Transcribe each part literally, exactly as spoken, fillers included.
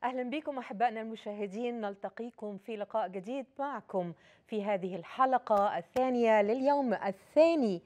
أهلا بكم أحبائنا المشاهدين، نلتقيكم في لقاء جديد معكم في هذه الحلقة الثانية لليوم الثاني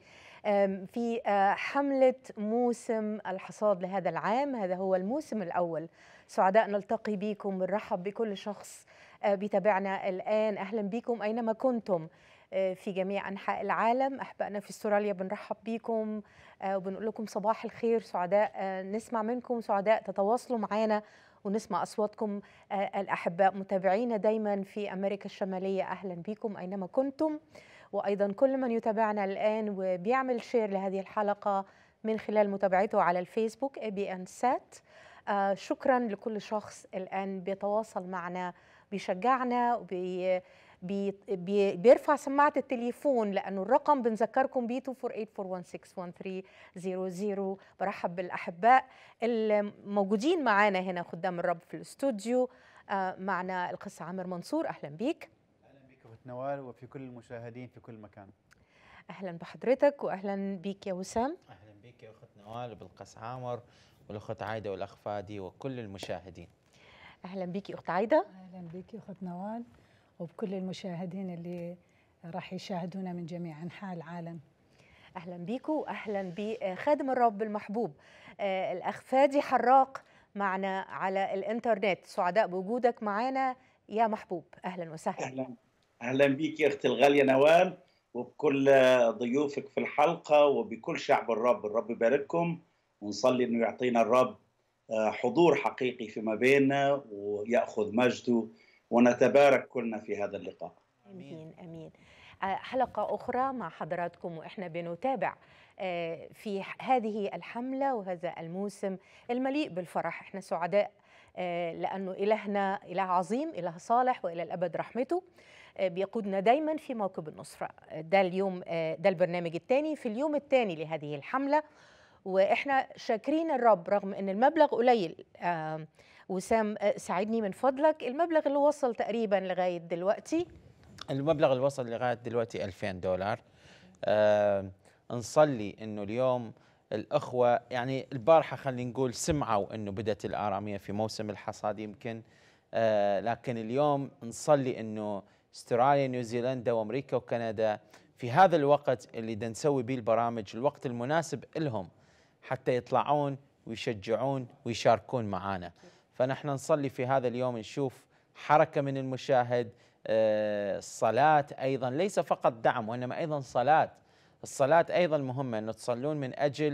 في حملة موسم الحصاد لهذا العام. هذا هو الموسم الأول. سعداء نلتقي بكم، بنرحب بكل شخص بيتابعنا الآن. أهلا بكم أينما كنتم في جميع أنحاء العالم. أحبائنا في استراليا بنرحب بكم وبنقول لكم صباح الخير. سعداء نسمع منكم، سعداء تتواصلوا معنا ونسمع أصواتكم. الأحباء متابعينا دايما في أمريكا الشمالية، أهلا بكم أينما كنتم. وأيضا كل من يتابعنا الآن وبيعمل شير لهذه الحلقة من خلال متابعته على الفيسبوك اي بي ان سات. آه شكرا لكل شخص الآن بيتواصل معنا، بيشجعنا وبي بي بي بيرفع سماعة التليفون، لأنه الرقم بنذكركم بيه اثنين أربعة ثمانية أربعة واحد ستة واحد ثلاثة صفر صفر. برحب بالأحباء الموجودين معنا هنا خدام الرب في الاستوديو. آه معنا القس عامر منصور، أهلا بيك. أهلا بك أخت نوال وفي كل المشاهدين في كل مكان. أهلا بحضرتك وأهلا بيك يا وسام. أهلا بك يا أخت نوال وبالقس عامر والأخت عايدة والأخ فادي وكل المشاهدين. أهلا بيك أخت عايدة. أهلا بك أخت نوال وبكل المشاهدين اللي راح يشاهدونا من جميع أنحاء العالم. أهلا بيكم وأهلا بخادم الرب المحبوب آه الأخ فادي حراق معنا على الإنترنت. سعداء بوجودك معنا يا محبوب، أهلا وسهلا. أهلا أهلا بيك يا أختي الغالية نوال وبكل ضيوفك في الحلقة وبكل شعب الرب. الرب يبارككم، ونصلي أنه يعطينا الرب حضور حقيقي فيما بيننا ويأخذ مجده، ونتبارك كلنا في هذا اللقاء. أمين أمين. حلقة أخرى مع حضراتكم وإحنا بنتابع في هذه الحملة وهذا الموسم المليء بالفرح. إحنا سعداء لأنه إلهنا إله عظيم، إله صالح، وإلى الأبد رحمته بيقودنا دايما في موكب النصرة. ده اليوم، ده البرنامج الثاني في اليوم الثاني لهذه الحملة، وإحنا شاكرين الرب رغم أن المبلغ قليل. وسام ساعدني من فضلك، المبلغ اللي وصل تقريبا لغاية دلوقتي، المبلغ اللي وصل لغاية دلوقتي ألفين دولار. آه نصلي أنه اليوم الأخوة، يعني البارحة خلينا نقول سمعوا أنه بدأت الآرامية في موسم الحصاد يمكن، آه لكن اليوم نصلي أنه استراليا نيوزيلندا وأمريكا وكندا في هذا الوقت اللي دا نسوي به البرامج الوقت المناسب لهم حتى يطلعون ويشجعون ويشاركون معنا. فنحن نصلي في هذا اليوم نشوف حركة من المشاهد، الصلاة أيضا، ليس فقط دعم وإنما أيضا صلاة. الصلاة أيضا مهمة، أنه تصلون من أجل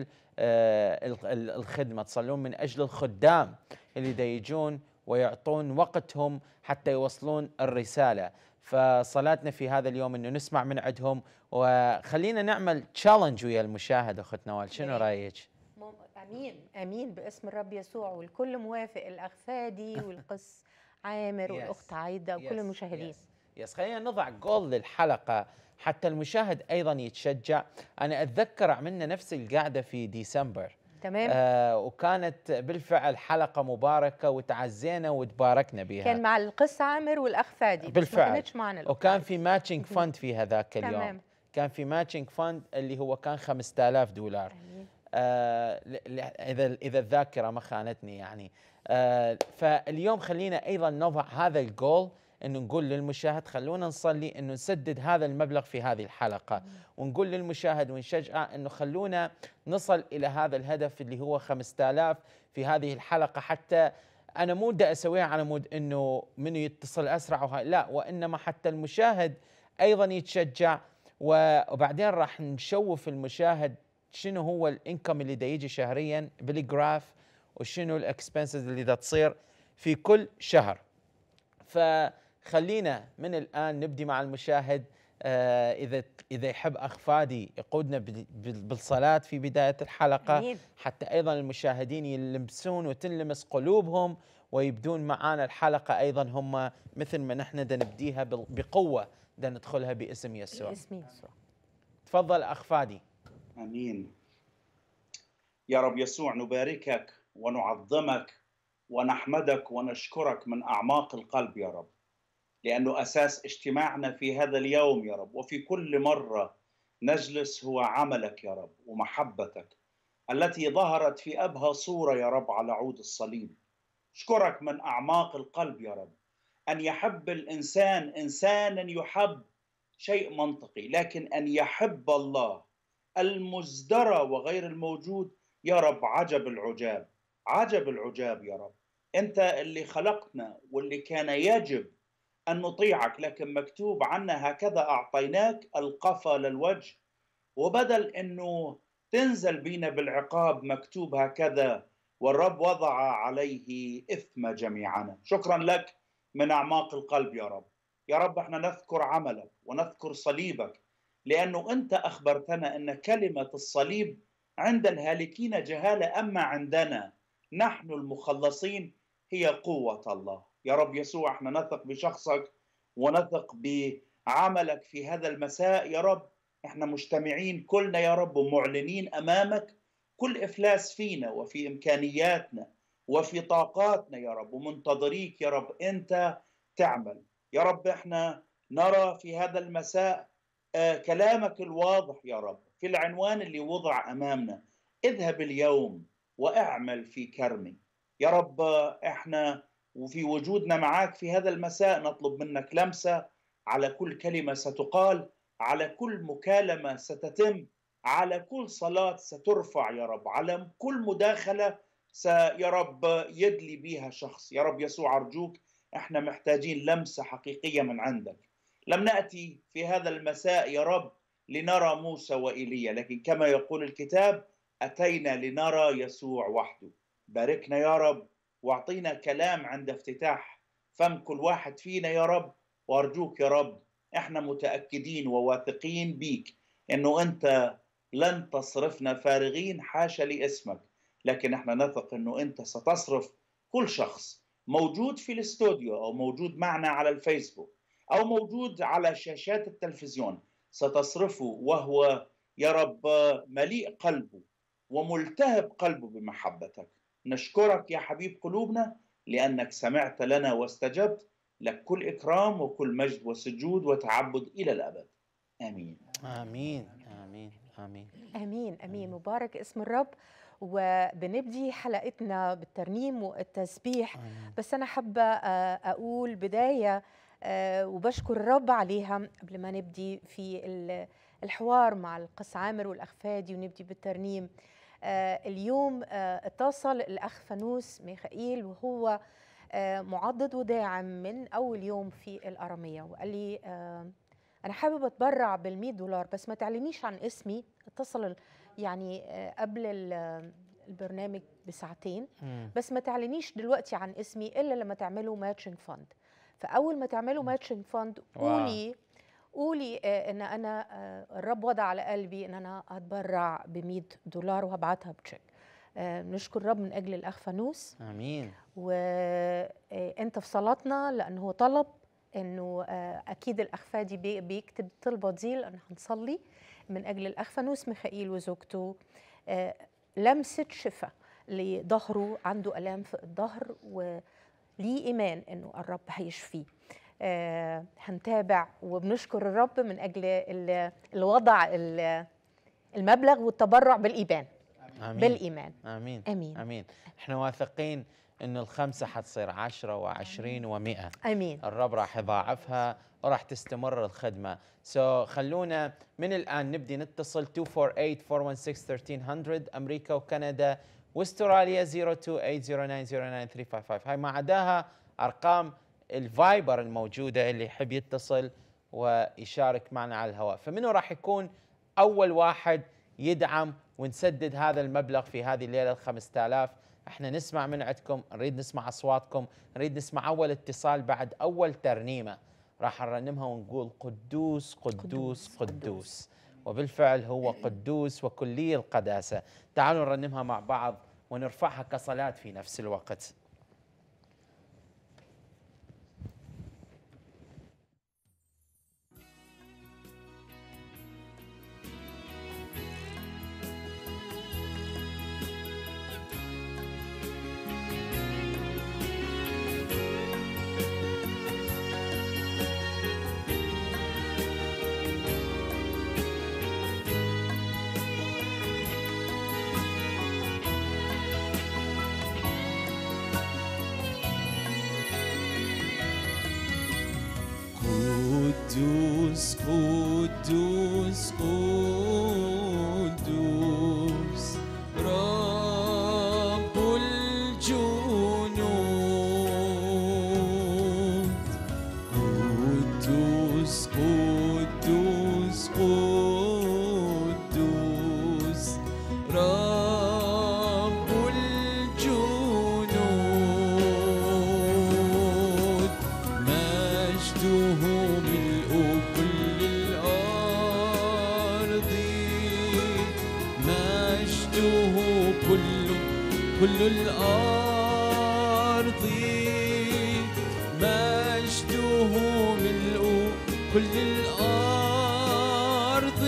الخدمة، تصلون من أجل الخدام اللي دا يجون ويعطون وقتهم حتى يوصلون الرسالة. فصلاتنا في هذا اليوم أنه نسمع من عندهم، وخلينا نعمل تشالنج ويا المشاهد. أخت نوال شنو رأيك؟ أمين أمين باسم الرب يسوع، والكل موافق، الأخ فادي والقس عامر والأخت عايدة وكل المشاهدين. يس, يس. خلينا نضع جول للحلقة حتى المشاهد أيضا يتشجع. أنا أتذكر عملنا نفس القعدة في ديسمبر، تمام. آه وكانت بالفعل حلقة مباركة وتعزينا وتباركنا بها. كان مع القس عامر والأخ فادي بالفعل، ما كانتش معنا، وكان في ماتشنج فند في هذاك اليوم. تمام. كان في ماتشنج فند اللي هو كان خمسة آلاف دولار. آه إذا إذا الذاكرة ما خانتني يعني. آه فاليوم خلينا أيضا نضع هذا الجول، إنه نقول للمشاهد خلونا نصلي إنه نسدد هذا المبلغ في هذه الحلقة، ونقول للمشاهد ونشجعه إنه خلونا نصل إلى هذا الهدف اللي هو خمسة آلاف في هذه الحلقة. حتى أنا مو دا أسويها على مود إنه منو يتصل أسرع وهاي، لا، وإنما حتى المشاهد أيضا يتشجع، وبعدين راح نشوف المشاهد شنو هو الانكم اللي دا يجي شهريا بالجراف، وشنو الاكسبنسز اللي دا تصير في كل شهر. فخلينا من الآن نبدي مع المشاهد. آه إذا إذا يحب أخ فادي يقودنا بالصلاة في بداية الحلقة، أمين. حتى أيضا المشاهدين يلمسون وتلمس قلوبهم ويبدون معانا الحلقة أيضا هم مثل ما نحن دا نبديها بقوة، دا ندخلها باسم يسوع. باسم يسوع. تفضل أخ فادي. آمين. يا رب يسوع نباركك ونعظمك ونحمدك ونشكرك من أعماق القلب يا رب، لأنه أساس اجتماعنا في هذا اليوم يا رب وفي كل مرة نجلس هو عملك يا رب ومحبتك التي ظهرت في أبهى صورة يا رب على عود الصليب. أشكرك من أعماق القلب يا رب. أن يحب الإنسان إنسانا يحب شيء منطقي، لكن أن يحب الله المزدرى وغير الموجود يا رب عجب العجاب، عجب العجاب يا رب. أنت اللي خلقتنا واللي كان يجب أن نطيعك، لكن مكتوب عنا هكذا أعطيناك القفا للوجه، وبدل أنه تنزل بينا بالعقاب مكتوب هكذا والرب وضع عليه إثم جميعنا. شكرا لك من أعماق القلب يا رب. يا رب احنا نذكر عملك ونذكر صليبك، لأنه أنت أخبرتنا أن كلمة الصليب عند الهالكين جهالة، أما عندنا نحن المخلصين هي قوة الله. يا رب يسوع احنا نثق بشخصك ونثق بعملك في هذا المساء يا رب. احنا مجتمعين كلنا يا رب ومعلنين أمامك كل إفلاس فينا وفي إمكانياتنا وفي طاقاتنا يا رب، ومنتظريك يا رب أنت تعمل. يا رب احنا نرى في هذا المساء آه كلامك الواضح يا رب في العنوان اللي وضع أمامنا: اذهب اليوم واعمل في كرمي. يا رب احنا وفي وجودنا معاك في هذا المساء نطلب منك لمسة على كل كلمة ستقال، على كل مكالمة ستتم، على كل صلاة سترفع يا رب، على كل مداخلة يا رب يدلي بيها شخص. يا رب يسوع أرجوك احنا محتاجين لمسة حقيقية من عندك. لم نأتي في هذا المساء يا رب لنرى موسى وإيليا، لكن كما يقول الكتاب أتينا لنرى يسوع وحده. باركنا يا رب واعطينا كلام عند افتتاح فم كل واحد فينا يا رب. وأرجوك يا رب احنا متأكدين وواثقين بيك انه انت لن تصرفنا فارغين، حاشا لاسمك، لكن احنا نثق انه انت ستصرف كل شخص موجود في الاستوديو او موجود معنا على الفيسبوك او موجود على شاشات التلفزيون، ستصرفه وهو يا رب مليء قلبه وملتهب قلبه بمحبتك. نشكرك يا حبيب قلوبنا لأنك سمعت لنا واستجبت. لك كل إكرام وكل مجد وسجود وتعبد إلى الأبد. آمين آمين آمين آمين امين امين. مبارك اسم الرب. وبنبدي حلقتنا بالترنيم والتسبيح. آمين. بس انا حابه اقول بدايه وبشكر الرب عليها قبل ما نبدي في الحوار مع القس عامر والاخ فادي ونبدي بالترنيم. اليوم اتصل الاخ فانوس ميخائيل وهو معضد وداعم من اول يوم في الاراميه، وقال لي انا حابب اتبرع بالمئة دولار بس ما تعلنيش عن اسمي. اتصل يعني قبل البرنامج بساعتين، بس ما تعلنيش دلوقتي عن اسمي الا لما تعملوا ماتشنج فند. فاول ما تعملوا ماتشنج فند قولي قولي ان انا الرب وضع على قلبي ان انا هتبرع بمئة دولار وهبعتها بتشيك. نشكر الرب من اجل الاخ فانوس. امين. وانت في صلاتنا لانه هو طلب انه اكيد الاخ فادي بيكتب طلبه دي، لان هنصلي من اجل الاخ فانوس ميخائيل وزوجته. لمسه شفاء لظهره، عنده الام في الظهر وليه ايمان انه الرب هيشفيه. آه هنتابع وبنشكر الرب من أجل الوضع المبلغ والتبرع بالإيمان. آمين. بالإيمان. آمين. آمين. آمين. إحنا واثقين إنه الخمسة حتصير عشرة وعشرين ومئة. آمين. الرب راح يضاعفها وراح تستمر الخدمة. سو so, خلونا من الآن نبدي نتصل اثنين أربعة ثمانية أربعة واحد ستة واحد ثلاثة صفر صفر أمريكا وكندا واستراليا صفر اثنين ثمانية صفر تسعة صفر تسعة ثلاثة خمسة خمسة. هاي ما عداها أرقام الفايبر الموجودة اللي يحب يتصل ويشارك معنا على الهواء. فمنو راح يكون أول واحد يدعم ونسدد هذا المبلغ في هذه الليلة الخمسة آلاف؟ احنا نسمع من عندكم، نريد نسمع أصواتكم، نريد نسمع أول اتصال بعد أول ترنيمة راح نرنمها ونقول قدوس قدوس قدوس, قدوس. وبالفعل هو قدوس وكلي القداسة. تعالوا نرنمها مع بعض ونرفعها كصلاة في نفس الوقت. قدوس قدوس رب الجنود قدوس قدوس قدوس رب الجنود مجده ملء كل الأرض مجده كل كل الأرض مجده ملء كل الأرض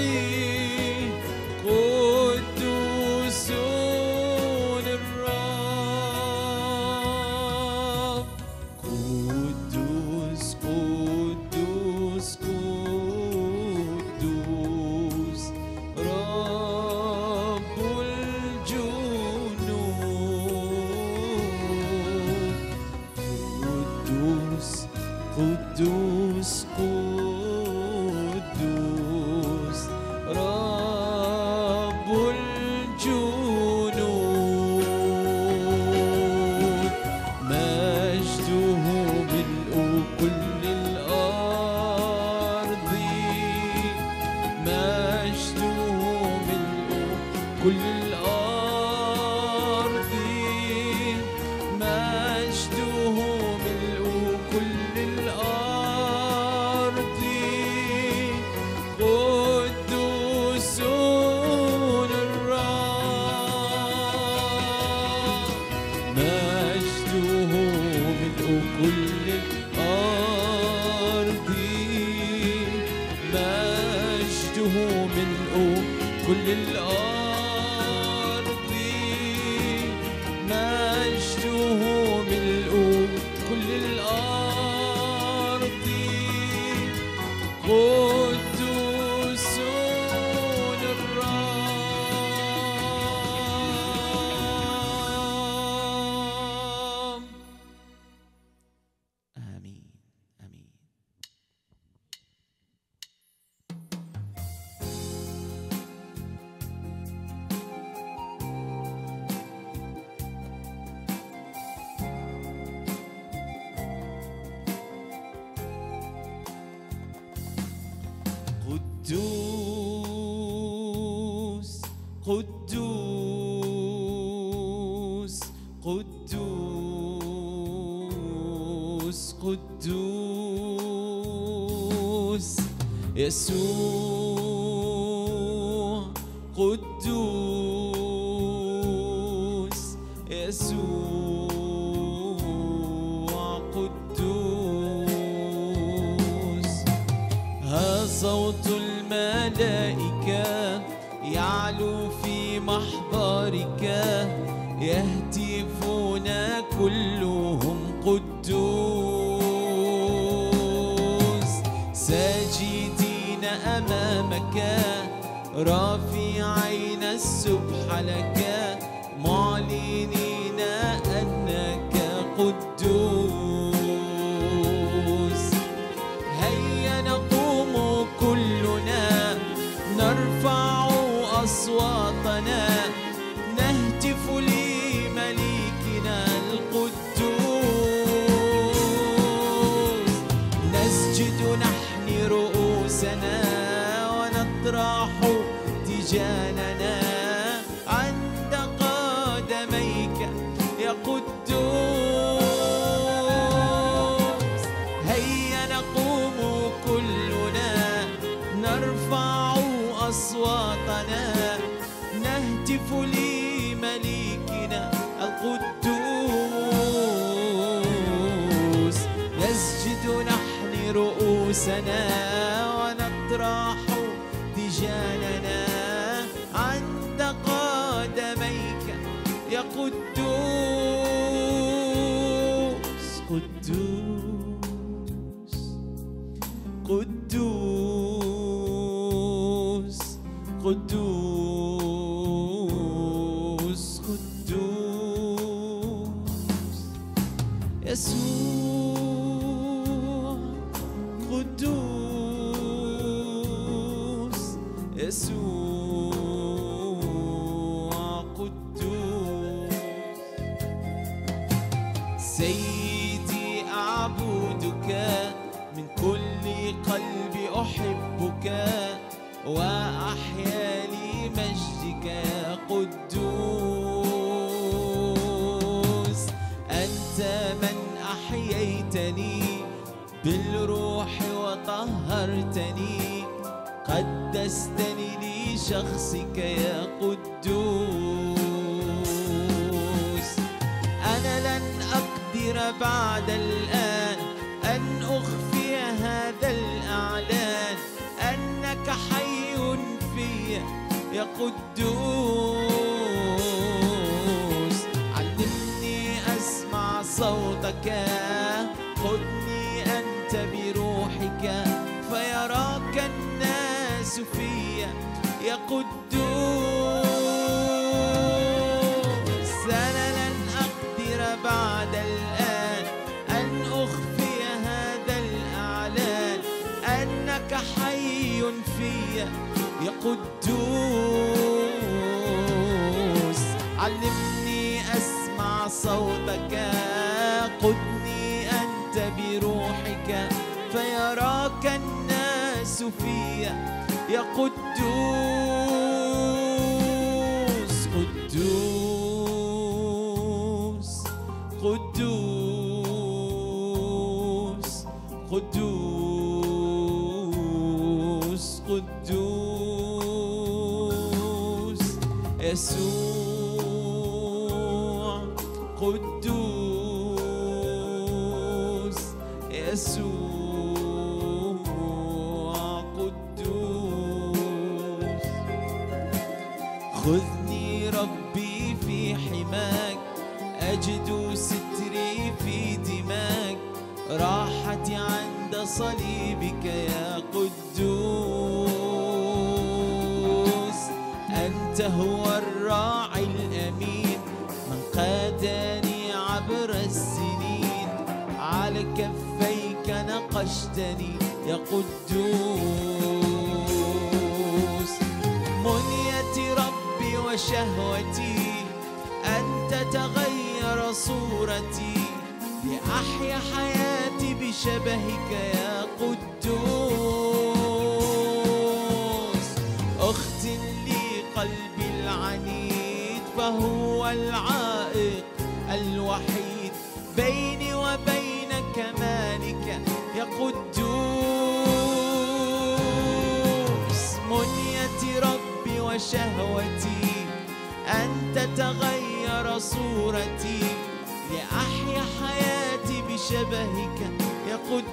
قدوس الرب قدوس قدوس قدوس رب الجنود قدوس قدوس قدوس رب الجنود مجده ملء كل الأرض مجده ملء كل الأرض مجده ملء كل الأرض قدوس الرب مجده ملء كل الأرض مجده ملء كل الأرض مجده ملء كل الأرض قدوس الرب آمين آمين. قدوس قدوس قدوس قدوس يسوع قدوس يسوع قدوس ها صوت الملائكة يعلو في محضرك يهتفون كلهم قدوس ساجدين أمامك رافعين السبح لك معلنين أنك قدوس هيا نقوم كلنا نرفع أصواتنا نهتف لمليكنا القدوس نسجد نحن رؤوسنا ونطرح تيجاننا عند قدميك يا قدوس هيا نقوم كلنا نرفع أصواتنا نهتف لمليكنا القدوس نسجد نحن رؤوسنا ونطرح تيجاننا عند قدميك يا قدوس قدوس قدوس قدوس قدوس يسوع قدوس سيدي أعبدك من كل قلبي أحبك وأحيا لمجدك يا قدوس. أنت من أحييتني بالروح وطهرتني قدستني لشخصك يا قدوس. أنا لن أقدر بعد الآن أن أخفي هذا الإعلان أنك حي في يا قدوس. علمني أسمع صوتك، خذني أنت بروحك فيراك الناس في يا قدوس. أنا لن أقدر بعد الآن أن أخفي هذا الإعلان أنك حي في يا قدوس. علمني أسمع صوتك، قدني أنت بروحك فيراك الناس في يا قدوس. قدوس قدوس قدوس قدوس يسوع. قدوس يسوع قدوس. خذني ربي في حماك، أجد ستري في دماك، راحتي عند صليبك يا قدوس. أنت هو الراعي الأمين من قادني عبر السنين، على كفيك نقشتني يا قدوس. منيتي ربي وشهوتي أن تتغير صورتي لأحيا حياتي بشبهك يا قدوس. أختن لي قلبي العنيد فهو العائق الوحيد بيني وبين كمالك يا قدوس. منيتي ربي وشهوتي أن تتغير صورتي لأحيا حياتي بشبهك يا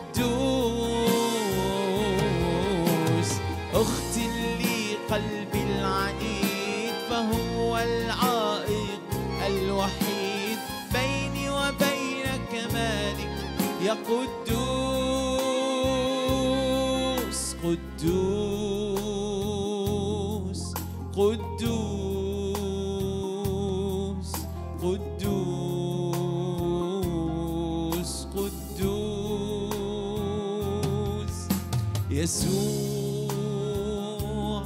قدوس. أختن لي قلبي العنيد فهو العائق الوحيد بيني وبين كمالك يا قدوس. قدوس قدوس قدوس قدوس يسوع.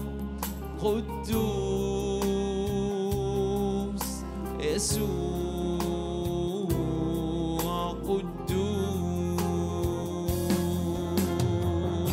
قدوس يسوع قدوس.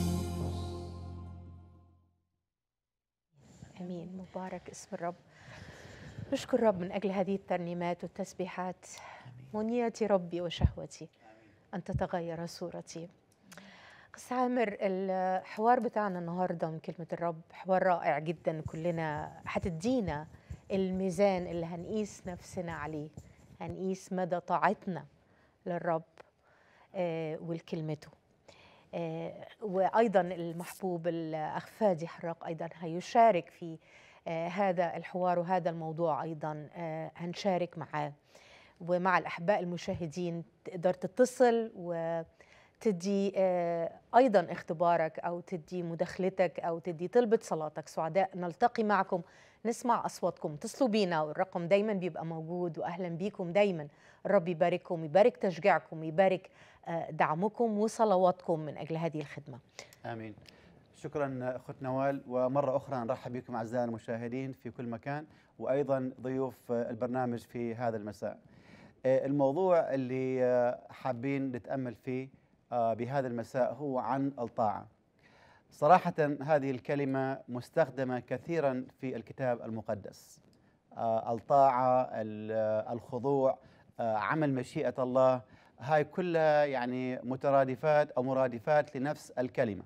امين. مبارك اسم الرب. نشكر الرب من اجل هذه الترنيمات والتسبيحات. منيتي ربي وشهوتي ان تتغير صورتي. قس عامر، الحوار بتاعنا النهارده من كلمه الرب حوار رائع جدا، كلنا هتدينا الميزان اللي هنقيس نفسنا عليه، هنقيس مدى طاعتنا للرب آه ولكلمته. آه وايضا المحبوب الاخ فادي حراق ايضا هيشارك في آه هذا الحوار وهذا الموضوع ايضا، آه هنشارك معاه ومع الاحباء المشاهدين. تقدر تتصل وتدي آه ايضا اختبارك او تدي مداخلتك او تدي طلبة صلاتك. سعداء نلتقي معكم، نسمع اصواتكم. اتصلوا بينا والرقم دايما بيبقى موجود، واهلا بيكم دايما. الرب يبارككم، يبارك تشجيعكم، يبارك دعمكم وصلواتكم من أجل هذه الخدمة. آمين. شكرا أخت نوال، ومرة أخرى نرحب بكم أعزائنا المشاهدين في كل مكان، وأيضا ضيوف البرنامج في هذا المساء. الموضوع اللي حابين نتأمل فيه بهذا المساء هو عن الطاعة. صراحة هذه الكلمة مستخدمة كثيرا في الكتاب المقدس. الطاعة، الخضوع، عمل مشيئة الله، هاي كلها يعني مترادفات أو مرادفات لنفس الكلمة.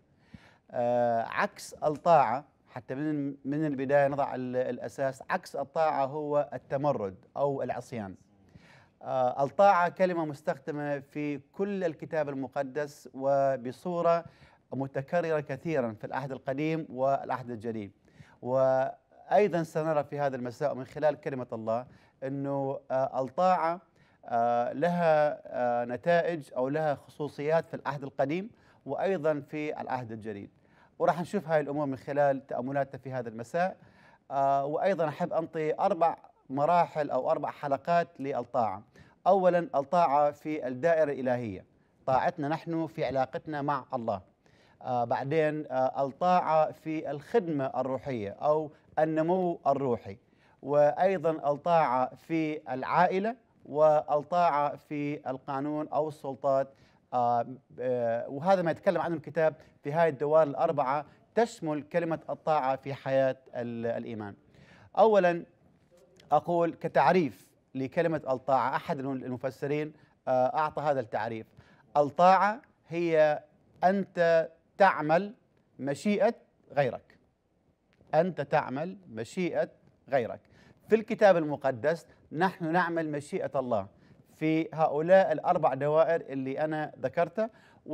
عكس الطاعة، حتى من من البداية نضع الأساس، عكس الطاعة هو التمرد أو العصيان. الطاعة كلمة مستخدمة في كل الكتاب المقدس وبصورة متكررة كثيرا في العهد القديم والعهد الجديد. وأيضا سنرى في هذا المساء من خلال كلمة الله أنه الطاعة لها نتائج أو لها خصوصيات في العهد القديم وأيضا في العهد الجديد، وراح نشوف هاي الأمور من خلال تأملاتنا في هذا المساء. وأيضا أحب أنطي أربع مراحل أو أربع حلقات للطاعة. أولا الطاعة في الدائرة الإلهية، طاعتنا نحن في علاقتنا مع الله. آه بعدين آه الطاعة في الخدمة الروحية أو النمو الروحي، وأيضا الطاعة في العائلة، والطاعة في القانون أو السلطات. آه آه وهذا ما يتكلم عنه الكتاب في هذه الدوائر الأربعة، تشمل كلمة الطاعة في حياة الإيمان. أولا أقول كتعريف لكلمة الطاعة، أحد المفسرين أعطى هذا التعريف: الطاعة هي أنت تعمل مشيئة غيرك. أنت تعمل مشيئة غيرك. في الكتاب المقدس نحن نعمل مشيئة الله في هؤلاء الأربع دوائر اللي أنا ذكرتها،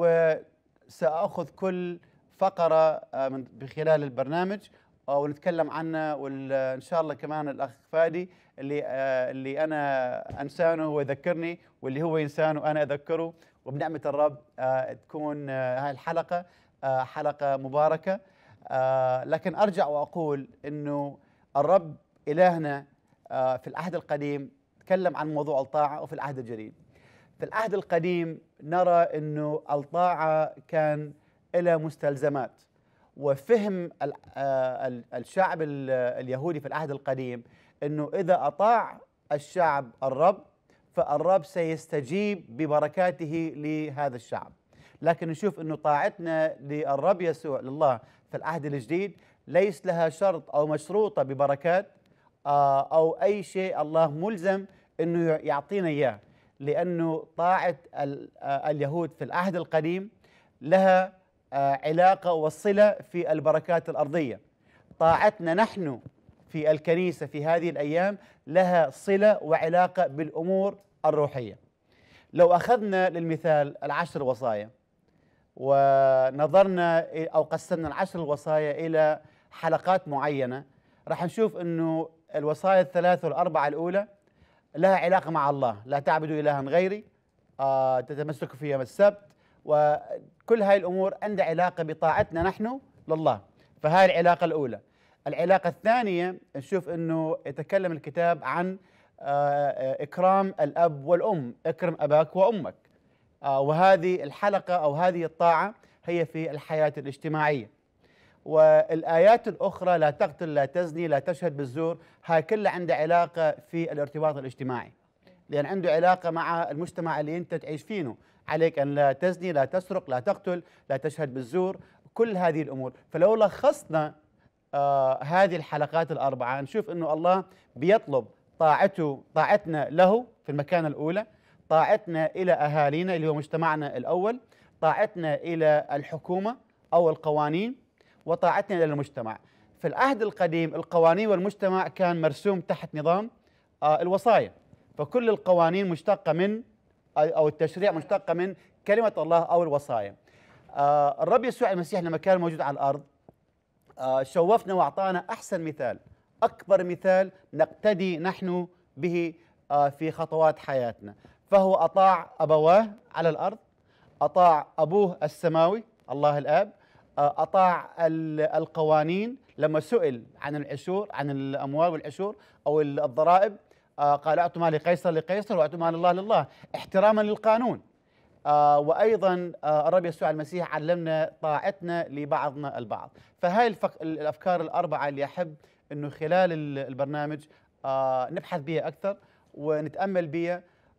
وسأخذ كل فقرة من خلال البرنامج ونتكلم عنه، وإن شاء الله كمان الأخ فادي اللي اللي أنا أنسانه هو يذكرني، واللي هو إنسان وأنا أذكره، وبنعمة الرب تكون هاي الحلقة حلقة مباركة. لكن أرجع وأقول إنه الرب إلهنا في العهد القديم تكلم عن موضوع الطاعة، وفي العهد الجديد. في العهد القديم نرى إنه الطاعة كان لها مستلزمات، وفهم الشعب اليهودي في العهد القديم أنه إذا أطاع الشعب الرب فالرب سيستجيب ببركاته لهذا الشعب. لكن نشوف أنه طاعتنا للرب يسوع لله في العهد الجديد ليس لها شرط أو مشروطة ببركات أو أي شيء الله ملزم أنه يعطينا إياه، لأنه طاعة اليهود في العهد القديم لها علاقة وصلة في البركات الأرضية. طاعتنا نحن في الكنيسة في هذه الأيام لها صلة وعلاقة بالأمور الروحية. لو أخذنا للمثال العشر وصايا ونظرنا أو قسمنا العشر الوصايا إلى حلقات معينة، راح نشوف أنه الوصايا الثلاث والأربعة الأولى لها علاقة مع الله: لا تعبدوا إلها غيري، آه تتمسكوا في يوم السبت، وكل هاي الأمور عندها علاقة بطاعتنا نحن لله. فهاي العلاقة الأولى. العلاقة الثانية نشوف أنه يتكلم الكتاب عن إكرام الأب والأم، اكرم أباك وأمك. وهذه الحلقة أو هذه الطاعة هي في الحياة الاجتماعية. والآيات الأخرى: لا تقتل، لا تزني، لا تشهد بالزور، هاي كلها عندها علاقة في الارتباط الاجتماعي، لأن عنده علاقة مع المجتمع اللي أنت تعيش فيه. عليك أن لا تزني، لا تسرق، لا تقتل، لا تشهد بالزور، كل هذه الأمور. فلو لخصنا آه هذه الحلقات الأربعة نشوف أنه الله بيطلب طاعته طاعتنا له في المكانة الأولى، طاعتنا إلى أهالينا اللي هو مجتمعنا الأول، طاعتنا إلى الحكومة أو القوانين، وطاعتنا إلى المجتمع. في العهد القديم القوانين والمجتمع كان مرسوم تحت نظام آه الوصايا، فكل القوانين مشتقة من أو التشريع مشتقة من كلمة الله أو الوصايا. آه الرب يسوع المسيح لما كان موجود على الأرض آه شوفنا وأعطانا أحسن مثال، أكبر مثال نقتدي نحن به آه في خطوات حياتنا. فهو أطاع أبواه على الأرض، أطاع أبوه السماوي الله الآب، آه أطاع القوانين لما سئل عن العشور، عن الأموال والعشور أو الضرائب، آه قال أعطوا ما لقيصر لقيصر وأعطوا ما لله لله، احتراما للقانون. آه وأيضا آه الرب يسوع المسيح علمنا طاعتنا لبعضنا البعض. فهاي الفك... الأفكار الأربعة اللي أحب أنه خلال البرنامج آه نبحث بها أكثر ونتأمل بها،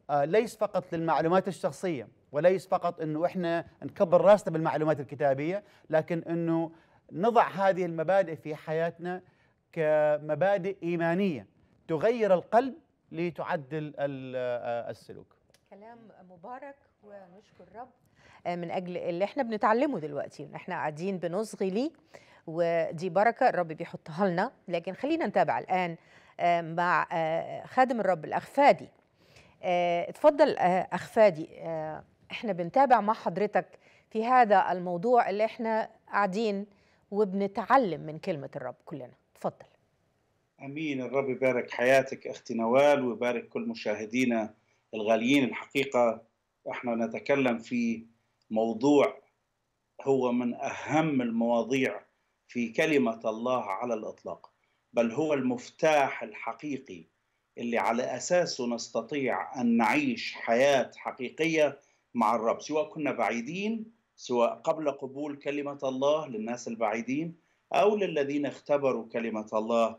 آه، ليس فقط للمعلومات الشخصية، وليس فقط أنه إحنا نكبر راسنا بالمعلومات الكتابية، لكن أنه نضع هذه المبادئ في حياتنا كمبادئ إيمانية تغير القلب لتعدل السلوك. كلام مبارك، ونشكر الرب من أجل اللي احنا بنتعلمه دلوقتي، احنا قاعدين بنصغي ليه، ودي بركة الرب بيحطها لنا. لكن خلينا نتابع الآن مع خادم الرب الأخ فادي. اتفضل أخ فادي، احنا بنتابع مع حضرتك في هذا الموضوع اللي احنا قاعدين وبنتعلم من كلمة الرب كلنا. اتفضل. امين. الرب يبارك حياتك اختي نوال، ويبارك كل مشاهدينا الغاليين. الحقيقة احنا نتكلم في موضوع هو من اهم المواضيع في كلمة الله على الاطلاق، بل هو المفتاح الحقيقي اللي على اساسه نستطيع ان نعيش حياة حقيقية مع الرب، سواء كنا بعيدين، سواء قبل قبول كلمة الله للناس البعيدين، او للذين اختبروا كلمة الله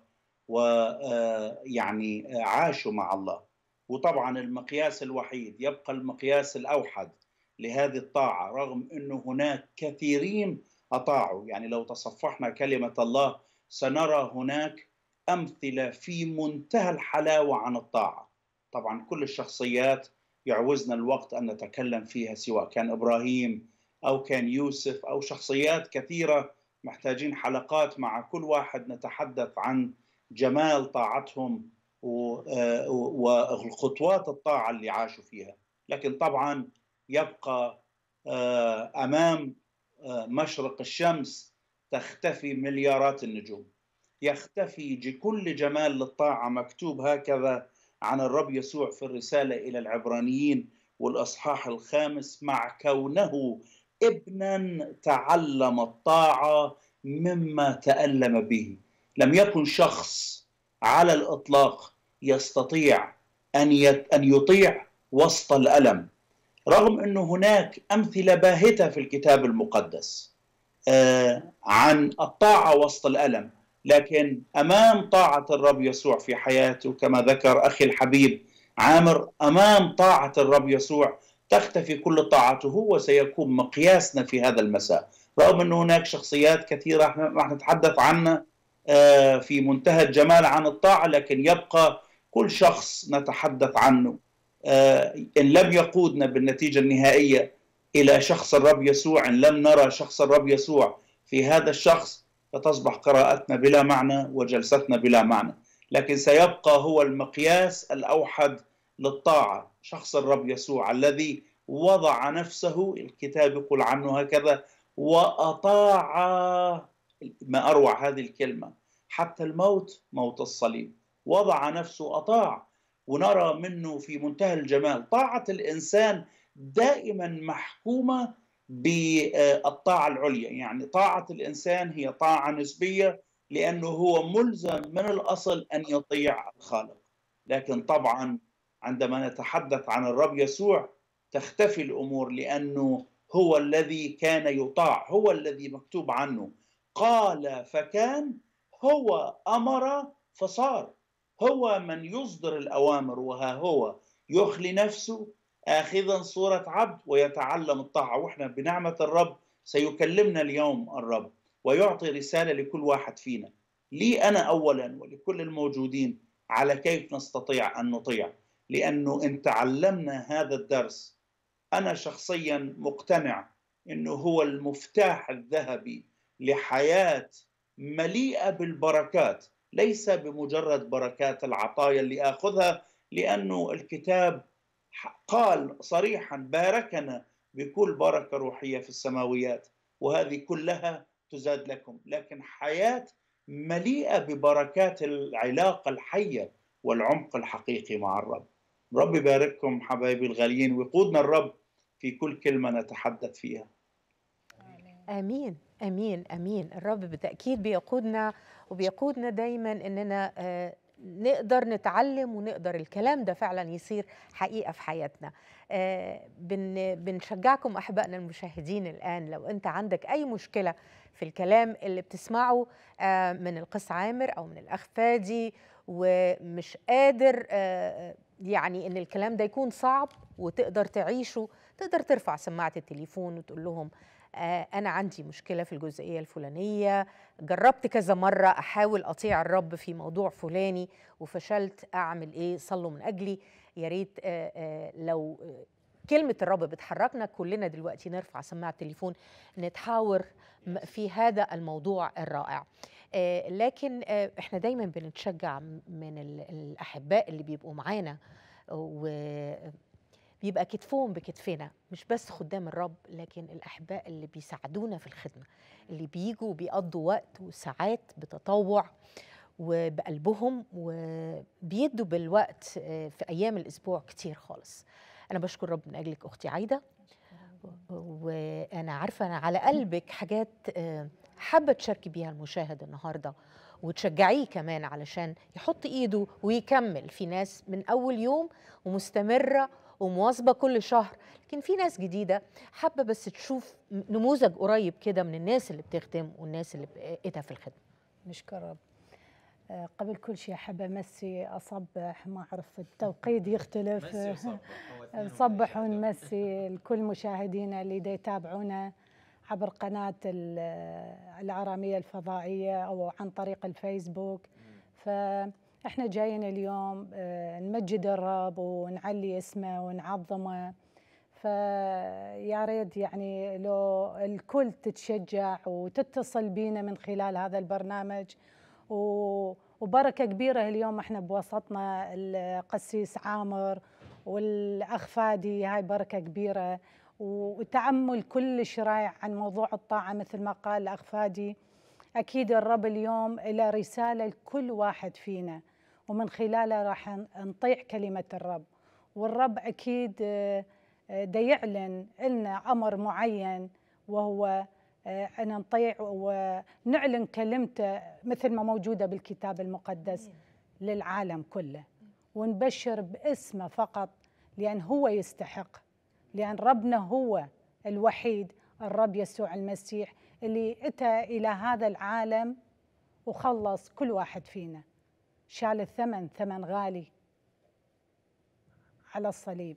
ويعني عاشوا مع الله. وطبعا المقياس الوحيد يبقى المقياس الأوحد لهذه الطاعة، رغم أنه هناك كثيرين أطاعوا. يعني لو تصفحنا كلمة الله سنرى هناك أمثلة في منتهى الحلاوة عن الطاعة. طبعا كل الشخصيات يعوزنا الوقت أن نتكلم فيها، سواء كان إبراهيم أو كان يوسف أو شخصيات كثيرة محتاجين حلقات مع كل واحد نتحدث عن جمال طاعتهم والخطوات الطاعة اللي عاشوا فيها. لكن طبعا يبقى أمام مشرق الشمس تختفي مليارات النجوم، يختفي كل جمال للطاعة. مكتوب هكذا عن الرب يسوع في الرسالة إلى العبرانيين والأصحاح الخامس: مع كونه ابنا تعلم الطاعة مما تألم به. لم يكن شخص على الإطلاق يستطيع أن أن يطيع وسط الألم، رغم أن هناك أمثلة باهتة في الكتاب المقدس عن الطاعة وسط الألم. لكن أمام طاعة الرب يسوع في حياته، كما ذكر أخي الحبيب عامر، أمام طاعة الرب يسوع تختفي كل طاعته. هو سيكون مقياسنا في هذا المساء، رغم أن هناك شخصيات كثيرة راح نتحدث عنها في منتهى الجمال عن الطاعة، لكن يبقى كل شخص نتحدث عنه إن لم يقودنا بالنتيجة النهائية إلى شخص الرب يسوع، إن لم نرى شخص الرب يسوع في هذا الشخص، فتصبح قراءتنا بلا معنى وجلستنا بلا معنى. لكن سيبقى هو المقياس الأوحد للطاعة شخص الرب يسوع الذي وضع نفسه، الكتاب يقول عنه هكذا: وأطاع، ما أروع هذه الكلمة، حتى الموت، موت الصليب. وضع نفسه، أطاع. ونرى منه في منتهى الجمال طاعة الإنسان دائما محكومة بالطاعة العليا. يعني طاعة الإنسان هي طاعة نسبية، لأنه هو ملزم من الأصل أن يطيع الخالق. لكن طبعا عندما نتحدث عن الرب يسوع تختفي الأمور، لأنه هو الذي كان يطاع، هو الذي مكتوب عنه قال فكان، هو أمر فصار. هو من يصدر الأوامر، وها هو يخلي نفسه آخذا صورة عبد ويتعلم الطاعة. وإحنا بنعمة الرب سيكلمنا اليوم الرب ويعطي رسالة لكل واحد فينا، لي أنا أولا ولكل الموجودين، على كيف نستطيع أن نطيع. لأنه إن تعلمنا هذا الدرس، أنا شخصيا مقتنع أنه هو المفتاح الذهبي لحياة مليئة بالبركات، ليس بمجرد بركات العطايا اللي آخذها، لأنه الكتاب قال صريحا: باركنا بكل بركة روحية في السماويات، وهذه كلها تزاد لكم. لكن حياة مليئة ببركات العلاقة الحية والعمق الحقيقي مع الرب. رب يبارككم حبايبي الغاليين، ويقودنا الرب في كل كلمة نتحدث فيها. آمين آمين آمين. الرب بالتأكيد بيقودنا، وبيقودنا دايما إننا آه نقدر نتعلم، ونقدر الكلام ده فعلا يصير حقيقة في حياتنا. آه بن بنشجعكم أحبائنا المشاهدين الآن، لو أنت عندك أي مشكلة في الكلام اللي بتسمعه آه من القس عامر أو من الأخ فادي، ومش قادر يعني ان الكلام ده يكون صعب وتقدر تعيشه، تقدر ترفع سماعة التليفون وتقول لهم أنا عندي مشكلة في الجزئية الفلانية، جربت كذا مرة أحاول أطيع الرب في موضوع فلاني وفشلت، أعمل إيه؟ صلوا من أجلي. يا ريت لو كلمة الرب بتحركنا كلنا دلوقتي نرفع سماعة التليفون نتحاور في هذا الموضوع الرائع. لكن إحنا دايما بنتشجع من الأحباء اللي بيبقوا معانا وبيبقى كتفهم بكتفنا، مش بس خدام الرب لكن الأحباء اللي بيساعدونا في الخدمة، اللي بيجوا وبيقضوا وقت وساعات بتطوع وبقلبهم وبيدوا بالوقت في أيام الأسبوع كتير خالص. أنا بشكر رب من أجلك أختي عايدة، وأنا عارفة أنا على قلبك حاجات حابة تشاركي بيها المشاهد النهاردة وتشجعيه كمان علشان يحط إيده ويكمل. في ناس من أول يوم ومستمرة ومواظبة كل شهر، لكن في ناس جديدة حابة بس تشوف نموذج قريب كده من الناس اللي بتخدم والناس اللي بقيتها في الخدمة. نشكر رب. قبل كل شيء أحب أمسي أصبح، ما أعرف التوقيت يختلف، نصبح ونمسي الكل مشاهدينا اللي دا يتابعونا عبر قناة العرامية الفضائية أو عن طريق الفيسبوك. فإحنا جايين اليوم نمجد الرب ونعلي اسمه ونعظمه، فيا ريت يعني لو الكل تتشجع وتتصل بينا من خلال هذا البرنامج. وبركة كبيرة اليوم احنا بوسطنا القسيس عامر والأخ فادي، هاي بركة كبيرة وتأمل كلش رائع عن موضوع الطاعة. مثل ما قال الأخ فادي، أكيد الرب اليوم له رسالة لكل واحد فينا، ومن خلاله راح نطيع كلمة الرب. والرب أكيد دا يعلن لنا أمر معين، وهو أن نطيع ونعلن كلمته مثل ما موجودة بالكتاب المقدس للعالم كله، ونبشر باسمه فقط، لأن هو يستحق، لأن ربنا هو الوحيد، الرب يسوع المسيح اللي أتى إلى هذا العالم وخلص كل واحد فينا، شال الثمن، ثمن غالي على الصليب.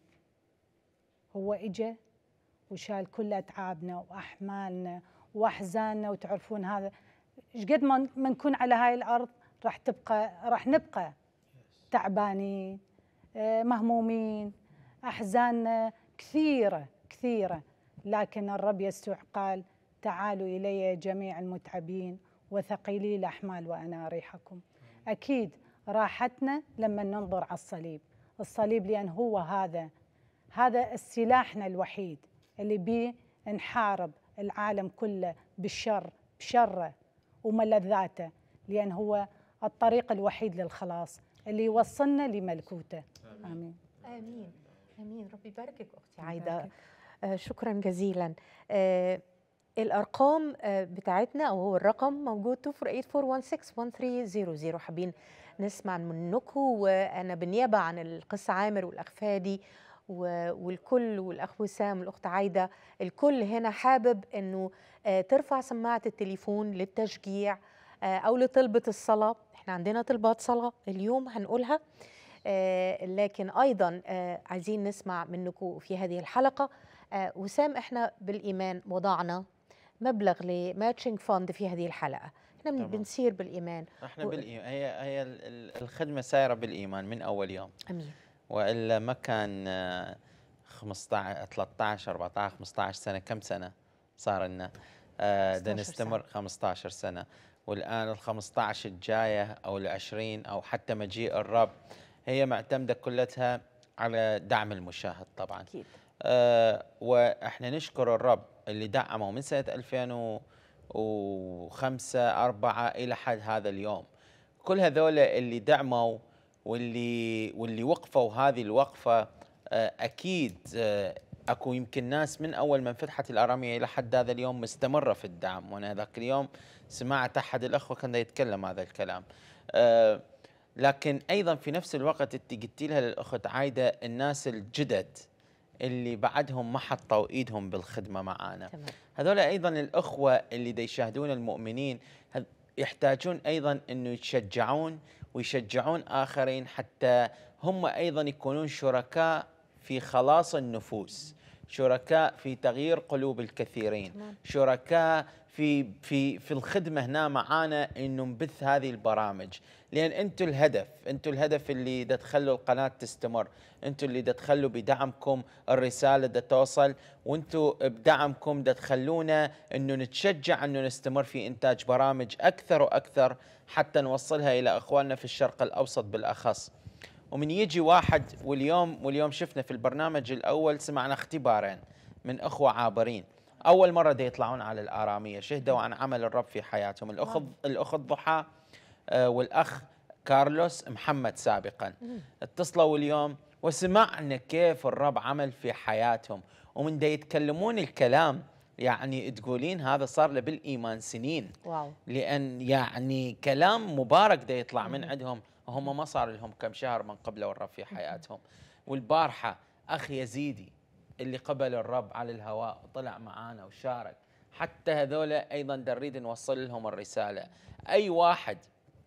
هو إجا وشال كل أتعابنا وأحمالنا وأحزاننا. وتعرفون هذا إيش قد ما نكون على هاي الأرض راح تبقى راح نبقى تعبانين، مهمومين، أحزاننا كثيرة كثيرة، لكن الرب يسوع قال تعالوا إلي جميع المتعبين وثقيلي الأحمال وأنا أريحكم. أكيد راحتنا لما ننظر على الصليب، الصليب لأن هو هذا هذا سلاحنا الوحيد اللي بيه نحارب العالم كله بالشر بشره وملذاته، لأن هو الطريق الوحيد للخلاص اللي يوصلنا لملكوته. آمين آمين آمين. ربي يباركك أختي عايدة. آه شكرا جزيلا. آه الأرقام آه بتاعتنا أو هو الرقم موجود اثنين أربعة ثمانية أربعة واحد ستة واحد ثلاثة صفر صفر. حابين نسمع منكم، وأنا بالنيابة عن القس عامر والأخ فادي والكل والأخ وسام والأخت عايدة، الكل هنا حابب أنه ترفع سماعة التليفون للتشجيع أو لطلبة الصلاة. احنا عندنا طلبات صلاة اليوم هنقولها، لكن أيضا عايزين نسمع منكم في هذه الحلقة. وسام، احنا بالإيمان وضعنا مبلغ لماتشنج فاند في هذه الحلقة، احنا طبعا بنسير بالإيمان. احنا و... بالإيمان، هي هي الخدمة سايرة بالإيمان من أول يوم. أمين. وإلا ما كان خمسة عشر ثلاثة عشر أربعة عشر خمسة عشر سنة، كم سنة صار لنا؟ بدنا نستمر خمسة عشر سنة، والآن ال خمسة عشر الجاية أو ال عشرين أو حتى مجيء الرب هي معتمدة كلتها على دعم المشاهد طبعا. أكيد. آه وإحنا نشكر الرب اللي دعمه من سنة ألفين وخمسة أربعة إلى حد هذا اليوم. كل هذول اللي دعموا واللي واللي وقفوا هذه الوقفة، أكيد أكو يمكن ناس من أول ما فتحت الأرامية إلى حد هذا اليوم مستمرة في الدعم. وأنا ذاك اليوم سمعت أحد الأخوة كان يتكلم هذا الكلام. لكن أيضا في نفس الوقت أنت قلت لها للأخت عايدة الناس الجدد اللي بعدهم ما حطوا إيدهم بالخدمة معانا، هذول أيضا الأخوة اللي دا يشاهدون المؤمنين يحتاجون أيضا أنه يتشجعون ويشجعون آخرين حتى هم أيضا يكونون شركاء في خلاص النفوس، شركاء في تغيير قلوب الكثيرين، شركاء في في في الخدمة هنا معانا إنه نبث هذه البرامج، لأن أنتم الهدف، أنتم الهدف اللي دا تخلوا القناة تستمر، أنتم اللي دا تخلوا بدعمكم الرسالة دا توصل، وأنتم بدعمكم دا تخلونا إنه نتشجع إنه نستمر في إنتاج برامج أكثر وأكثر حتى نوصلها إلى أخواننا في الشرق الأوسط بالأخص. ومن يجي واحد، واليوم واليوم شفنا في البرنامج الأول سمعنا اختبارين من أخوة عابرين أول مرة دا يطلعون على الآرامية، شهدوا عن عمل الرب في حياتهم، الأخت الأخت ضحى والأخ كارلوس محمد سابقا اتصلوا اليوم وسمعنا كيف الرب عمل في حياتهم، ومن دا يتكلمون الكلام يعني تقولين هذا صار له بالإيمان سنين. واو. لأن يعني كلام مبارك دا يطلع من عندهم، هم ما صار لهم كم شهر من قبلوا الرب في حياتهم. والبارحة أخ يزيدي اللي قبل الرب على الهواء وطلع معانا وشارك، حتى هذولا أيضا نريد نوصل لهم الرسالة. أي واحد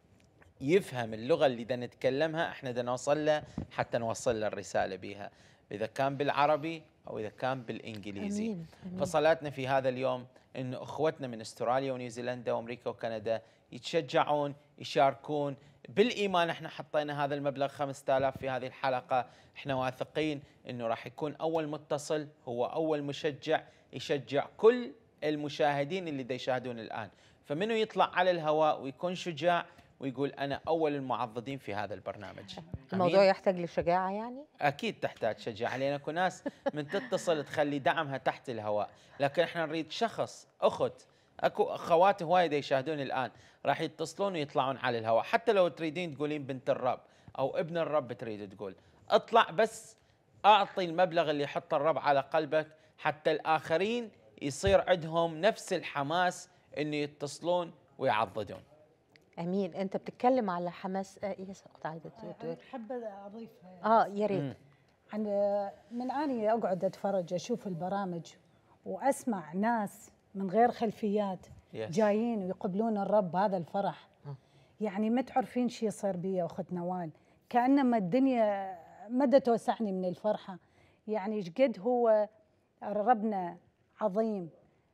يفهم اللغة اللي دا نتكلمها احنا دا نوصل له حتى نوصل له الرسالة بها، إذا كان بالعربي أو إذا كان بالإنجليزي. أمين. أمين. فصلاتنا في هذا اليوم إن أخوتنا من أستراليا ونيوزيلندا وأمريكا وكندا يتشجعون، يشاركون بالإيمان. احنا حطينا هذا المبلغ خمسة آلاف في هذه الحلقة، احنا واثقين إنه راح يكون أول متصل هو أول مشجع يشجع كل المشاهدين اللي دا يشاهدون الآن. فمنه يطلع على الهواء ويكون شجاع ويقول أنا أول المعضدين في هذا البرنامج. الموضوع أمين. يحتاج لشجاعة يعني؟ أكيد تحتاج شجاعة، لأن اكو ناس من تتصل تخلي دعمها تحت الهواء، لكن احنا نريد شخص، أخت، اكو اخوات هواية يشاهدون الآن راح يتصلون ويطلعون على الهواء. حتى لو تريدين تقولين بنت الرب أو ابن الرب تريد تقول، اطلع بس أعطي المبلغ اللي يحط الرب على قلبك حتى الآخرين يصير عندهم نفس الحماس إنه يتصلون ويعضدون. امين. انت بتتكلم على حماس. آه يس اخت عايده تقول. حابه اضيف اه يا ريت. عن من اني اقعد اتفرج اشوف البرامج واسمع ناس من غير خلفيات yes. جايين ويقبلون الرب بهذا الفرح. آه. يعني ما تعرفين شو يصير بي يا اخت نوال، كانما الدنيا مدى توسعني من الفرحه. يعني ايش قد هو ربنا عظيم.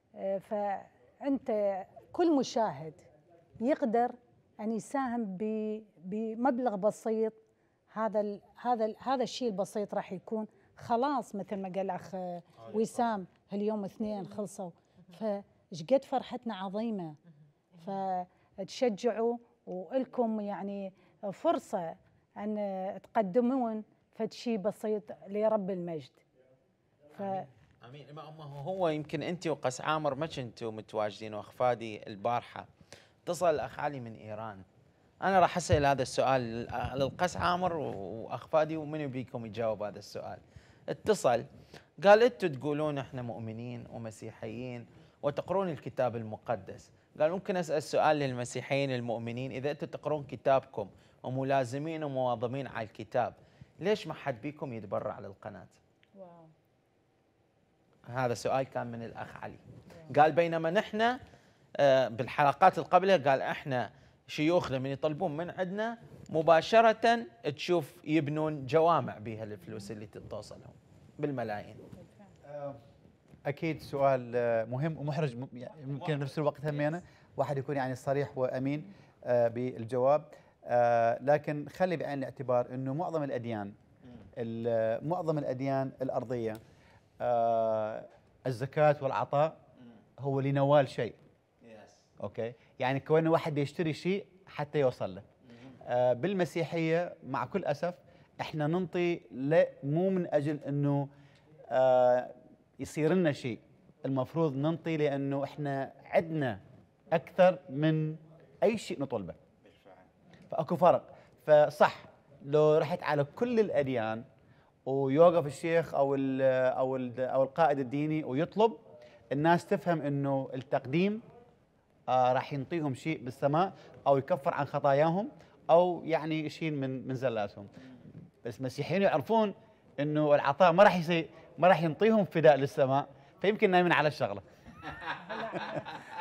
فانت كل مشاهد يقدر أن يساهم بمبلغ بسيط. هذا ال هذا ال هذا الشيء البسيط راح يكون خلاص مثل ما قال أخ وسام اليوم اثنين خلصوا. فايش قد فرحتنا عظيمة. فتشجعوا ولكم يعني فرصة أن تقدمون فد شيء بسيط لرب المجد. ف امين. ما هو يمكن انت وقس عامر ما كنتوا متواجدين، واخ فادي البارحه اتصل الاخ علي من ايران. انا راح اسال هذا السؤال للقس عامر واخ فادي ومن يبيكم يجاوب هذا السؤال. اتصل قال انتم تقولون احنا مؤمنين ومسيحيين وتقرون الكتاب المقدس، قال ممكن اسال سؤال للمسيحيين المؤمنين، اذا انتم تقرون كتابكم وملازمين ومواظبين على الكتاب ليش ما حد بيكم يتبرع للقناه؟ واو. هذا سؤال كان من الاخ علي. قال بينما نحن بالحلقات اللي قبلها قال احنا شيوخنا من يطلبون من عندنا مباشرة تشوف يبنون جوامع بها الفلوس اللي توصلهم بالملايين. اكيد سؤال مهم ومحرج، يمكن نفس الوقت همينه واحد يكون يعني صريح وامين بالجواب، لكن خلي بعين الاعتبار انه معظم الاديان معظم الاديان الارضيه الزكاة والعطاء هو لنوال شيء. اوكي، يعني كونه واحد يشتري شيء حتى يوصل له. آه بالمسيحيه مع كل اسف احنا ننطي مو من اجل انه آه يصير لنا شيء، المفروض ننطي لانه احنا عندنا اكثر من اي شيء نطلبه. فاكو فرق. فصح لو رحت على كل الاديان ويوقف الشيخ او ال او ال او القائد الديني ويطلب، الناس تفهم انه التقديم آه راح ينطيهم شيء بالسماء او يكفر عن خطاياهم او يعني يشيل من من زلاتهم. بس المسيحيين يعرفون انه العطاء ما راح يصير، ما راح ينطيهم فداء للسماء، فيمكن نايمين على الشغله.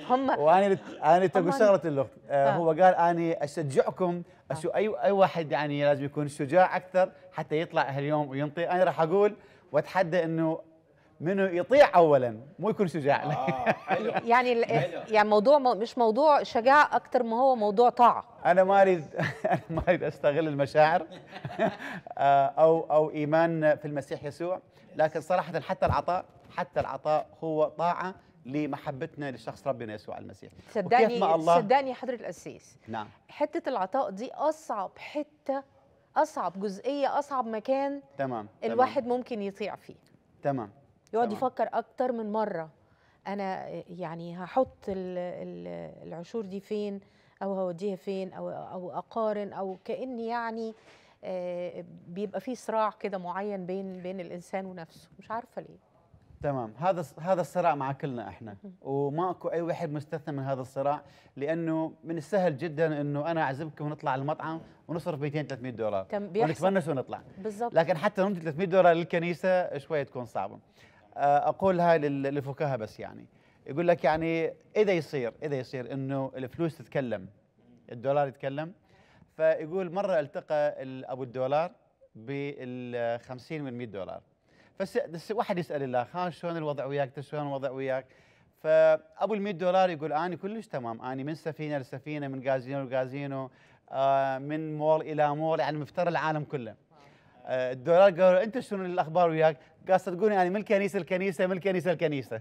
هم وانا انا تقول هم- شغله الاخت آه آه. هو قال اني اشجعكم أشو اي اي واحد يعني لازم يكون شجاع اكثر حتى يطلع هاليوم وينطي. انا راح اقول واتحدى انه منو يطيع اولا مو يكون شجاع. آه حلو. يعني ال- حلو. يعني موضوع مو- مش موضوع شجاعه اكتر ما هو موضوع طاعه. انا ما اريد انا ما اريد استغل المشاعر آه، او او ايمان في المسيح يسوع، لكن صراحه حتى العطاء حتى العطاء هو طاعه لمحبتنا لشخص ربنا يسوع المسيح. صدقني وكيف ما الله صدقني يا حضره القسيس، نعم حته العطاء دي اصعب حته، اصعب جزئيه، اصعب مكان تمام الواحد ممكن يطيع فيه. تمام يقعد تمام. يفكر اكتر من مره، انا يعني هحط ال- ال- العشور دي فين، او هوديها فين، او او اقارن، او كاني يعني آه، بيبقى في صراع كده معين بين بين الانسان ونفسه، مش عارفه ليه. تمام. هذا هذا الصراع مع كلنا احنا، وماكو اي واحد مستثنى من هذا الصراع، لانه من السهل جدا انه انا اعزمكم ونطلع المطعم ونصرف مئتين ثلاثمئة دولار تم- بيحصل. ونتونس ونطلع، بالظبط. لكن حتى نمت ثلاثمئة دولار للكنيسه شويه تكون صعبه. آه، اقولها لل- للفكاهه بس، يعني يقول لك يعني اذا يصير اذا يصير انه الفلوس تتكلم، الدولار يتكلم. فيقول مره التقى ال- ابو الدولار بال خمسين وال مئة دولار، فس واحد يسال الله ها شلون الوضع وياك، أنت شلون الوضع وياك؟ فابو ال مئة دولار يقول اني كلش تمام، اني من سفينه لسفينه، من غازينو لغازينو، آه من مول الى مول، يعني مفتر العالم كله. آه الدولار قالوا انت شنو الاخبار وياك؟ قال صدقوني انا من الكنيسه الكنيسه، من الكنيسه الكنيسه.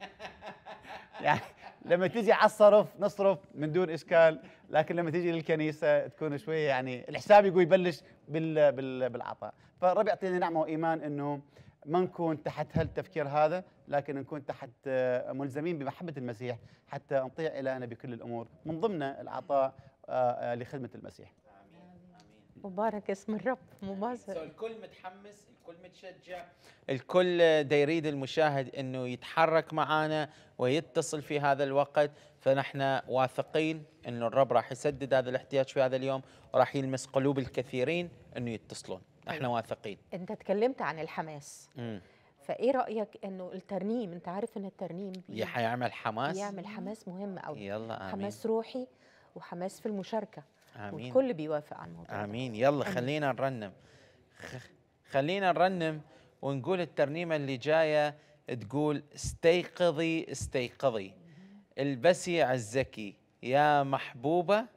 يعني لما تيجي على الصرف نصرف من دون اشكال، لكن لما تيجي للكنيسه تكون شويه يعني الحساب يقول يبلش بال بال بالعطاء. فالرب يعطينا نعمه وايمان انه ما نكون تحت هالتفكير هذا، لكن نكون تحت آه، ملزمين بمحبه المسيح حتى نطيع الهنا بكل الامور، من ضمنها العطاء آه، آه، لخدمه المسيح. مبارك اسم الرب. سو مبارك. الكل متحمس، الكل متشجع، الكل دا يريد المشاهد انه يتحرك معنا ويتصل في هذا الوقت، فنحن واثقين انه الرب راح يسدد هذا الاحتياج في هذا اليوم وراح يلمس قلوب الكثيرين انه يتصلون، نحن واثقين. انت اتكلمت عن الحماس، امم فايه رايك انه الترنيم، انت عارف ان الترنيم بي- حيعمل حماس. بيعمل حماس مهم قوي، يلا امين. حماس روحي وحماس في المشاركه، امين والكل بيوافق على الموضوع ده. امين. يلا آمين. خلينا نرنم، خ- خلينا نرنم ونقول الترنيمه اللي جايه تقول استيقظي استيقظي البسي عزك يا محبوبه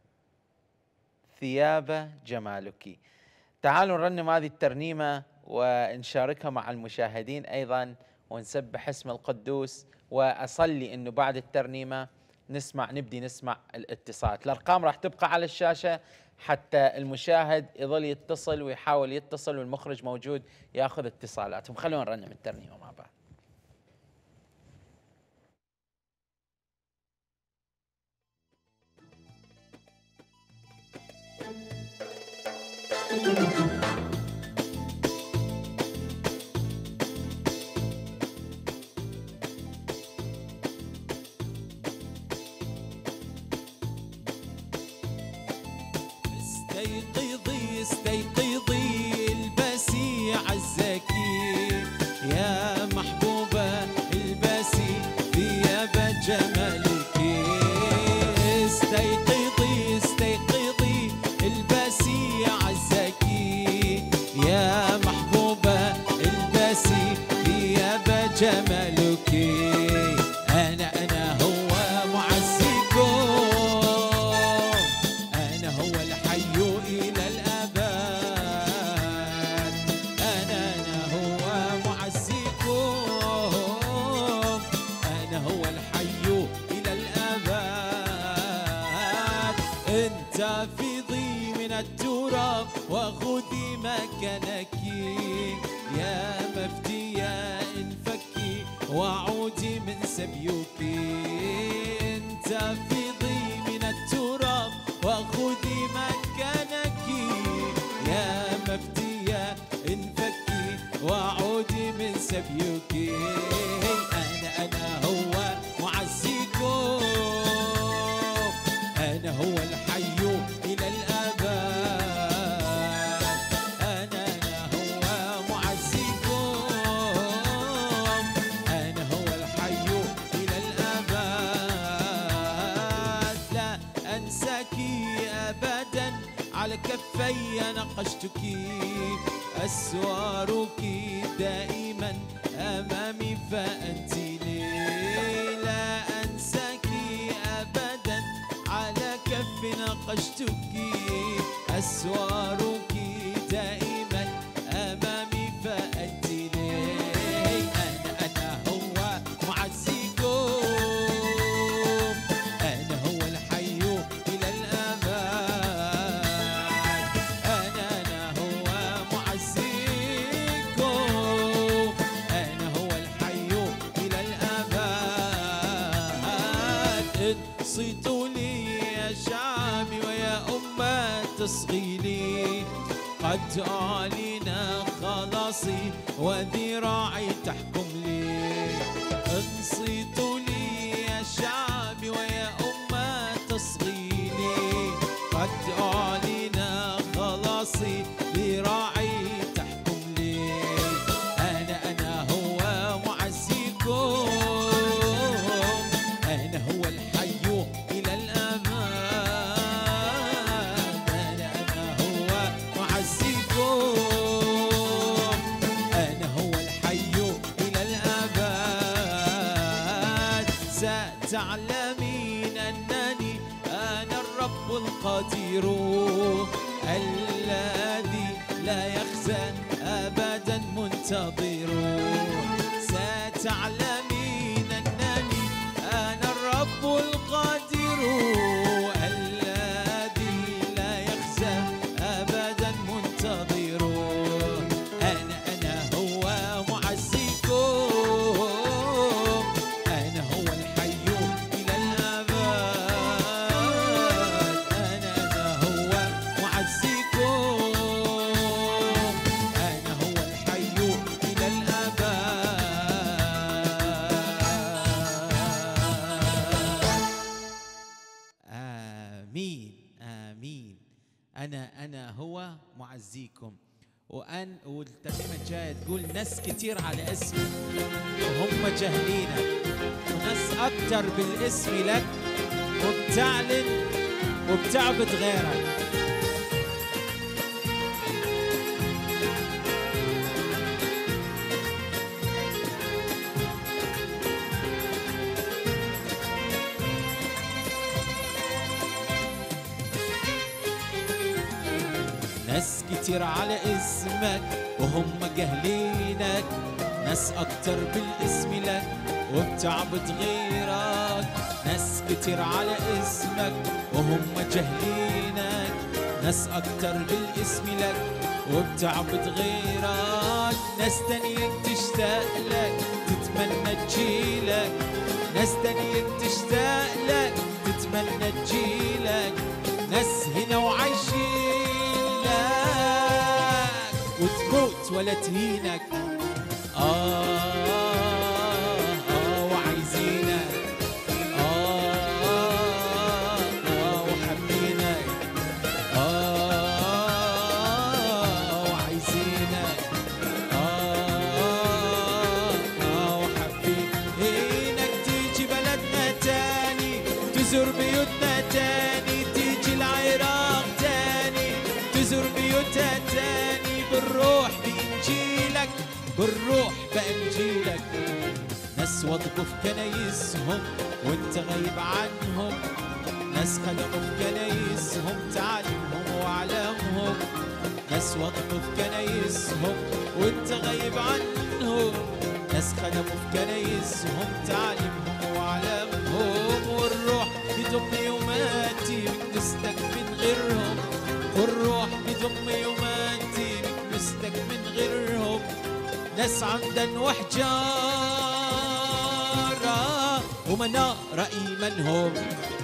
ثياب جمالك. تعالوا نرنم هذه الترنيمه ونشاركها مع المشاهدين ايضا، ونسبح اسم القدوس، واصلي انه بعد الترنيمه نسمع نبدي نسمع الاتصالات. الارقام راح تبقى على الشاشه حتى المشاهد يظل يتصل ويحاول يتصل، والمخرج موجود ياخذ اتصالاتهم. خلونا نرنم الترنيمه مع بعض. استيقظي استيقظي البسي عزكي يا محبوبة البسي ثياب جمالك. استيقظي استيقظي البسي عزكي يا محبوبة البسي ثياب جمالك. أنا أنا هو معزكم، أنا هو الحي إلى الأبد، أنا أنا هو معزكم، أنا هو الحي إلى الأبد. أنت فيضي من التراب وخذي مكانك يا مفدية انفكي وعودي من سبيك. أنت فيضي من التراب وخذي مكانك يا مفدية انفكي وعودي من سبيك. أنا أنا هو معزيكم، أنا هو الحي إلى الأبد، أنا أنا هو معزيكم، أنا هو الحي إلى الأبد. على كفي نقشتك أسوارك دائما أمامي فأنت لي لا أنساك أبدا على كفي نقشتك أسوارك دائما أمامي فأنت لي أنا أنا هو معزيكم أنا هو الحي إلى الأبد أنا أنا هو معزيكم أنا هو الحي إلى الأبد انصتوا لي يا شعبي ويا أمة تصغيلي قد أعلن خلاصي وذراعي تحكم لي انصتوا لي يا شعبي ويا أمة تصغيلي قد أعلن خلاصي ذراعي تحكم لي أنا أنا هو معزيكم أنا هو الحي إلى الأبد أنا أنا هو معزيكم أنا هو الحي إلى الأبد ستعلمين أنني أنا الرب القدير الذي لا يخزى أبدا منتظر ستعلمين أنني أنا الرب القدير الذي لا يخزى أبدا منتظر أنا أنا هو معزيكم أنا هو الحي إلى الأبد أنا أنا هو معزيكم أنا هو الحي إلى الأبد آمين آمين أنا أنا هو معزيكم وأن والترنيمة الجاية تقول ناس كتير على اسمك وهم جاهلينك وناس أكتر بالاسم لك وبتعلن وبتعبد غيرك ناس كتير على اسمك وهم جاهلينك ناس أكتر بالاسم لك وبتعبد غيرك ناس كتير على اسمك وهم جاهلينك ناس أكتر بالاسم لك وبتعبد غيرك ناس تانية تشتاق لك تتمنى تجيلك ناس تانية تشتاق لك تتمنى تجيلك ناس هنا وعايشين وتموت ولا تهينك آه آه وعايزينك آه آه وحابينك آه وعايزينك آه آه وحابينك تيجي بلدنا تاني تزور بيوتنا تاني تيجي العراق تاني تزور بيوتها تاني بالروح بإنجيلك بالروح بإنجيلك ناس وظفوا في كنايسهم وانت غايب عنهم ناس خدموا في كنايسهم تعليمهم وعلامهم ناس وظفوا في كنايسهم وانت غايب عنهم ناس خدموا في كنايسهم تعليمهم وعلامهم والروح بضم يوماتي بكنيستك من غيرهم والروح بضم يوماتي بكنيستك من غيرهم ناس عمدا وحجارة ومنارة إيمانهم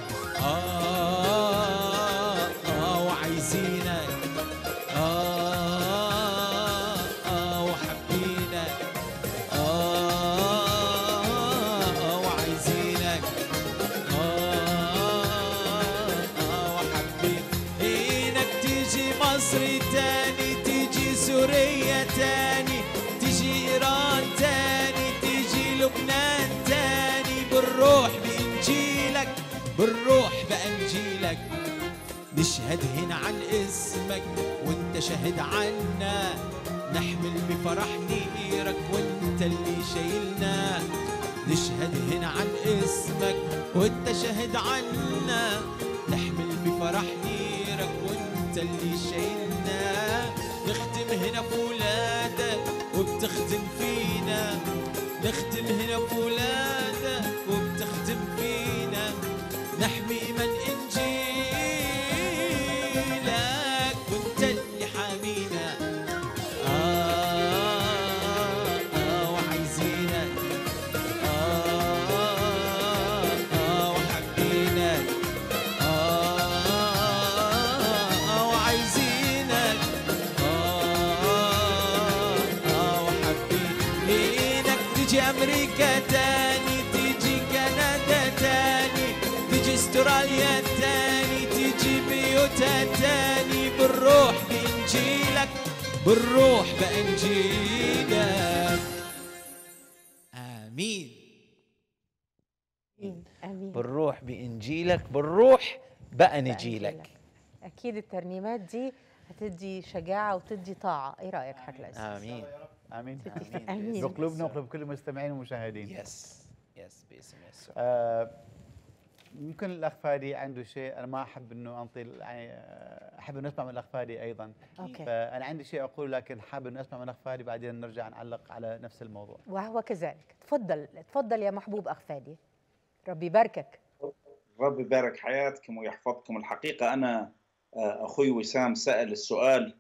آه آه وعايزينك آه آه وحابينك آه آه وعايزينك آه آه وحابينك تيجي مصر تاني تيجي سوريا تاني تيجي إيران تاني تيجي لبنان تاني بالروح بإنجيلك بالروح بإنجيلك نشهد هنا عن اسمك وانت شاهد عنا، نحمل بفرح نيرك وانت اللي شايلنا. نشهد هنا عن اسمك وانت شاهد عنا، نحمل بفرح نيرك وانت اللي شايلنا. نختم هنا في ولادك وبتخدم فينا، نختم هنا في ولادك وبتخدم فينا. نحمي إيمان إنجيلك وانت اللي حامينا. آه آه وعايزينك، آه آه وحابينك، آه آه وعايزينك، آه آه وحابينك. تيجي أمريكا تاني، تيجي كندا تاني، تيجي استراليا تاني، تيجي بيوتا تاني، بالروح بإنجيلك، بالروح بإنجيلك. آمين. آمين. بالروح بإنجيلك، بالروح بقى نجيلك. أكيد الترنيمات دي هتدي شجاعة وتدي طاعة. إيه رأيك حضرتك الأسيس؟ آمين. آمين. آمين. بقلوبنا وقلوب كل المستمعين والمشاهدين. يس يس باسم يسوع. آه ممكن الأخ فادي عنده شيء، أنا ما أحب إنه أنطي، يعني أحب إنه أسمع من الأخ فادي أيضا. أوكي. فأنا عندي شيء أقول، لكن حابب إنه أسمع من الأخ فادي بعدين نرجع نعلق على نفس الموضوع. وهو كذلك. تفضل تفضل يا محبوب أخ فادي، ربي يباركك. ربي يبارك حياتكم ويحفظكم. الحقيقة أنا أخوي وسام سأل السؤال،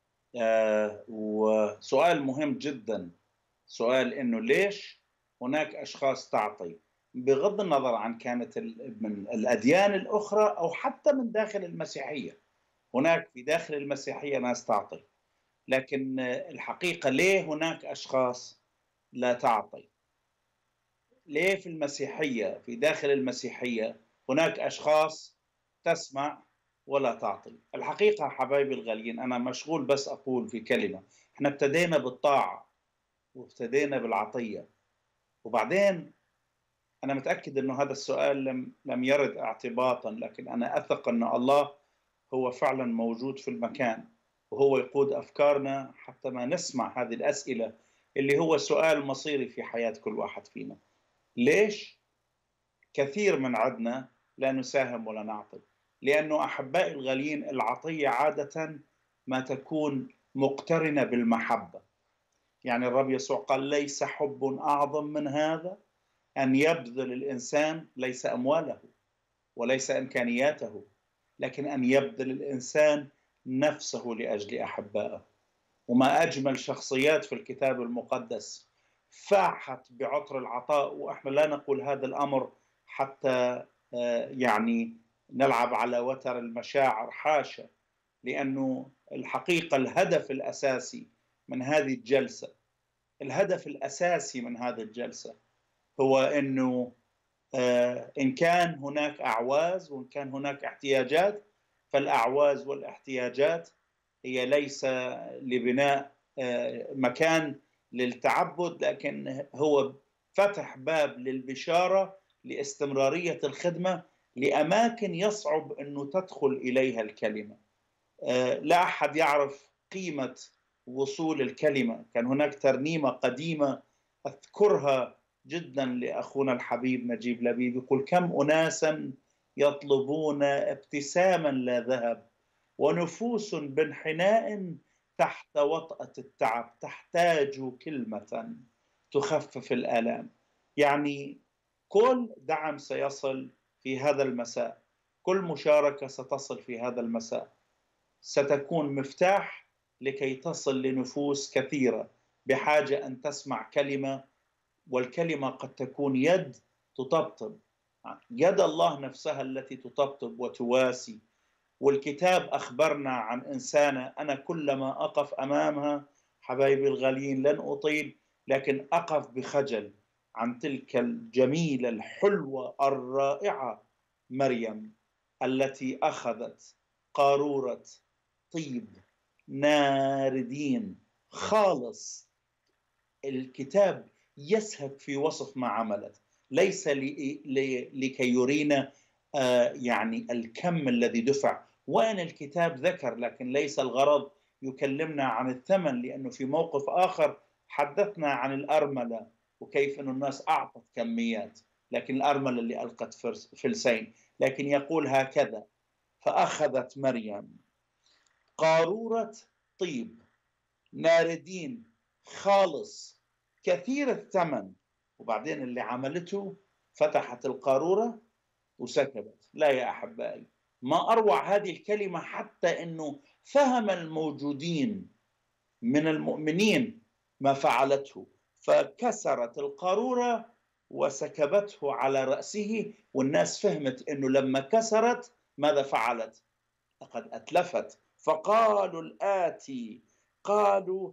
وسؤال مهم جدا، سؤال إنه ليش هناك أشخاص تعطي، بغض النظر عن كانت من الأديان الأخرى أو حتى من داخل المسيحية. هناك في داخل المسيحية ناس تعطي، لكن الحقيقة ليه هناك أشخاص لا تعطي؟ ليه في المسيحية، في داخل المسيحية هناك أشخاص تسمع ولا تعطي؟ الحقيقة حبايبي الغاليين، أنا مشغول بس أقول في كلمة. احنا ابتدينا بالطاعة وابتدينا بالعطية، وبعدين أنا متأكد أنه هذا السؤال لم لم يرد اعتباطا، لكن أنا أثق أن الله هو فعلا موجود في المكان، وهو يقود أفكارنا حتى ما نسمع هذه الأسئلة اللي هو سؤال مصيري في حياة كل واحد فينا. ليش كثير من عدنا لا نساهم ولا نعطي؟ لأنه أحبائي الغاليين، العطية عادة ما تكون مقترنة بالمحبة. يعني الرب يسوع قال ليس حب أعظم من هذا أن يبذل الإنسان ليس أمواله وليس إمكانياته، لكن أن يبذل الإنسان نفسه لأجل أحبائه. وما أجمل شخصيات في الكتاب المقدس فاحت بعطر العطاء. وإحنا لا نقول هذا الأمر حتى يعني نلعب على وتر المشاعر، حاشا، لأنه الحقيقة الهدف الأساسي من هذه الجلسة، الهدف الأساسي من هذه الجلسة هو أنه إن كان هناك أعواز وإن كان هناك احتياجات، فالأعواز والاحتياجات هي ليس لبناء مكان للتعبد، لكن هو فتح باب للبشارة، لاستمرارية الخدمة، لأماكن يصعب أنه تدخل إليها الكلمة. لا أحد يعرف قيمة وصول الكلمة. كان هناك ترنيمة قديمة أذكرها جدا لأخونا الحبيب نجيب لبيب، يقول كم أناسا يطلبون ابتساما لا ذهب، ونفوس بانحناء تحت وطأة التعب تحتاج كلمة تخفف الآلام. يعني كل دعم سيصل في هذا المساء، كل مشاركة ستصل في هذا المساء ستكون مفتاح لكي تصل لنفوس كثيرة بحاجة أن تسمع كلمة، والكلمة قد تكون يد تطبطب، يد الله نفسها التي تطبطب وتواسي. والكتاب أخبرنا عن إنسانة أنا كلما أقف أمامها حبايبي الغاليين لن أطيل، لكن أقف بخجل عن تلك الجميلة الحلوة الرائعة مريم التي أخذت قارورة طيب ناردين خالص. الكتاب يسهب في وصف ما عملت، ليس لكي يرينا يعني الكم الذي دفع، وإن الكتاب ذكر، لكن ليس الغرض يكلمنا عن الثمن، لأنه في موقف آخر حدثنا عن الأرملة وكيف أن الناس أعطت كميات، لكن الأرملة اللي ألقت فلسين. لكن يقول هكذا: فأخذت مريم قارورة طيب ناردين خالص كثير الثمن، وبعدين اللي عملته فتحت القارورة وسكبت. لا يا أحبائي، ما أروع هذه الكلمة، حتى أنه فهم الموجودين من المؤمنين ما فعلته، فكسرت القارورة وسكبته على رأسه، والناس فهمت أنه لما كسرت ماذا فعلت؟ لقد أتلفت. فقالوا الآتي، قالوا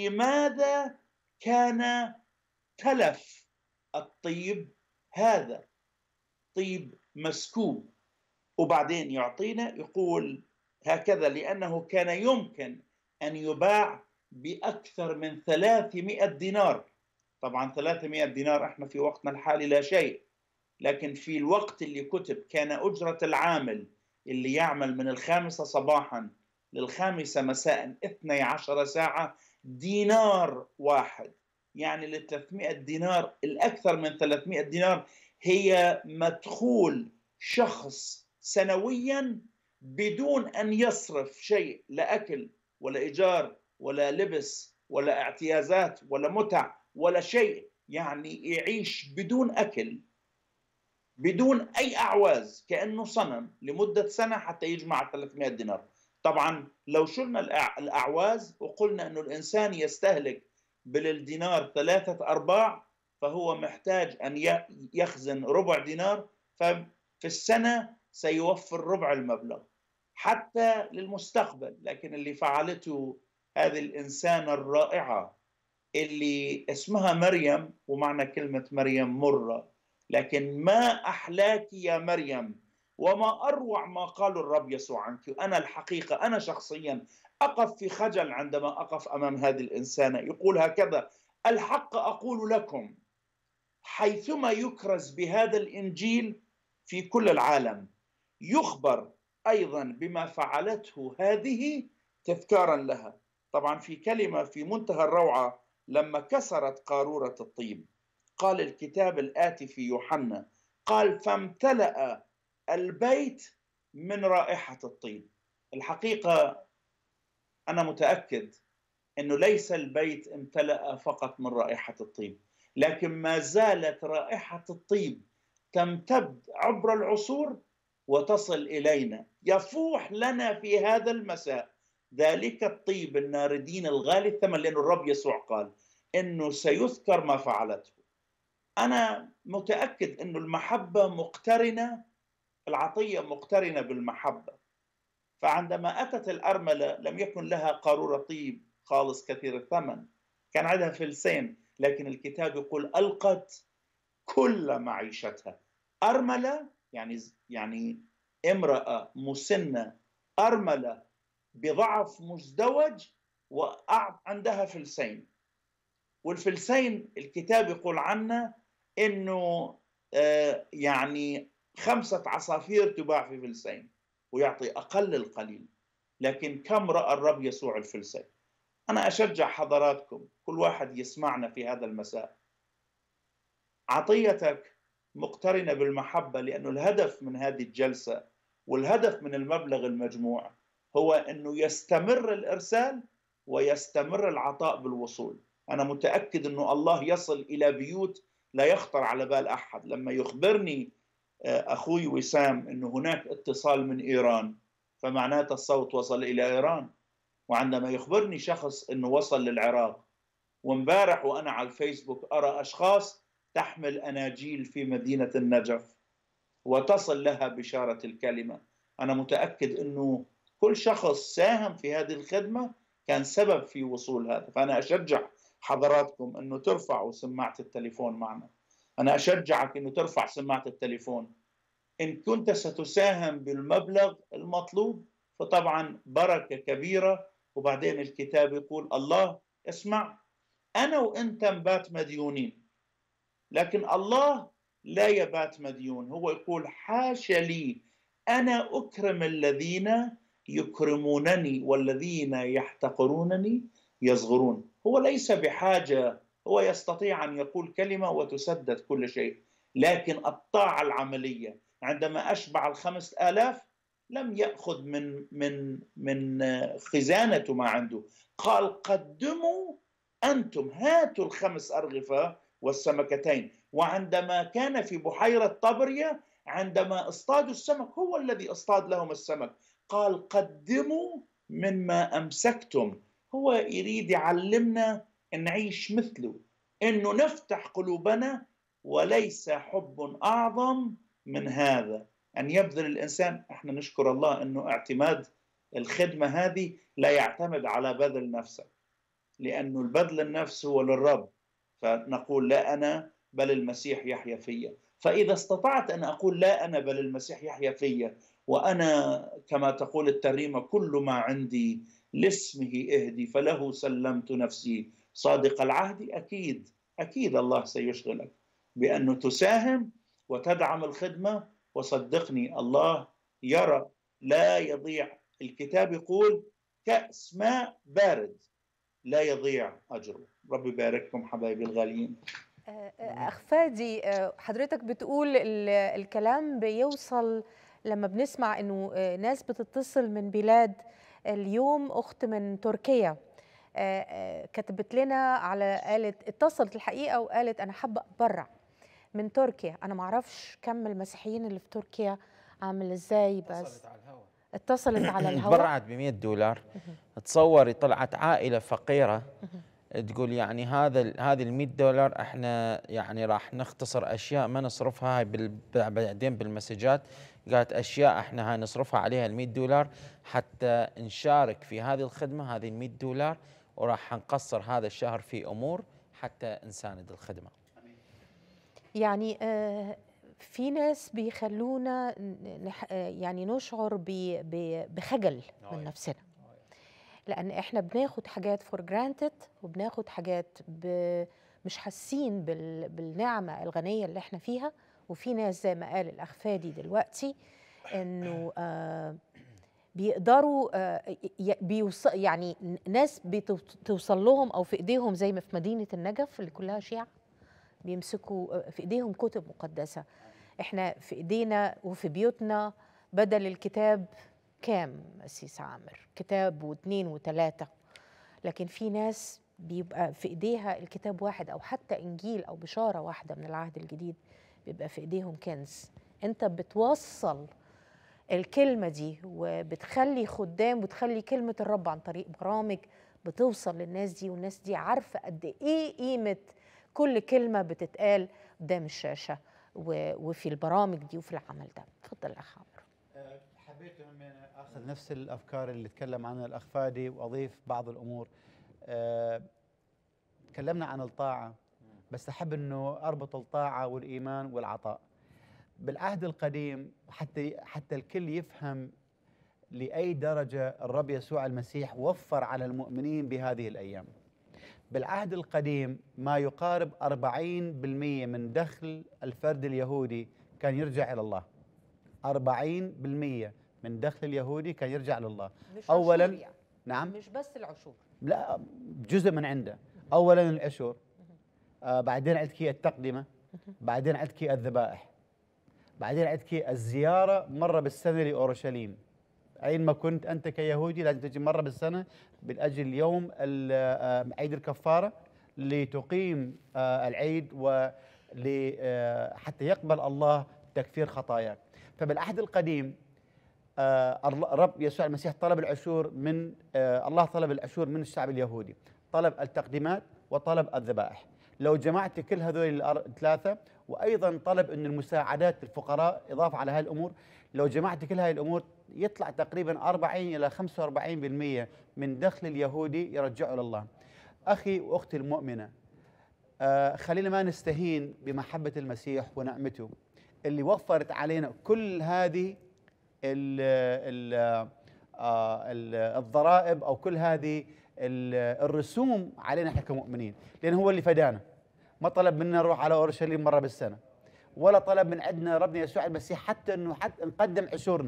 لماذا كان تلف الطيب هذا؟ طيب مسكوب. وبعدين يعطينا يقول هكذا: لأنه كان يمكن أن يباع بأكثر من ثلاثمائة دينار. طبعا ثلاثمائة دينار احنا في وقتنا الحالي لا شيء، لكن في الوقت اللي كتب كان أجرة العامل اللي يعمل من الخامسة صباحا للخامسة مساء اثني عشر ساعة دينار واحد. يعني ل ثلاثمائة دينار، الأكثر من ثلاثمائة دينار هي مدخول شخص سنويا بدون أن يصرف شيء، لا أكل ولا إيجار ولا لبس ولا اعتيازات ولا متع ولا شيء. يعني يعيش بدون أكل بدون أي أعواز كأنه صنم لمدة سنة حتى يجمع ثلاثمائة دينار. طبعا لو شلنا الأعواز وقلنا أنه الإنسان يستهلك بالدينار ثلاثة أرباع، فهو محتاج أن يخزن ربع دينار، ففي السنة سيوفر ربع المبلغ حتى للمستقبل. لكن اللي فعلته هذه الإنسانة الرائعة اللي اسمها مريم، ومعنى كلمة مريم مرة، لكن ما أحلاك يا مريم، وما أروع ما قال الرب يسوع عنك. أنا الحقيقة أنا شخصيا أقف في خجل عندما أقف أمام هذه الإنسانة. يقول هكذا: الحق أقول لكم، حيثما يكرز بهذا الإنجيل في كل العالم يخبر أيضا بما فعلته هذه تذكارا لها. طبعا في كلمة في منتهى الروعة لما كسرت قارورة الطيب، قال الكتاب الآتي في يوحنا، قال: فامتلأ البيت من رائحة الطيب. الحقيقة أنا متأكد أنه ليس البيت امتلأ فقط من رائحة الطيب، لكن ما زالت رائحة الطيب تمتد عبر العصور وتصل إلينا. يفوح لنا في هذا المساء ذلك الطيب الناردين الغالي الثمن، لأن الرب يسوع قال أنه سيذكر ما فعلته. أنا متأكد أنه المحبة مقترنة، العطية مقترنة بالمحبة. فعندما أتت الأرملة لم يكن لها قارورة طيب خالص كثير الثمن، كان عندها فلسين، لكن الكتاب يقول ألقت كل معيشتها. أرملة يعني يعني امرأة مسنة، أرملة بضعف مزدوج، وعندها فلسين. والفلسين الكتاب يقول عنه إنه آه يعني خمسة عصافير تباع في فلسين، ويعطي أقل القليل. لكن كم رأى الرب يسوع الفلسين؟ أنا أشجع حضراتكم، كل واحد يسمعنا في هذا المساء، عطيتك مقترنة بالمحبة، لأنه الهدف من هذه الجلسة والهدف من المبلغ المجموع هو أنه يستمر الإرسال ويستمر العطاء بالوصول. أنا متأكد أنه الله يصل إلى بيوت لا يخطر على بال أحد. لما يخبرني أخوي وسام أنه هناك اتصال من إيران، فمعناته الصوت وصل إلى إيران. وعندما يخبرني شخص أنه وصل للعراق، ومبارح وأنا على الفيسبوك أرى أشخاص تحمل أناجيل في مدينة النجف وتصل لها بشارة الكلمة، أنا متأكد أنه كل شخص ساهم في هذه الخدمة كان سبب في وصول هذا. فأنا أشجع حضراتكم أنه ترفعوا سماعة التليفون معنا. أنا أشجعك أنه ترفع سماعة التليفون. إن كنت ستساهم بالمبلغ المطلوب فطبعا بركة كبيرة. وبعدين الكتاب يقول الله اسمع، أنا وإنت نبات مديونين، لكن الله لا يبات مديون. هو يقول حاشا لي أنا أكرم الذين يكرمونني والذين يحتقرونني يصغرون. هو ليس بحاجة، هو يستطيع أن يقول كلمة وتسدد كل شيء، لكن الطاعة العملية عندما أشبع الخمس آلاف لم يأخذ من من من خزانته ما عنده، قال قدموا أنتم، هاتوا الخمس أرغفة والسمكتين. وعندما كان في بحيرة طبرية عندما اصطادوا السمك هو الذي اصطاد لهم السمك، قال قدموا مما أمسكتم. هو يريد يعلمنا أن نعيش مثله، أنه نفتح قلوبنا، وليس حب أعظم من هذا أن يبذل الإنسان. احنا نشكر الله أنه اعتماد الخدمة هذه لا يعتمد على بذل نفسك، لأنه البذل النفس هو للرب، فنقول لا أنا بل المسيح يحيا فيا. فإذا استطعت أن أقول لا أنا بل المسيح يحيا فيا، وأنا كما تقول الترنيمة كل ما عندي لاسمه اهدي فله سلمت نفسي صادق العهد، أكيد أكيد الله سيشغلك بأنه تساهم وتدعم الخدمة. وصدقني الله يرى، لا يضيع. الكتاب يقول كأس ماء بارد لا يضيع أجره. ربي يبارككم حبايبي الغاليين. أخ فادي، حضرتك بتقول الكلام بيوصل لما بنسمع إنه ناس بتتصل من بلاد. اليوم أخت من تركيا كتبت لنا على، قالت اتصلت الحقيقة وقالت أنا حابة أتبرع من تركيا. أنا معرفش كم المسيحيين اللي في تركيا عامل إزاي، بس اتصلت على الهواء اتصلت على الهواء تبرعت ب مئة دولار. تصوري طلعت عائلة فقيرة تقول يعني هذا هذه ال مئة دولار احنا يعني راح نختصر اشياء ما نصرفها، هاي بعدين بالمسجات قالت اشياء احنا هاي نصرفها عليها ال مئة دولار حتى نشارك في هذه الخدمة، هذه ال مئة دولار، وراح نقصر هذا الشهر في امور حتى نساند الخدمة. يعني آه في ناس بيخلونا يعني نشعر بخجل من نفسنا، لأن إحنا بناخد حاجات فور جرانتد وبناخد حاجات مش حاسين بالنعمة الغنية اللي إحنا فيها. وفي ناس زي ما قال الأخ فادي دلوقتي إنه آه بيقدروا آه بيوصل، يعني ناس بتوصل لهم أو في إيديهم زي ما في مدينة النجف اللي كلها شيعة بيمسكوا في إيديهم كتب مقدسة. إحنا في إيدينا وفي بيوتنا بدل الكتاب كام أسيس عامر؟ كتاب واثنين وثلاثة، لكن في ناس بيبقى في إيديها الكتاب واحد أو حتى إنجيل أو بشارة واحدة من العهد الجديد، بيبقى في إيديهم كنز. أنت بتوصل الكلمة دي وبتخلي خدام وتخلي كلمة الرب عن طريق برامج بتوصل للناس دي، والناس دي عارفة قد إيه قيمة كل كلمة بتتقال قدام الشاشة وفي البرامج دي وفي العمل ده. اتفضل الأخ عمرو. حبيت أنا أخذ نفس الأفكار اللي تكلم عنها الأخ فادي وأضيف بعض الأمور. أه تكلمنا عن الطاعة، بس أحب أنه أربط الطاعة والإيمان والعطاء. بالعهد القديم حتى حتى الكل يفهم لأي درجة الرب يسوع المسيح وفر على المؤمنين بهذه الأيام. بالعهد القديم ما يقارب أربعين بالمئة من دخل الفرد اليهودي كان يرجع إلى الله. أربعين بالمئة من دخل اليهودي كان يرجع لله. مش أولاً يعني. نعم، مش بس العشور، لا جزء من عنده. أولاً العشور، آه بعدين عندك التقدمة، بعدين عندك الذبائح، بعدين عندك الزيارة مرة بالسنة لأورشليم. أينما كنت أنت كيهودي لازم تجي مرة بالسنة بالأجل يوم عيد الكفارة لتقيم العيد وحتى يقبل الله تكفير خطاياك. فبالعهد القديم الرب يسوع المسيح طلب العشور من الله، طلب العشور من الشعب اليهودي، طلب التقديمات وطلب الذبائح. لو جمعت كل هذول الثلاثة، وأيضا طلب أن المساعدات الفقراء إضافة على هذه الأمور، لو جمعت كل هذه الأمور يطلع تقريبا أربعين إلى خمسة وأربعين بالمئة من دخل اليهودي يرجعه لله. أخي وأختي المؤمنة، آه خلينا ما نستهين بمحبة المسيح ونعمته اللي وفرت علينا كل هذه ال ال آه الضرائب أو كل هذه الرسوم علينا احنا كمؤمنين، لأن هو اللي فدانا. ما طلب منا نروح على أورشليم مرة بالسنة، ولا طلب من عندنا ربنا يسوع المسيح حتى أنه حتى نقدم عشورنا،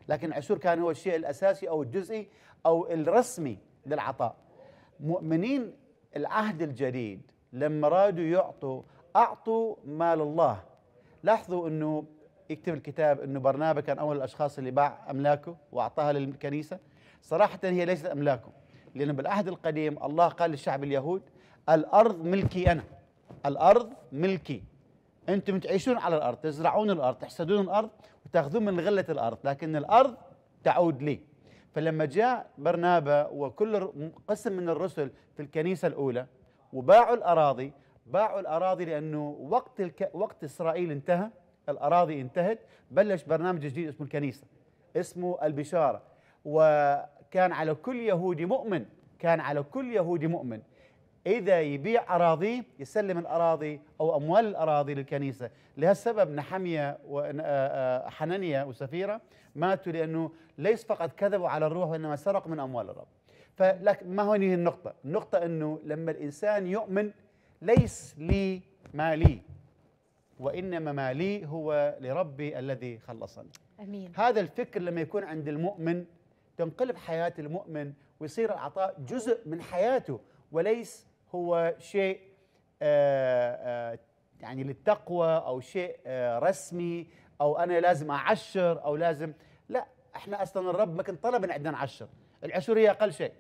لكن العشور كان هو الشيء الأساسي أو الجزئي أو الرسمي للعطاء. مؤمنين العهد الجديد لما رادوا يعطوا أعطوا مال الله. لاحظوا أنه يكتب الكتاب أنه برنابا كان أول الأشخاص اللي باع أملاكه وأعطاها للكنيسة. صراحة هي ليست أملاكه، لأنه بالعهد القديم الله قال للشعب اليهود الأرض ملكي أنا، الأرض ملكي، أنتم تعيشون على الأرض، تزرعون الأرض، تحسدون الأرض وتأخذون من غلة الأرض، لكن الأرض تعود لي. فلما جاء برنابا وكل قسم من الرسل في الكنيسة الأولى وباعوا الأراضي، باعوا الأراضي لأنه وقت الك... وقت إسرائيل انتهى، الأراضي انتهت، بلش برنامج جديد اسمه الكنيسة، اسمه البشارة. وكان على كل يهودي مؤمن، كان على كل يهودي مؤمن إذا يبيع أراضيه يسلم الأراضي أو أموال الأراضي للكنيسة. لهالسبب نحمية وحنانيا وسفيرة ماتوا لأنه ليس فقط كذبوا على الروح وإنما سرقوا من أموال الرب. فلكن ما هو هي النقطة، النقطة أنه لما الإنسان يؤمن ليس لي ما لي وإنما ما لي هو لربي الذي خلصني. أمين. هذا الفكر لما يكون عند المؤمن تنقلب حياة المؤمن ويصير العطاء جزء من حياته وليس هو شيء آآ آآ يعني للتقوى أو شيء رسمي أو أنا لازم أعشر أو لازم، لا، إحنا أصلا الرب ما كان طلب من عندنا نعشر، العشور هي أقل شيء،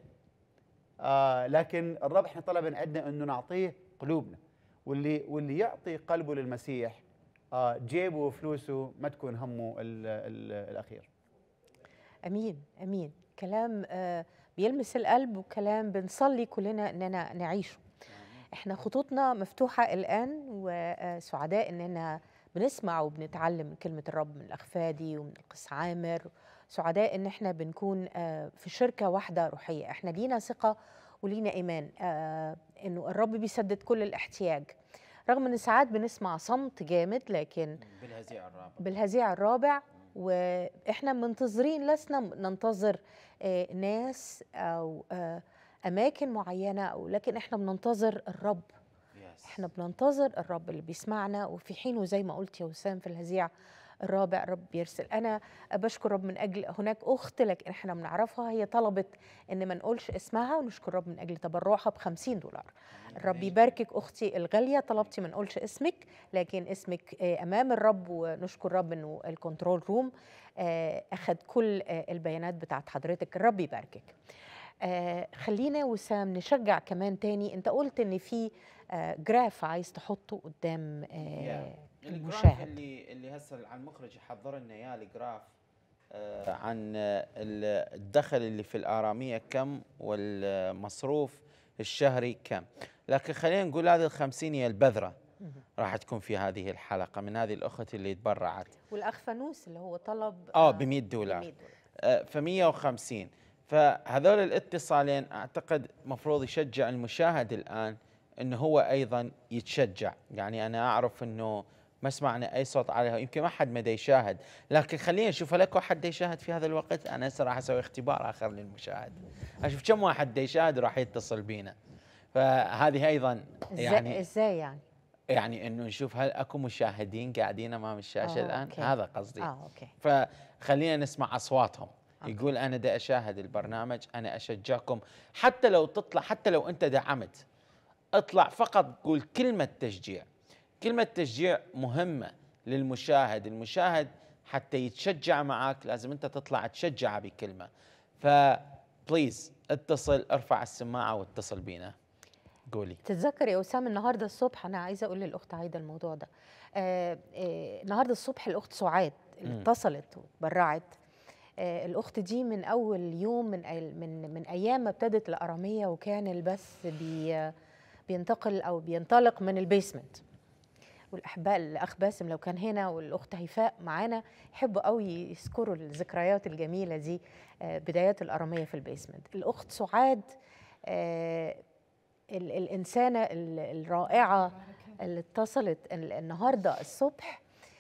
آه لكن الرب إحنا طلب من عندنا إنه نعطيه قلوبنا، واللي واللي يعطي قلبه للمسيح آه جيبه وفلوسه ما تكون همه ال ال الأخير. أمين أمين. كلام آه بيلمس القلب وكلام بنصلي كلنا اننا نعيشه. احنا خطوطنا مفتوحه الان وسعداء اننا بنسمع وبنتعلم من كلمه الرب من الاخ فادي ومن القس عامر. سعداء ان احنا بنكون في شركه واحده روحيه، احنا لينا ثقه ولينا ايمان انه الرب بيسدد كل الاحتياج، رغم ان ساعات بنسمع صمت جامد لكن بالهزيع الرابع بالهزيع الرابع واحنا منتظرين، لسنا ننتظر آه ناس او آه اماكن معينه او لكن احنا بننتظر الرب. yes. احنا بننتظر الرب اللي بيسمعنا وفي حينه زي ما قلت يا وسام في الهزيع الرابع الرب بيرسل. انا بشكر رب من اجل هناك اخت لكن احنا بنعرفها، هي طلبت ان ما نقولش اسمها ونشكر رب من اجل تبرعها ب خمسين دولار. الرب يباركك اختي الغاليه، طلبتي ما نقولش اسمك لكن اسمك امام الرب ونشكر رب انه الكنترول روم اخذ كل البيانات بتاعت حضرتك. الرب يباركك. خلينا وسام نشجع كمان تاني، انت قلت ان في جراف عايز تحطه قدام المشاهد. اللي اللي هسه على المخرج يحضر لنا اياه الجراف آه عن الدخل اللي في الآرامية كم والمصروف الشهري كم، لكن خلينا نقول هذه الخمسين هي البذرة راح تكون في هذه الحلقة من هذه الأخت اللي تبرعت. والأخ فانوس اللي هو طلب اه ب مئة دولار آه ف مئة وخمسين. فهذول الاتصالين أعتقد مفروض يشجع المشاهد الآن انه هو ايضا يتشجع. يعني انا اعرف انه ما سمعنا اي صوت عليها، يمكن ما حد مدى يشاهد، لكن خلينا نشوف لك واحد يشاهد في هذا الوقت. انا هسه راح اسوي اختبار اخر للمشاهد، اشوف كم واحد يشاهد وراح يتصل بينا. فهذه ايضا يعني ازاي يعني يعني انه نشوف هل اكو مشاهدين قاعدين امام الشاشه آه الان. أوكي. هذا قصدي. اه اوكي. فخلينا نسمع اصواتهم. أوكي. يقول انا دا اشاهد البرنامج، انا اشجعكم، حتى لو تطلع، حتى لو انت دعمت اطلع فقط قول كلمة تشجيع. كلمة تشجيع مهمة للمشاهد، المشاهد حتى يتشجع معك لازم انت تطلع تشجعه بكلمة. فبليز اتصل، ارفع السماعة واتصل بينا. قولي. تتذكر يا أسامة النهاردة الصبح، أنا عايزة أقول للأخت عايدة الموضوع ده، آه آه النهاردة الصبح الأخت سعاد اللي اتصلت وبرعت، آه الأخت دي من أول يوم من من من أيام ما ابتدت الأرامية وكان البث بي بينتقل او بينطلق من البيسمنت. والاحباء الاخ باسم لو كان هنا والاخت هيفاء معانا يحبوا قوي يذكروا الذكريات الجميله دي، بدايات الاراميه في البيسمنت. الاخت سعاد الانسانه الرائعه اللي اتصلت النهارده الصبح،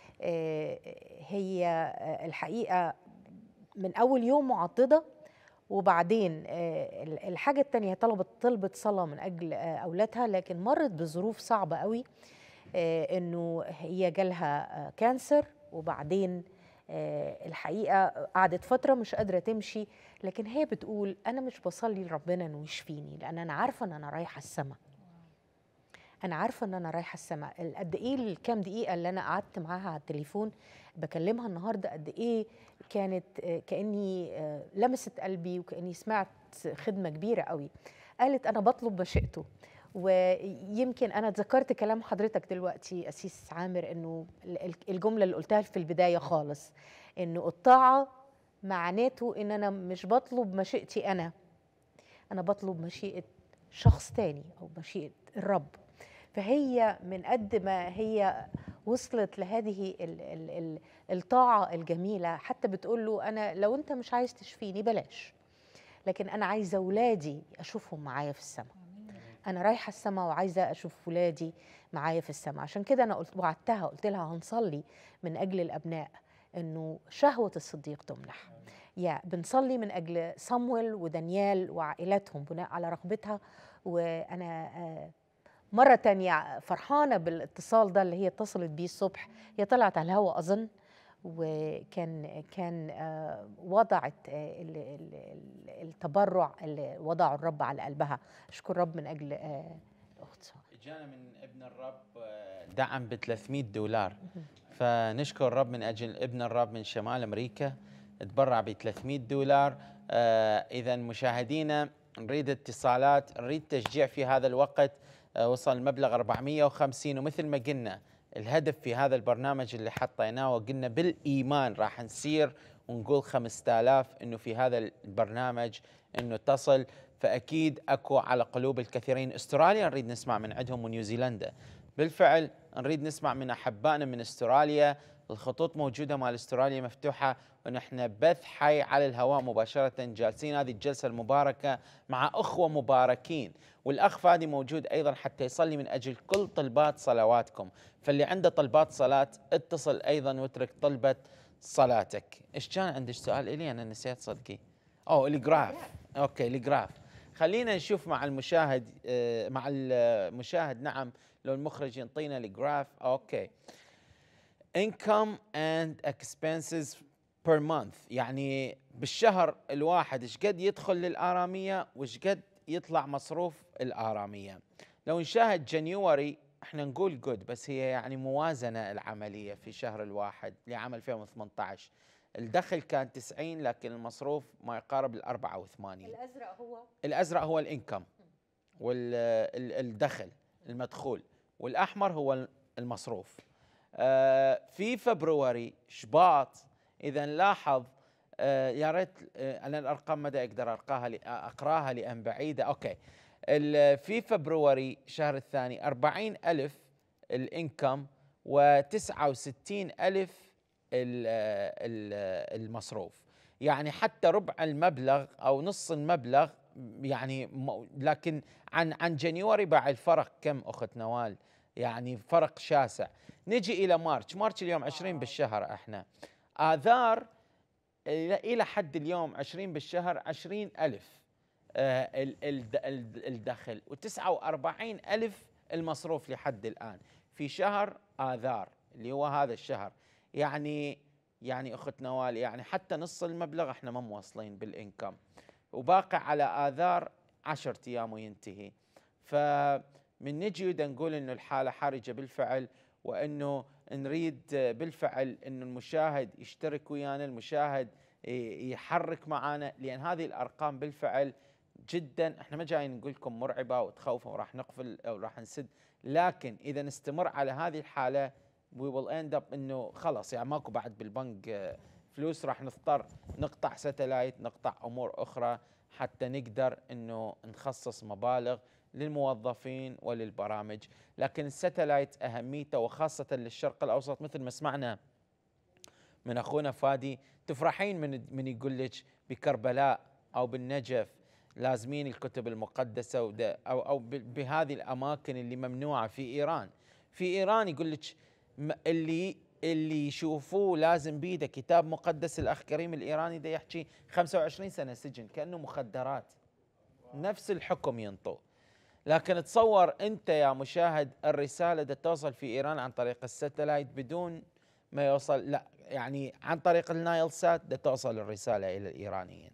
هي الحقيقه من اول يوم معضده، وبعدين الحاجة التانية طلبت طلبت صلاة من أجل أولادها، لكن مرت بظروف صعبة قوي، إنه هي جالها كانسر وبعدين آه، الحقيقة قعدت فترة مش قادرة تمشي، لكن هي بتقول أنا مش بصلي لربنا إنه يشفيني، لأن أنا عارفة إن أنا رايحة السما. أنا عارفة إن أنا رايحة السما. قد إيه الكام دقيقة اللي أنا قعدت معاها على التليفون بكلمها النهاردة، قد إيه كانت آه، كأني آه، لمست قلبي، وكأني سمعت خدمة كبيرة قوي. قالت أنا بطلب مشيئته. ويمكن أنا اتذكرت كلام حضرتك دلوقتي أسيس عامر، إنه الجملة اللي قلتها في البداية خالص، إنه الطاعة معناته إن أنا مش بطلب مشيئتي أنا، أنا بطلب مشيئة شخص تاني أو مشيئة الرب. فهي من قد ما هي وصلت لهذه ال ال ال الطاعة الجميلة، حتى بتقول له أنا لو أنت مش عايز تشفيني بلاش، لكن أنا عايزة ولادي أشوفهم معايا في السماء. أنا رايحة السماء وعايزة أشوف ولادي معايا في السماء. عشان كده أنا قلت وعدتها، قلت لها هنصلي من أجل الأبناء إنه شهوة الصديق تمنح. يا بنصلي من أجل صمويل ودانيال وعائلاتهم بناء على رغبتها. وأنا آه مرة تانية فرحانة بالاتصال ده اللي هي اتصلت بيه الصبح. هي طلعت على الهواء أظن، وكان كان آه وضعت آه التبرع اللي وضعه الرب على قلبها. أشكر رب من أجل آه الأخت. جانا من ابن الرب دعم ب ثلاثمئة دولار، فنشكر الرب من أجل ابن الرب من شمال أمريكا تبرع ب ثلاثمئة دولار. آه إذا مشاهدينا نريد اتصالات، نريد تشجيع في هذا الوقت. آه وصل المبلغ أربعمئة وخمسين، ومثل ما قلنا الهدف في هذا البرنامج اللي حطيناه وقلنا بالإيمان راح نسير ونقول خمسة آلاف إنه في هذا البرنامج إنه تصل، فأكيد أكو على قلوب الكثيرين. استراليا نريد نسمع من عندهم ونيوزيلندا، بالفعل نريد نسمع من أحبائنا من استراليا. الخطوط موجودة مال استراليا مفتوحة، ونحن بث حي على الهواء مباشرة، جالسين هذه الجلسة المباركة مع أخوة مباركين. والأخ فادي موجود أيضا حتى يصلي من أجل كل طلبات صلواتكم، فاللي عنده طلبات صلاة اتصل أيضا واترك طلبة صلاتك. إيش كان عندك سؤال إلي؟ أنا نسيت صدقي. أوه الجراف. أوكي الجراف. خلينا نشوف مع المشاهد آه مع المشاهد نعم لو المخرج ينطينا الجراف. أوكي. income and expenses per month، يعني بالشهر الواحد ايش قد يدخل للآرامية وايش قد يطلع مصروف الآرامية. لو نشاهد جانيوري احنا نقول جود، بس هي يعني موازنة العملية في شهر الواحد لعام ألفين وثمانية عشر. الدخل كان تسعين لكن المصروف ما يقارب ال أربعة وثمانين. الأزرق هو الأزرق هو الانكم والدخل المدخول، والأحمر هو المصروف. آه في فبراير شباط إذا نلاحظ آه يا ريت آه أنا الأرقام مدى أقدر أرقاها أقراها لأن بعيدة. أوكي. في فبراير شهر الثاني أربعين ألف الانكم وتسعة وستين ألف المصروف، يعني حتى ربع المبلغ أو نص المبلغ يعني. لكن عن عن جانيوري باع الفرق كم أخت نوال؟ يعني فرق شاسع. نجي إلى مارس. مارس اليوم عشرين بالشهر احنا. آذار إلى حد اليوم عشرين بالشهر عشرين ألف آه الدخل وتسعة وأربعين ألف المصروف لحد الآن في شهر آذار اللي هو هذا الشهر. يعني يعني أخت نوال يعني حتى نص المبلغ احنا ما موصلين بالإنكم، وباقي على آذار عشرة أيام وينتهي. فمن نجي نقول إنه الحالة حرجة بالفعل، وإنه نريد بالفعل إنه المشاهد يشترك ويانا، المشاهد يحرك معانا، لأن هذه الأرقام بالفعل جدا احنا ما جايين نقول لكم مرعبة وتخوفوا وراح نقفل أو راح نسد، لكن إذا نستمر على هذه الحالة we will end up إنه خلاص يعني ماكو بعد بالبنك فلوس، راح نضطر نقطع ساتلايت، نقطع أمور أخرى حتى نقدر إنه نخصص مبالغ للموظفين وللبرامج. لكن الساتلايت أهميته وخاصة للشرق الأوسط مثل ما سمعنا من أخونا فادي. تفرحين من من يقول لك بكربلاء أو بالنجف لازمين الكتب المقدسة أو أو بهذه الأماكن اللي ممنوعة في إيران. في إيران يقول لك اللي اللي يشوفوه لازم بيده كتاب مقدس. الأخ كريم الإيراني ده يحكي خمسة وعشرين سنة سجن كأنه مخدرات، نفس الحكم ينطوه. لكن تصور أنت يا مشاهد الرسالة ده توصل في إيران عن طريق الساتلايت بدون ما يوصل، لا يعني عن طريق النايل سات ده توصل الرسالة إلى الإيرانيين.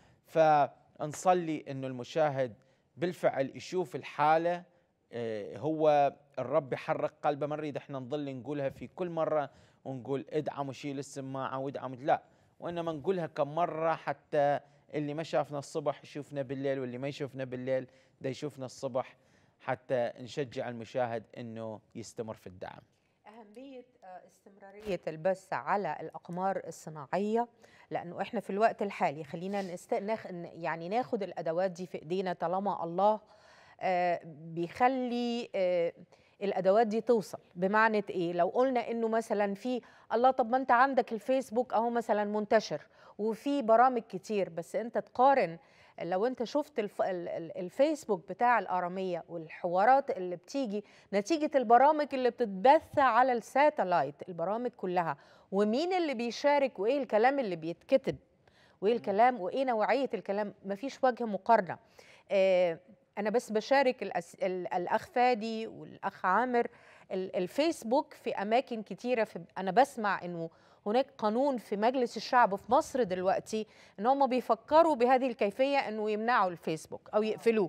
فنصلي إنه المشاهد بالفعل يشوف الحالة، آه، هو الرب يحرك قلبه. ما نريد احنا نظل نقولها في كل مرة ونقول ادعموا شيل السماعة وادعموا، لا، وإنما نقولها كم مرة حتى اللي ما شافنا الصبح يشوفنا بالليل، واللي ما يشوفنا بالليل ده يشوفنا الصبح، حتى نشجع المشاهد إنه يستمر في الدعم. أهمية استمرارية البث على الأقمار الصناعية، لأنه إحنا في الوقت الحالي خلينا نست... ناخ... يعني ناخد الأدوات دي في إيدينا، طالما الله آه بيخلي آه الأدوات دي توصل. بمعنى إيه؟ لو قلنا إنه مثلا في الله، طب ما أنت عندك الفيسبوك أهو مثلا منتشر وفي برامج كتير، بس أنت تقارن لو انت شفت الف... الفيسبوك بتاع الآرامية والحوارات اللي بتيجي نتيجة البرامج اللي بتتبث على الساتلايت، البرامج كلها، ومين اللي بيشارك وايه الكلام اللي بيتكتب وايه الكلام وايه نوعية الكلام، مفيش وجه مقارنة. اه انا بس بشارك الأس... الاخ فادي والاخ عامر الفيسبوك في اماكن كتيرة. في... انا بسمع انه هناك قانون في مجلس الشعب في مصر دلوقتي ان هم بيفكروا بهذه الكيفيه انه يمنعوا الفيسبوك او يقفلوه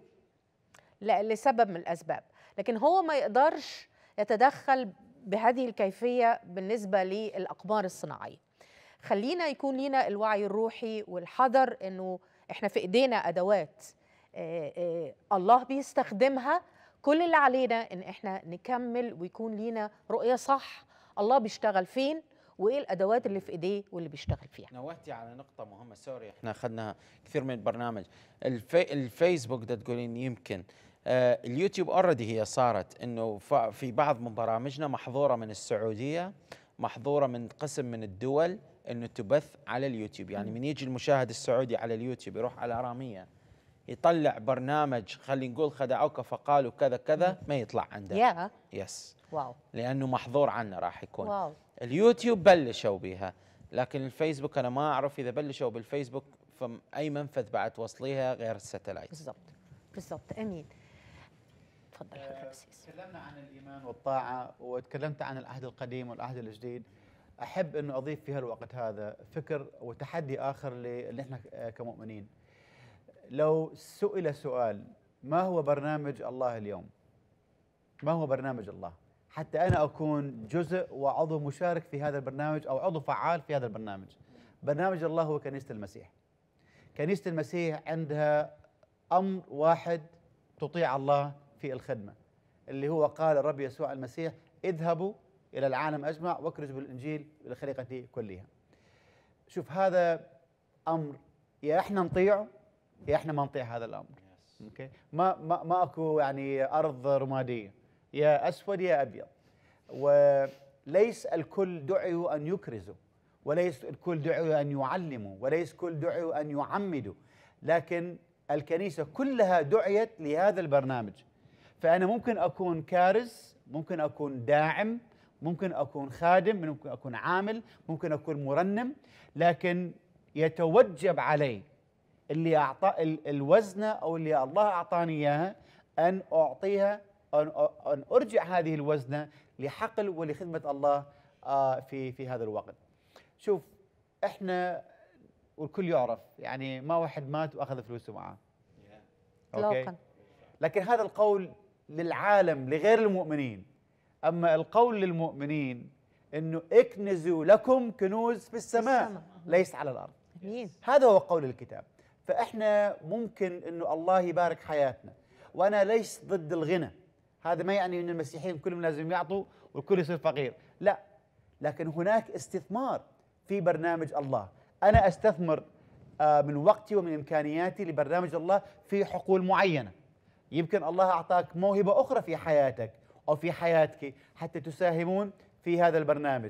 لسبب من الاسباب، لكن هو ما يقدرش يتدخل بهذه الكيفيه بالنسبه للاقمار الصناعيه. خلينا يكون لنا الوعي الروحي والحذر انه احنا في ايدينا ادوات آآ آآ الله بيستخدمها، كل اللي علينا ان احنا نكمل ويكون لنا رؤيه صح الله بيشتغل فين وايه الادوات اللي في ايديه واللي بيشتغل فيها. نوهتي على نقطه مهمه، سوري احنا اخذنا كثير من البرنامج. الفي الفيسبوك ده تقولين يمكن آه اليوتيوب اوريدي هي صارت انه في بعض من برامجنا محظوره من السعوديه، محظوره من قسم من الدول انه تبث على اليوتيوب. يعني من يجي المشاهد السعودي على اليوتيوب يروح على آرامية يطلع برنامج خلينا نقول خدعوك فقالوا كذا كذا ما يطلع عنده. يا يس واو، لانه محظور عنه راح يكون. واو. اليوتيوب بلشوا بها، لكن الفيسبوك انا ما اعرف اذا بلشوا بالفيسبوك فاي منفذ بعد توصليها غير الساتلايت. بالضبط بالضبط. امين. تفضل حضرتك سيس. تكلمنا عن الايمان والطاعه وتكلمت عن العهد القديم والعهد الجديد. احب انه اضيف في هالوقت هذا فكر وتحدي اخر اللي احنا كمؤمنين. لو سئل سؤال ما هو برنامج الله اليوم؟ ما هو برنامج الله؟ حتى أنا أكون جزء وعضو مشارك في هذا البرنامج أو عضو فعال في هذا البرنامج. برنامج الله هو كنيسة المسيح. كنيسة المسيح عندها أمر واحد تطيع الله في الخدمة، اللي هو قال الرب يسوع المسيح اذهبوا إلى العالم أجمع واكرزوا بالإنجيل للخليقة كلها. شوف هذا أمر يا إحنا نطيعه يا إحنا ما نطيع هذا الأمر. أوكي؟ ما ما ما أكو يعني أرض رمادية، يا أسود يا أبيض. وليس الكل دعوا أن يكرزوا، وليس الكل دعوا أن يعلموا، وليس الكل دعوا أن يعمدوا، لكن الكنيسة كلها دعيت لهذا البرنامج. فأنا ممكن أكون كارز، ممكن أكون داعم، ممكن أكون خادم، ممكن أكون عامل، ممكن أكون مرنم، لكن يتوجب علي اللي أعطى الوزنة أو اللي الله أعطاني إياها أن أعطيها، أن أرجع هذه الوزنة لحقل ولخدمة الله في في هذا الوقت. شوف إحنا والكل يعرف يعني ما واحد مات وأخذ فلوسه معاه. أوكي؟ لكن هذا القول للعالم لغير المؤمنين. أما القول للمؤمنين إنه اكنزوا لكم كنوز في السماء ليس على الأرض. هذا هو قول الكتاب. فإحنا ممكن إنه الله يبارك حياتنا، وأنا ليس ضد الغنى. هذا ما يعني إن المسيحيين كلهم لازم يعطوا والكل يصير فقير، لا، لكن هناك استثمار في برنامج الله. أنا أستثمر من وقتي ومن إمكانياتي لبرنامج الله في حقول معينة. يمكن الله أعطاك موهبة أخرى في حياتك أو في حياتك حتى تساهمون في هذا البرنامج.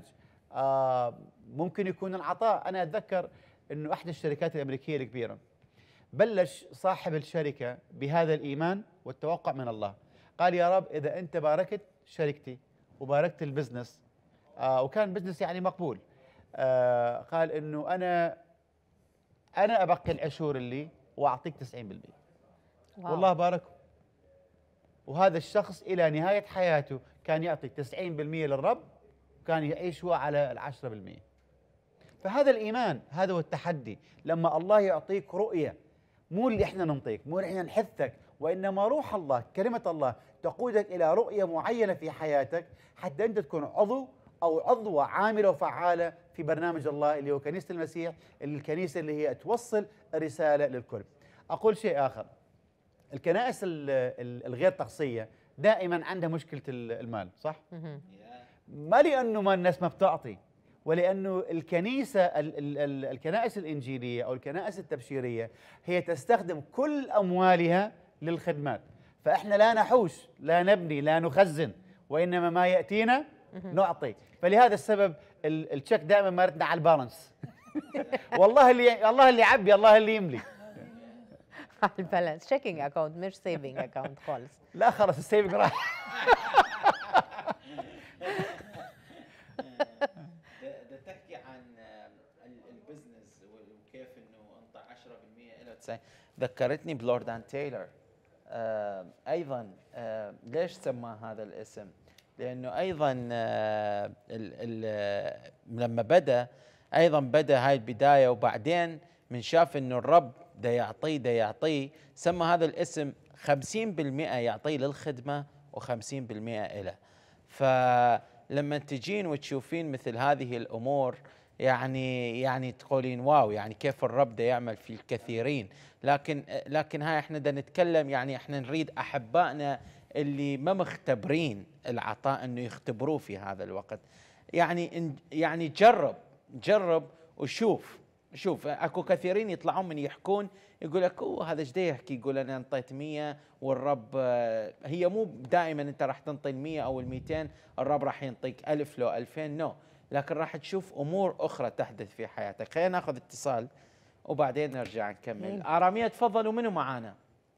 ممكن يكون العطاء. أنا أتذكر أنه أحد الشركات الأمريكية الكبيرة بلش صاحب الشركة بهذا الإيمان والتوقع من الله. قال يا رب إذا أنت باركت شركتي وباركت البزنس، آه وكان بزنس يعني مقبول، آه قال إنه أنا أنا أبقي العشور اللي وأعطيك تسعين بالمئة. والله باركه. وهذا الشخص إلى نهاية حياته كان يعطي تسعين بالمئة للرب كان يعيشوا على العشرة بالمئة. فهذا الإيمان، هذا هو التحدي، لما الله يعطيك رؤية، مو اللي احنا ننطيك، مو اللي احنا نحثك، وإنما روح الله، كلمة الله تقودك إلى رؤية معينة في حياتك حتى أنت تكون عضو أو عضوة عاملة وفعالة في برنامج الله اللي هو كنيسة المسيح، الكنيسة اللي هي توصل الرسالة للكل. أقول شيء آخر، الكنائس الغير طقسية دائما عندها مشكلة المال، صح؟ ما لأنه ما الناس ما بتعطي، ولأنه الكنيسة الكنائس الإنجيلية أو الكنائس التبشيرية هي تستخدم كل أموالها للخدمات، فإحنا لا نحوش، لا نبني، لا نخزن، وإنما ما يأتينا نعطي. فلهذا السبب التشيك دائما مارتنا على البالانس. والله اللي الله اللي يعبي، الله اللي يملي. على البالانس، تشيكينج اكاونت مش سيفنج اكاونت خالص. لا خلص السيفنج راح. تحكي عن البزنس وكيف انه انطى عشرة بالمئة الى تسعين، ذكرتني بلوردان تايلر. آه ايضا آه ليش سمى هذا الاسم؟ لانه ايضا آه ال ال لما بدا ايضا بدا هاي البدايه، وبعدين من شاف انه الرب دا يعطيه دا يعطيه سمى هذا الاسم خمسين بالمئة يعطيه للخدمه وخمسين بالمئة إله. فلما تجين وتشوفين مثل هذه الامور يعني يعني تقولين واو، يعني كيف الرب دا يعمل في الكثيرين. لكن لكن هاي احنا دا نتكلم، يعني احنا نريد احبائنا اللي ما مختبرين العطاء انه يختبروه في هذا الوقت. يعني يعني جرب جرب وشوف. شوف اكو كثيرين يطلعون من يحكون يقول لك اوه هذا ايش دا يحكي، يقول انا انطيت مية والرب. هي مو دائما انت راح تنطي المية او الميتين الرب راح ينطيك ألف لو ألفين، نو، لكن راح تشوف امور اخرى تحدث في حياتك. خلينا ناخذ اتصال وبعدين نرجع نكمل. آرامية تفضلوا، منو معانا؟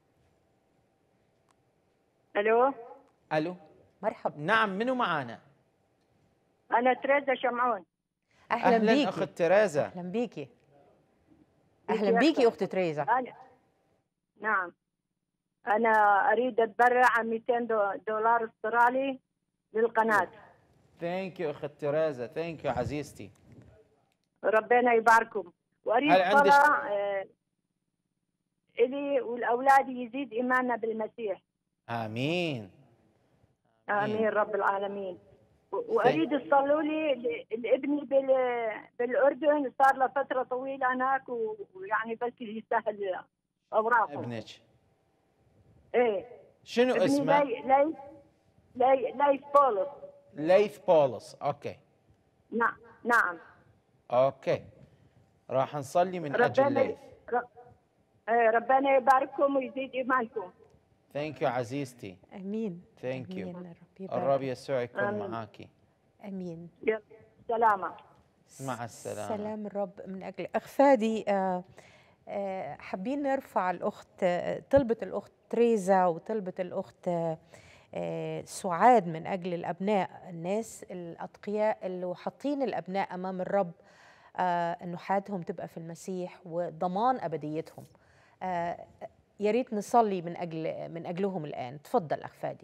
الو الو مرحبا. نعم، منو معانا؟ انا تريزا شمعون. اهلا, أهلاً بيكي. اخت تريزا. اهلا بيكي. اهلا بيكي اخت تريزا. أنا... نعم، انا اريد اتبرع مئتين دولار استرالي للقناه. ثانك يو اخت تريزا، ثانك يو عزيزتي، ربنا يباركم. واريد صلاه آه... الي والاولاد يزيد ايماننا بالمسيح. امين امين رب العالمين. واريد تصلوا لي لابني بالاردن، صار له فتره طويله هناك ويعني بلكي يسهل اوراقه. ابنك ايه شنو اسمه؟ لي لي لي ليث بولس. ليث بولس، اوكي. نعم نعم اوكي، راح نصلي من اجل ليث. رب... ايه ربنا يبارككم ويزيد ايمانكم. ثانك يو عزيزتي. امين. ثانك يو. الرب, الرب يسوع يكون آمين. معاكي. امين. سلامة. مع السلامة. سلام الرب من اجل اخ فادي. آه آه حابين نرفع الاخت، آه طلبة الاخت تريزا وطلبة الاخت آه آه سعاد من اجل الابناء، الناس الاتقياء اللي حاطين الابناء امام الرب، آه انه حياتهم تبقى في المسيح وضمان ابديتهم. آه يا ريت نصلي من اجل من اجلهم الان. تفضل اخ فادي.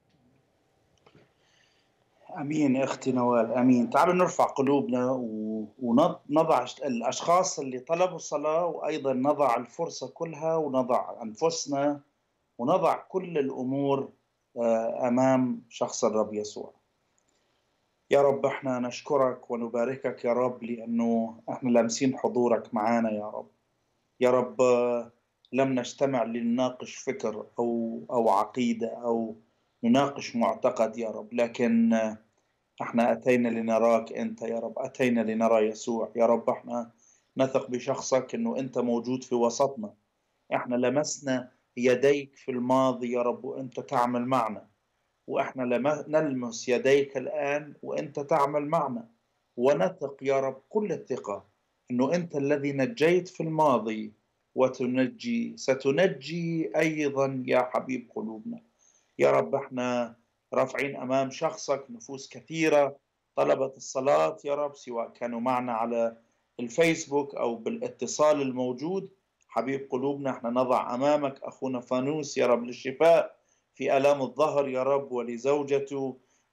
امين اختي نوال، امين. تعالوا نرفع قلوبنا ونضع الاشخاص اللي طلبوا الصلاه، وايضا نضع الفرصه كلها ونضع انفسنا ونضع كل الامور امام شخص الرب يسوع. يا رب احنا نشكرك ونباركك يا رب، لانه احنا لامسين حضورك معانا يا رب. يا رب لم نجتمع لنناقش فكر او او عقيده او نناقش معتقد يا رب، لكن احنا اتينا لنراك انت يا رب، اتينا لنرى يسوع يا رب. احنا نثق بشخصك انه انت موجود في وسطنا. احنا لمسنا يديك في الماضي يا رب وانت تعمل معنا، واحنا نلمس يديك الان وانت تعمل معنا، ونثق يا رب كل الثقة انه انت الذي نجيت في الماضي وتنجي ستنجي ايضا يا حبيب قلوبنا. يا رب احنا رافعين امام شخصك نفوس كثيرة طلبت الصلاة يا رب، سواء كانوا معنا على الفيسبوك او بالاتصال الموجود. حبيب قلوبنا احنا نضع امامك اخونا فانوس يا رب للشفاء في الام الظهر يا رب، ولزوجته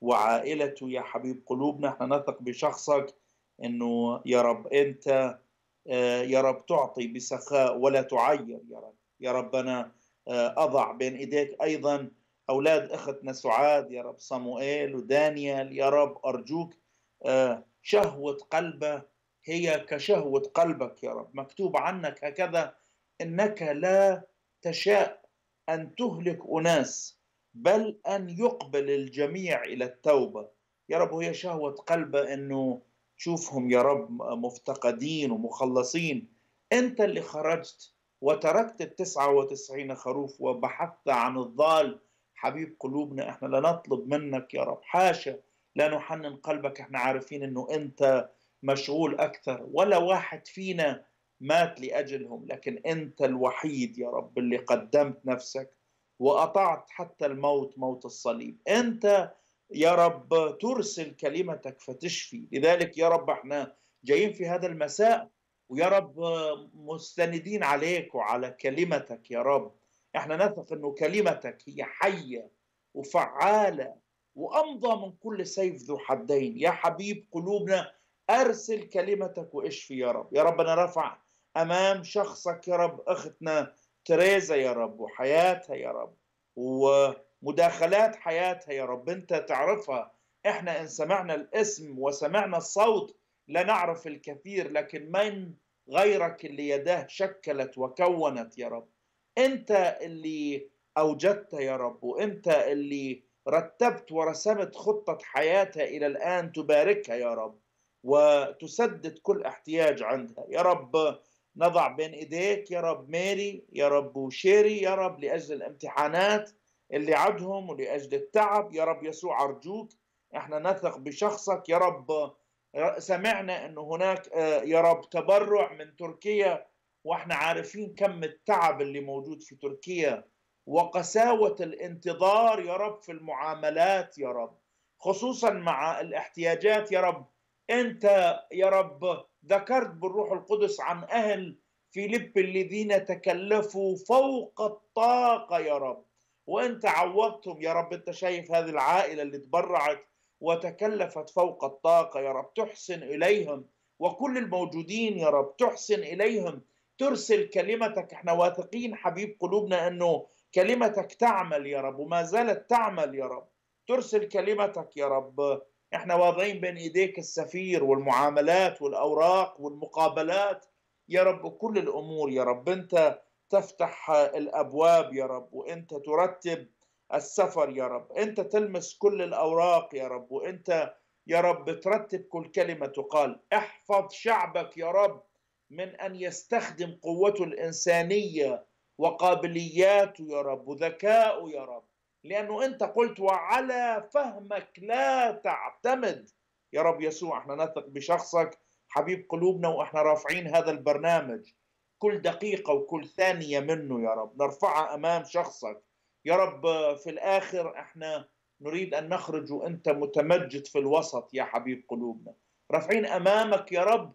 وعائلته يا حبيب قلوبنا. احنا نثق بشخصك انه يا رب انت يا رب تعطي بسخاء ولا تعير يا رب. يا رب أنا أضع بين إيديك أيضا أولاد أختنا سعاد يا رب، صموئيل ودانيال يا رب، أرجوك شهوة قلبه هي كشهوة قلبك يا رب. مكتوب عنك هكذا إنك لا تشاء أن تهلك أناس بل أن يقبل الجميع إلى التوبة يا رب. وهي شهوة قلبه إنه تشوفهم يا رب مفتقدين ومخلصين. أنت اللي خرجت وتركت التسعة وتسعين خروف وبحثت عن الضال. حبيب قلوبنا احنا لا نطلب منك يا رب، حاشا، لا نحنن قلبك. احنا عارفين انه انت مشغول اكثر، ولا واحد فينا مات لأجلهم، لكن انت الوحيد يا رب اللي قدمت نفسك وأطعت حتى الموت، موت الصليب. انت يا رب ترسل كلمتك فتشفي. لذلك يا رب احنا جايين في هذا المساء ويا رب مستندين عليك وعلى كلمتك يا رب. احنا نثق انه كلمتك هي حية وفعالة وأمضى من كل سيف ذو حدين. يا حبيب قلوبنا أرسل كلمتك واشفي يا رب. يا رب أنا رفع أمام شخصك يا رب أختنا تريزا يا رب وحياتها يا رب ومداخلات حياتها يا رب. أنت تعرفها، إحنا إن سمعنا الاسم وسمعنا الصوت لا نعرف الكثير، لكن من غيرك اللي يداه شكلت وكونت يا رب. أنت اللي أوجدت يا رب، وأنت اللي رتبت ورسمت خطة حياتها إلى الآن. تباركها يا رب وتسدد كل احتياج عندها يا رب. نضع بين إيديك يا رب ميري يا رب وشيري يا رب لأجل الامتحانات اللي عندهم ولأجل التعب يا رب. يسوع أرجوك احنا نثق بشخصك يا رب. سمعنا أنه هناك يا رب تبرع من تركيا، واحنا عارفين كم التعب اللي موجود في تركيا وقساوة الانتظار يا رب في المعاملات يا رب، خصوصا مع الاحتياجات يا رب. انت يا رب ذكرت بالروح القدس عن أهل فيليب الذين تكلفوا فوق الطاقة يا رب، وانت عوضتهم يا رب. انت شايف هذه العائلة اللي تبرعت وتكلفت فوق الطاقة يا رب، تحسن إليهم، وكل الموجودين يا رب تحسن إليهم. ترسل كلمتك. احنا واثقين حبيب قلوبنا أنه كلمتك تعمل يا رب وما زالت تعمل يا رب. ترسل كلمتك يا رب. احنا واضعين بين إيديك السفير والمعاملات والأوراق والمقابلات يا رب، كل الأمور يا رب. انت تفتح الأبواب يا رب، وانت ترتب السفر يا رب. انت تلمس كل الأوراق يا رب، وانت يا رب ترتب كل كلمة تقال. احفظ شعبك يا رب من أن يستخدم قوته الإنسانية وقابلياته يا رب وذكاؤه يا رب، لأنه أنت قلت وعلى فهمك لا تعتمد يا رب. يسوع احنا نثق بشخصك حبيب قلوبنا، وإحنا رافعين هذا البرنامج كل دقيقة وكل ثانية منه يا رب نرفعها أمام شخصك يا رب. في الآخر احنا نريد أن نخرج وأنت متمجد في الوسط يا حبيب قلوبنا. رافعين أمامك يا رب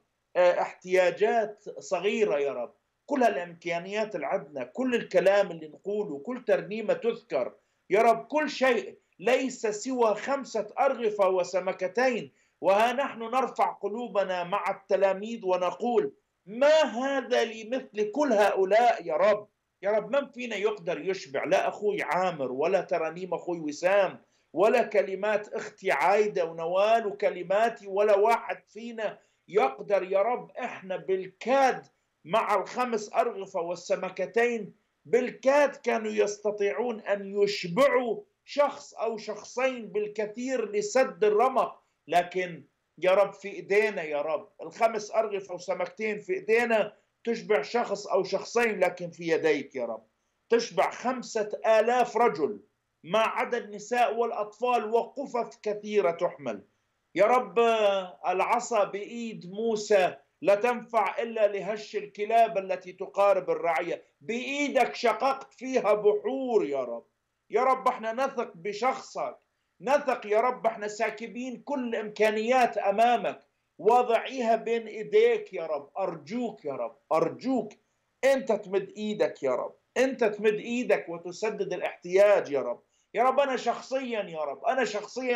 احتياجات صغيرة يا رب، كل الإمكانيات اللي عندنا، كل الكلام اللي نقوله، كل ترنيمة تذكر يا رب، كل شيء ليس سوى خمسة أرغفة وسمكتين. وها نحن نرفع قلوبنا مع التلاميذ ونقول ما هذا لمثل كل هؤلاء يا رب. يا رب من فينا يقدر يشبع؟ لا أخوي عامر، ولا ترانيم أخوي وسام، ولا كلمات أختي عايدة ونوال وكلماتي، ولا واحد فينا يقدر يا رب. احنا بالكاد مع الخمس أرغفة والسمكتين بالكاد كانوا يستطيعون أن يشبعوا شخص أو شخصين بالكثير لسد الرمق، لكن يا رب في إيدينا يا رب الخمس أرغفة وسمكتين في إيدينا تشبع شخص أو شخصين، لكن في يديك يا رب تشبع خمسة آلاف رجل مع عدد النساء والأطفال وقفف كثيرة تحمل يا رب. العصا بإيد موسى لا تنفع إلا لهش الكلاب التي تقارب الرعية، بإيدك شققت فيها بحور يا رب. يا رب احنا نثق بشخصك، نثق يا رب. احنا ساكبين كل إمكانيات أمامك واضعيها بين إيديك يا رب. أرجوك يا رب، أرجوك أنت تمد إيدك يا رب، أنت تمد إيدك وتسدد الاحتياج يا رب. يا رب أنا شخصيا يا رب، أنا شخصيا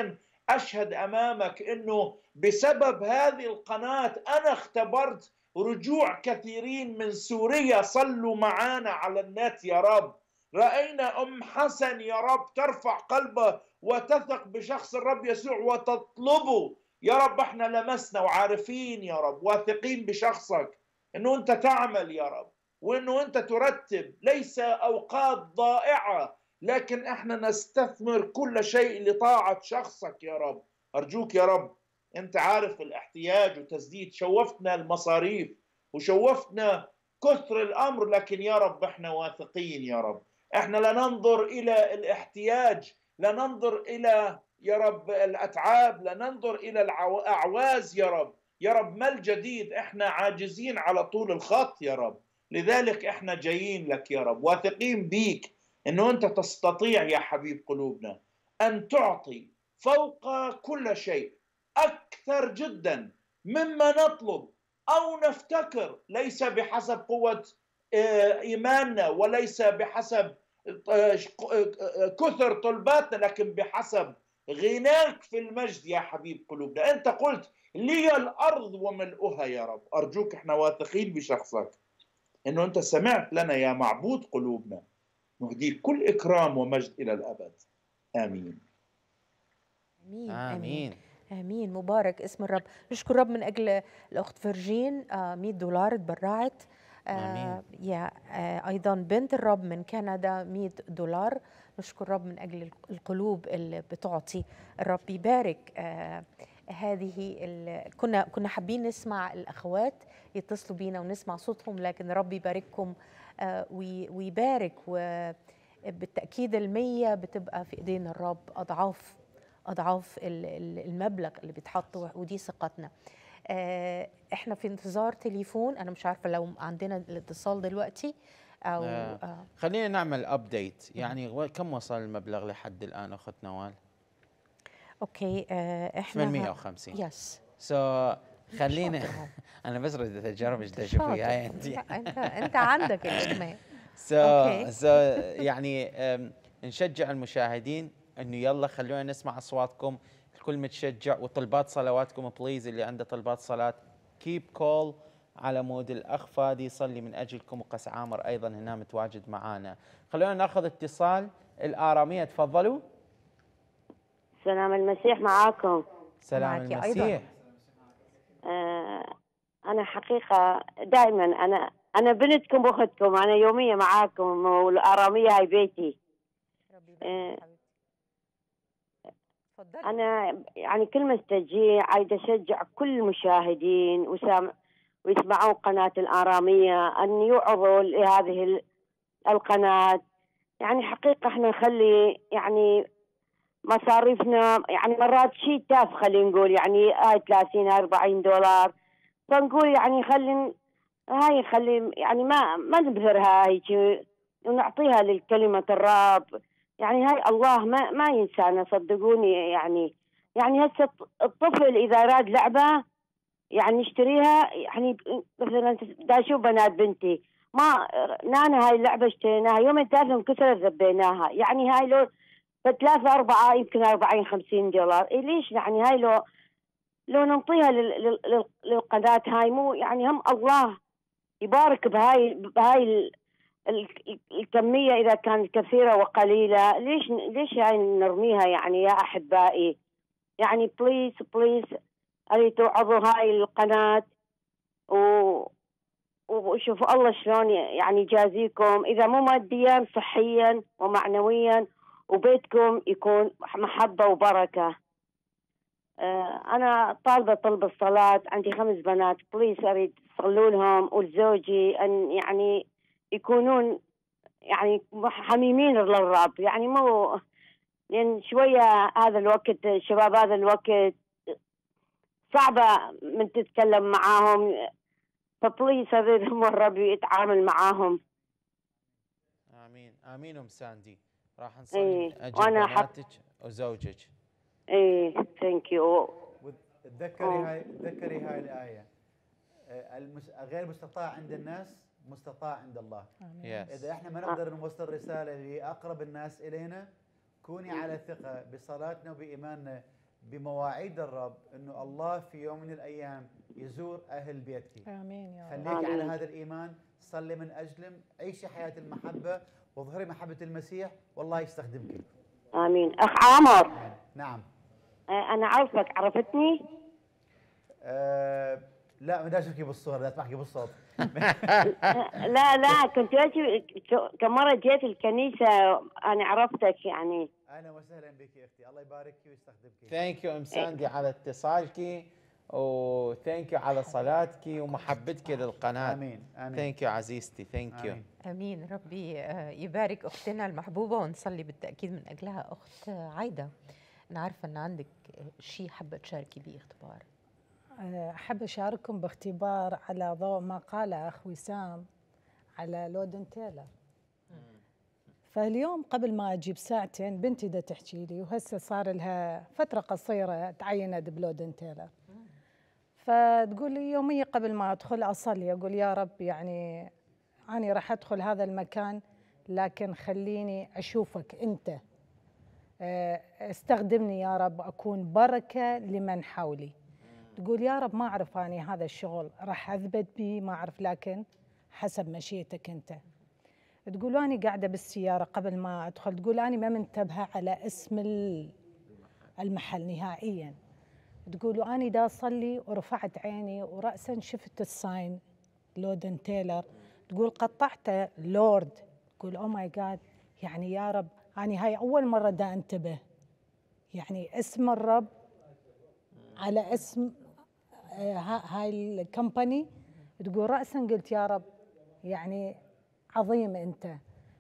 أشهد أمامك أنه بسبب هذه القناة أنا اختبرت رجوع كثيرين من سوريا صلوا معانا على النت يا رب. رأينا أم حسن يا رب ترفع قلبه وتثق بشخص الرب يسوع وتطلبه يا رب. احنا لمسنا وعارفين يا رب واثقين بشخصك أنه أنت تعمل يا رب، وأنه أنت ترتب، ليس أوقات ضائعة لكن احنا نستثمر كل شيء لطاعة شخصك يا رب. أرجوك يا رب، أنت عارف الاحتياج وتسديد، شوفتنا المصاريف وشوفتنا كثر الأمر، لكن يا رب احنا واثقين يا رب. احنا لا ننظر إلى الاحتياج، لا ننظر إلى يا رب الأتعاب، لا ننظر إلى الأعواز يا رب. يا رب ما الجديد؟ احنا عاجزين على طول الخط يا رب، لذلك احنا جايين لك يا رب واثقين بيك أنه أنت تستطيع يا حبيب قلوبنا أن تعطي فوق كل شيء أكثر جدا مما نطلب أو نفتكر، ليس بحسب قوة إيماننا وليس بحسب كثر طلباتنا، لكن بحسب غناك في المجد يا حبيب قلوبنا. أنت قلت لي الأرض وملؤها يا رب. أرجوك احنا واثقين بشخصك أنه أنت سمعت لنا يا معبود قلوبنا. نهديك كل إكرام ومجد إلى الأبد. آمين آمين آمين آمين. مبارك اسم الرب. نشكر الرب من أجل الأخت فرجين، آه مئة دولار تبرعت. آه يا آه أيضا بنت الرب من كندا مئة دولار. نشكر الرب من أجل القلوب اللي بتعطي. الرب يبارك. آه هذه كنا كنا حابين نسمع الأخوات يتصلوا بينا ونسمع صوتهم، لكن الرب يبارككم آه ويبارك. وبالتأكيد المية بتبقى في إيدين الرب أضعاف أضعاف المبلغ اللي بيتحط، ودي ثقتنا. احنا في انتظار تليفون، انا مش عارفه لو عندنا الاتصال دلوقتي او آه. آه. خلينا نعمل ابديت. يعني كم وصل المبلغ لحد الان اخت نوال؟ اوكي آه احنا ثمانمئة وخمسين. يس سو so, خلينا انا بس اريد اجرب ايش بدي اشوف وياي انت. انت انت عندك الادمان. سو سو يعني نشجع المشاهدين انه يلا خلونا نسمع اصواتكم، الكل متشجع، وطلبات صلواتكم بليز. اللي عنده طلبات صلاه كيب كول على مود الاخ فادي يصلي من اجلكم، وقس عامر ايضا هنا متواجد معانا. خلونا ناخذ اتصال الآرامية، تفضلوا. سلام المسيح معاكم. سلام المسيح. آه انا حقيقه دائما انا انا بنتكم واختكم، انا يوميه معاكم، والآرامية هاي بيتي. آه أنا يعني كلمة تشجيع عايزة أشجع كل المشاهدين وسامع ويسمعون قناة الآرامية أن يعرضوا لهذه القناة. يعني حقيقة احنا نخلي يعني مصاريفنا يعني مرات شيء تافه، خلينا نقول يعني هاي ثلاثين أربعين دولار، فنقول يعني خلي هاي خلي يعني ما ما نبذرها هيك ونعطيها للكلمة الرب. يعني هاي الله ما ما ينسانا صدقوني. يعني يعني هسه الطفل اذا اراد لعبه يعني نشتريها، يعني مثلا دا اشوف بنات بنتي ما نانا هاي اللعبه اشتريناها يومين ثلاثه انكسرت ذبيناها، يعني هاي لو ثلاثة أربعة يمكن أربعين خمسين دولار. إيه ليش يعني هاي لو لو ننطيها للقناة هاي مو يعني هم الله يبارك بهاي بهاي الكمية إذا كانت كثيرة وقليلة. ليش ليش يعني نرميها يعني يا أحبائي؟ يعني بليز بليز أريد توعظوا هاي القناة و وشوفوا الله شلون يعني يجازيكم، إذا مو ماديا صحيا ومعنويا، وبيتكم يكون محبة وبركة. آه أنا طالبة طلب الصلاة، عندي خمس بنات، بليز أريد تصلوا لهم ولزوجي أن يعني يكونون يعني حميمين للرب. يعني مو لأن شوية هذا الوقت شباب هذا الوقت صعبة من تتكلم معاهم، فبليز أريدهم الرب يتعامل معاهم. آمين آمين. أم ساندي راح نصلي إيه. أجل بناتك وزوجك. إيه ثانك يو. تذكري هاي تذكري هاي الآية، المس... غير مستطاع عند الناس مستطاع عند الله. yes. إذا احنا ما نقدر نوصل رسالة لأقرب الناس إلينا، كوني على ثقة بصلاتنا وبإيماننا بمواعيد الرب انه الله في يوم من الايام يزور اهل بيتك. امين يا رب. خليك على هذا الايمان، صلي من اجلهم، عيشي حياه المحبه واظهري محبه المسيح والله يستخدمك. امين. اخ عمر. نعم. انا عارفك، عرفتني؟ أه لا ما بدي اشوفك بالصوره، بدي اسمعك بالصوت. لا لا كنت اجي كم مره جيت الكنيسه، انا عرفتك يعني. اهلا وسهلا بك يا اختي، الله يبارك فيك ويستخدمك. ثانك يو ام ساندي على اتصالك، وثانك يو على صلاتك ومحبتك للقناه. امين امين. ثانك يو عزيزتي، ثانك يو. امين. ربي يبارك اختنا المحبوبه، ونصلي بالتاكيد من اجلها. اخت عايده، انا عارفه ان عندك شيء حابه تشاركي بيه اختبار. أحب أشارككم باختبار على ضوء ما قال أخ وسام على لودن تيلر. فاليوم قبل ما أجيب ساعتين بنتي دا تحكي لي، وهسه صار لها فترة قصيرة تعينت بلودن تيلر، فتقول لي يوميا قبل ما أدخل أصلي أقول يا رب يعني أنا راح أدخل هذا المكان لكن خليني أشوفك أنت، استخدمني يا رب أكون بركة لمن حولي. تقول يا رب ما أعرف أني هذا الشغل راح أثبت به، ما أعرف، لكن حسب مشيئتك أنت. تقول أنا قاعدة بالسيارة قبل ما أدخل، تقول أنا ما منتبهة على اسم المحل نهائيا. تقول أنا دا أصلي ورفعت عيني ورأسا شفت الساين لودن تيلر، تقول قطعته لورد. تقول أو ماي جاد، يعني يا رب أنا هاي أول مرة دا أنتبه، يعني اسم الرب على اسم هاي الكمباني. تقول رأسا قلت يا رب يعني عظيم أنت.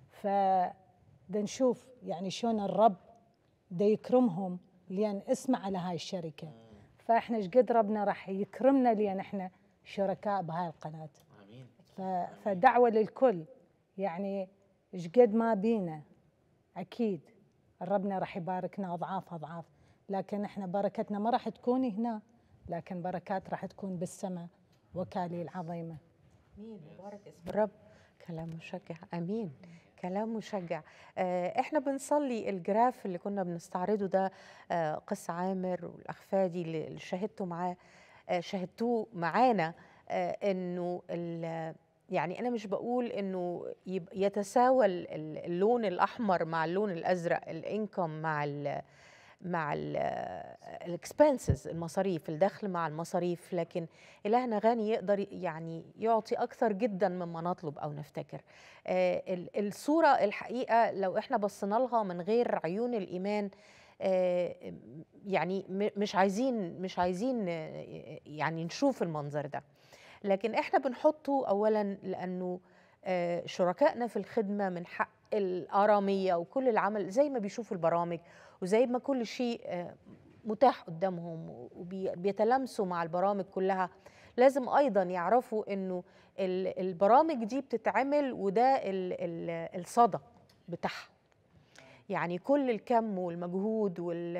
فدنشوف يعني شلون الرب دا يكرمهم لأن اسمه على هاي الشركة، فإحنا شقد ربنا راح يكرمنا لأن إحنا شركاء بهاي القناة. فدعوة للكل، يعني شقد ما بينا أكيد ربنا راح يباركنا أضعاف أضعاف، لكن إحنا بركتنا ما راح تكون هنا، لكن بركات راح تكون بالسماء وكالي العظيمة. امين. مبارك اسم الرب. كلام مشجع. امين. كلام مشجع. آه احنا بنصلي الجراف اللي كنا بنستعرضه ده، آه قس عامر والاخ فادي اللي شاهدتوا معاه، آه شاهدتوه معانا، آه انه يعني انا مش بقول انه يتساوى اللون الاحمر مع اللون الازرق، الانكم مع ال مع الاكسبنسز، المصاريف، الدخل مع المصاريف، لكن إلهنا غني يقدر يعني يعطي أكثر جدا مما نطلب أو نفتكر. آه الصورة الحقيقة لو إحنا بصينا لها من غير عيون الإيمان، آه يعني مش عايزين مش عايزين يعني نشوف المنظر ده، لكن إحنا بنحطه أولا لأنه آه شركائنا في الخدمة من حق الآرامية وكل العمل زي ما بيشوفوا البرامج وزي ما كل شيء متاح قدامهم وبيتلامسوا مع البرامج كلها، لازم أيضا يعرفوا أنه البرامج دي بتتعمل وده الصدى بتاعها، يعني كل الكم والمجهود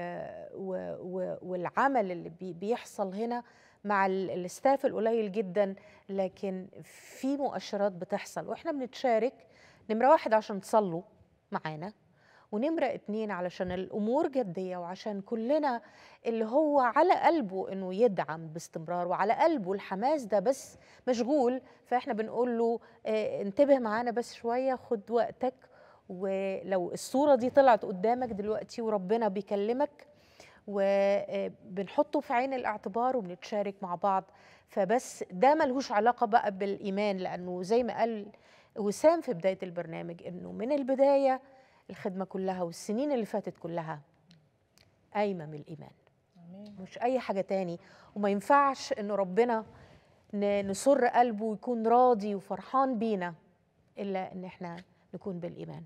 والعمل اللي بيحصل هنا مع الاستاف القليل جدا، لكن في مؤشرات بتحصل وإحنا بنتشارك. نمرة واحد عشان تصلوا معانا، ونمرة اتنين علشان الأمور جدية، وعشان كلنا اللي هو على قلبه إنه يدعم باستمرار وعلى قلبه الحماس ده بس مشغول، فإحنا بنقول له اه انتبه معانا بس شوية، خد وقتك. ولو الصورة دي طلعت قدامك دلوقتي وربنا بيكلمك وبنحطه في عين الاعتبار وبنتشارك مع بعض، فبس ده ملهوش علاقة بقى بالإيمان، لأنه زي ما قال وسام في بداية البرنامج إنه من البداية الخدمة كلها والسنين اللي فاتت كلها قايمة من الإيمان، مش أي حاجة تاني. وما ينفعش إنه ربنا نسر قلبه ويكون راضي وفرحان بينا إلا إن إحنا نكون بالإيمان.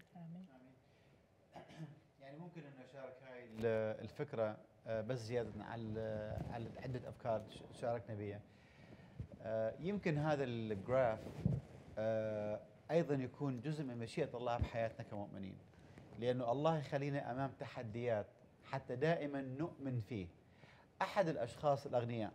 يعني ممكن إنه أشارك هاي الفكرة بس زيادة على على عدة أفكار شاركنا بها. يمكن هذا الجراف أيضا يكون جزء من مشيئة الله بحياتنا كمؤمنين، لأنه الله يخلينا أمام تحديات حتى دائما نؤمن فيه. أحد الأشخاص الأغنياء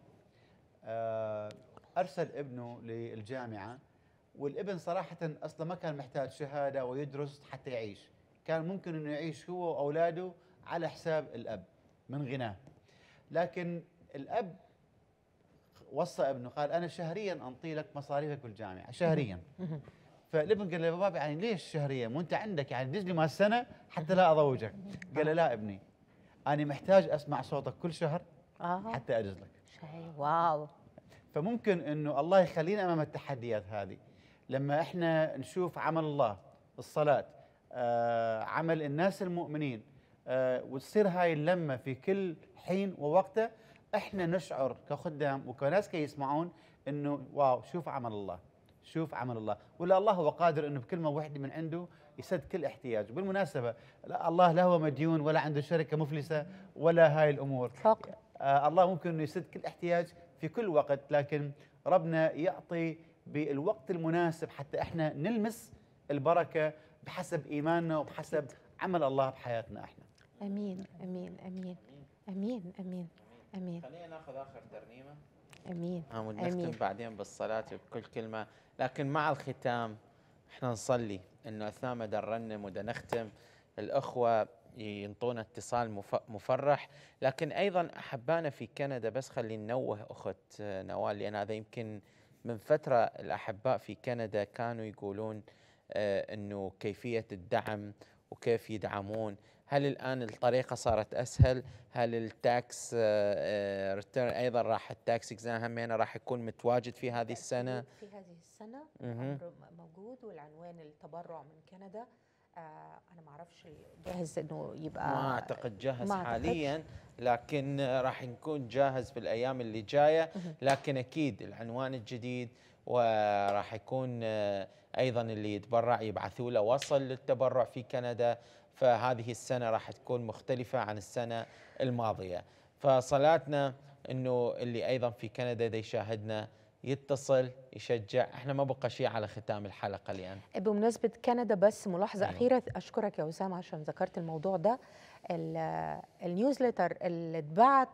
أرسل ابنه للجامعة، والابن صراحة أصلا ما كان محتاج شهادة ويدرس حتى يعيش، كان ممكن أنه يعيش هو وأولاده على حساب الأب من غناه. لكن الأب وصى ابنه قال أنا شهريا أنطي لك مصاريفك بالجامعة شهريا. فالابن قال له يا بابا يعني ليش شهريا؟ مو أنت عندك يعني دز لي مال السنة حتى لا أضوجك. قال له لا ابني أنا محتاج أسمع صوتك كل شهر حتى أجز لك. شيء واو. فممكن انه الله يخلينا امام التحديات هذه لما احنا نشوف عمل الله، الصلاه، آه، عمل الناس المؤمنين، آه، وتصير هاي اللمه في كل حين ووقته، احنا نشعر كخدام وكناس كي يسمعون انه واو شوف عمل الله، شوف عمل الله، ولا الله هو قادر انه بكلمه واحده من عنده يسد كل احتياج. وبالمناسبه لا الله لا هو مديون ولا عنده شركه مفلسه ولا هاي الامور. فوق. آه الله ممكن انه يسد كل احتياج في كل وقت، لكن ربنا يعطي بالوقت المناسب حتى احنا نلمس البركه بحسب ايماننا وبحسب عمل الله بحياتنا احنا. امين امين امين امين امين امين. خلينا ناخذ اخر ترنيمه. امين ونختم بعدين بالصلاه بكل كلمه، لكن مع الختام احنا نصلي انه اثناء ما نرنم ودا نختم الاخوه ينطونا اتصال مفرح. لكن ايضا احبانا في كندا، بس خلي ننوه اخت نوال لان هذا يمكن من فتره الاحباء في كندا كانوا يقولون آه انه كيفيه الدعم وكيف يدعمون. هل الان الطريقه صارت اسهل؟ هل التاكس آه ريتيرن ايضا راح التاكس اكزام همينه راح يكون متواجد في هذه السنه؟ في هذه السنه الامر موجود، والعنوان التبرع من كندا. آه انا ما اعرفش جاهز انه يبقى، ما اعتقد جاهز حاليا، لكن راح نكون جاهز في الايام اللي جايه. لكن اكيد العنوان الجديد، وراح يكون آه ايضا اللي يتبرع يبعثوا له وصل للتبرع في كندا. فهذه السنه راح تكون مختلفه عن السنه الماضيه. فصلاتنا انه اللي ايضا في كندا دا يشاهدنا يتصل يشجع. احنا ما بقى شيء على ختام الحلقه الان. بمناسبه كندا بس ملاحظه أيوه. اخيره، اشكرك يا اسامه عشان ذكرت الموضوع ده. النيوزليتر اللي اتبعت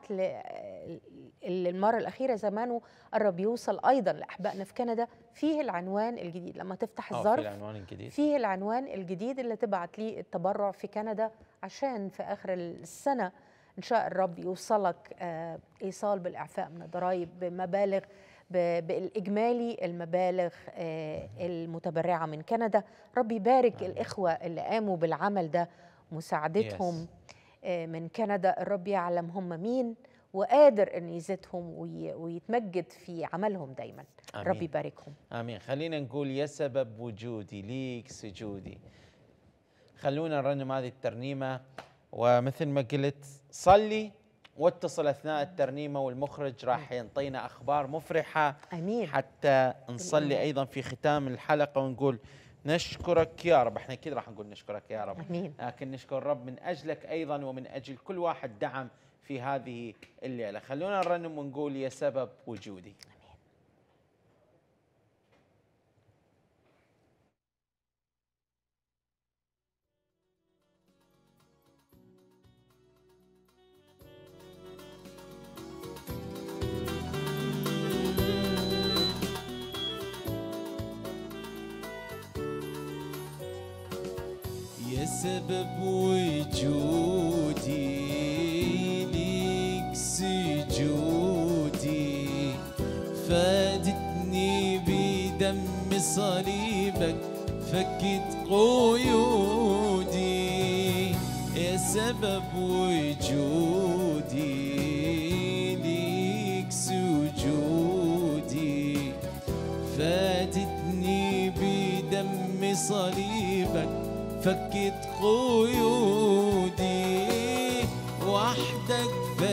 المره الاخيره زمانه قرب يوصل ايضا لاحبائنا في كندا، فيه العنوان الجديد. لما تفتح الظرف فيه العنوان الجديد، فيه العنوان الجديد اللي تبعت ليه التبرع في كندا، عشان في اخر السنه ان شاء الرب يوصلك ايصال بالاعفاء من الضرائب بمبالغ بالإجمالي المبالغ المتبرعة من كندا. ربي يبارك الإخوة اللي قاموا بالعمل ده، مساعدتهم من كندا. الرب يعلم هم مين وقادر أن يزيدهم ويتمجد في عملهم دايما. ربي يباركهم. آمين. خلينا نقول يا سبب وجودي ليك سجودي. خلونا نرنم هذه الترنيمة، ومثل ما قلت صلي واتصل أثناء الترنيمة، والمخرج راح ينطينا أخبار مفرحة. أمين. حتى نصلي أيضا في ختام الحلقة ونقول نشكرك يا رب. احنا أكيد راح نقول نشكرك يا رب. أمين. لكن نشكر الرب من أجلك أيضا ومن أجل كل واحد دعم في هذه الليلة. خلونا نرنم ونقول يا سبب وجودي. سبب وجودي ليك سجودي، فادتني بدم صليبك فكت قيودي. يا سبب وجودي ليك سجودي، فادتني بدم صليبك فكت قيودي. وحدك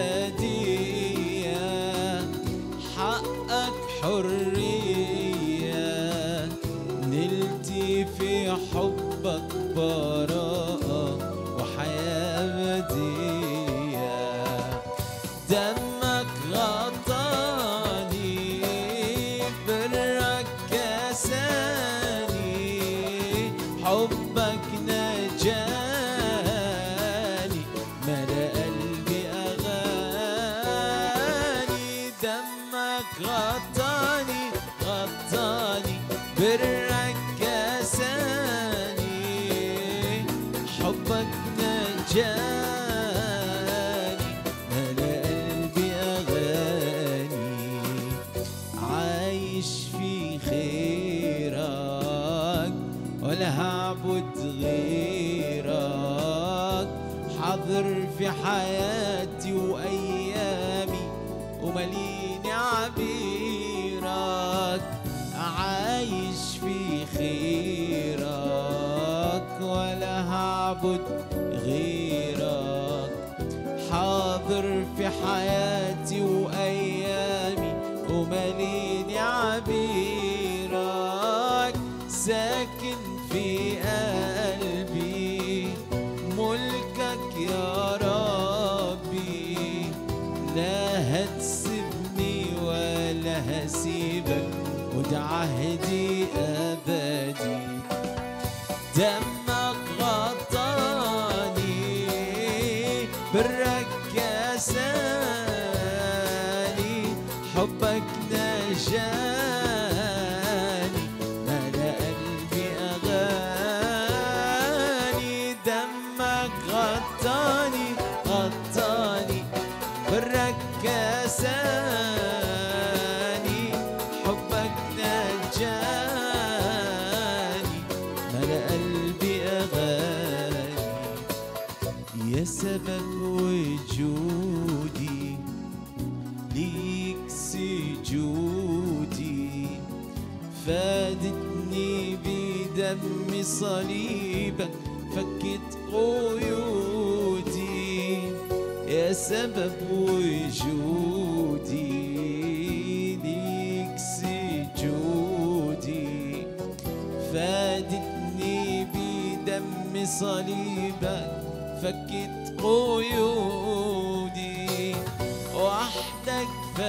فدية حقك حرية، نلتي في حبك براءة وحياة أبدية. دمك غطاني برك كساني، حبك نجاني ملأ قلبي أغاني. دمك غطاني غطاني برك كساني، حبك نجاني ملأ قلبي ولا هعبد غيرك، حاضر في حياتي وأيامي ومليني عبيرك، عايش في خيرك ولا هعبد غيرك، حاضر في حياتي وأيامي ومليني عبيرك، ساكن في قلبي ملكك يا ربي، لا هتسيبني ولا هسيبك وده عهدي أبدي، دمك غطاني برك كساني، حبك نجاني ملا قلبي أغاني، دمك غطاني غطاني برك كساني، حبك نجاني ملا قلبي أغاني، يا سبب وجودي ليك سجودي، فادتني بدم صليبك فكت قيودي، يا سبب وجودي ليك سجودي، فادتني بدم صليبك فكت قيودي، وحدك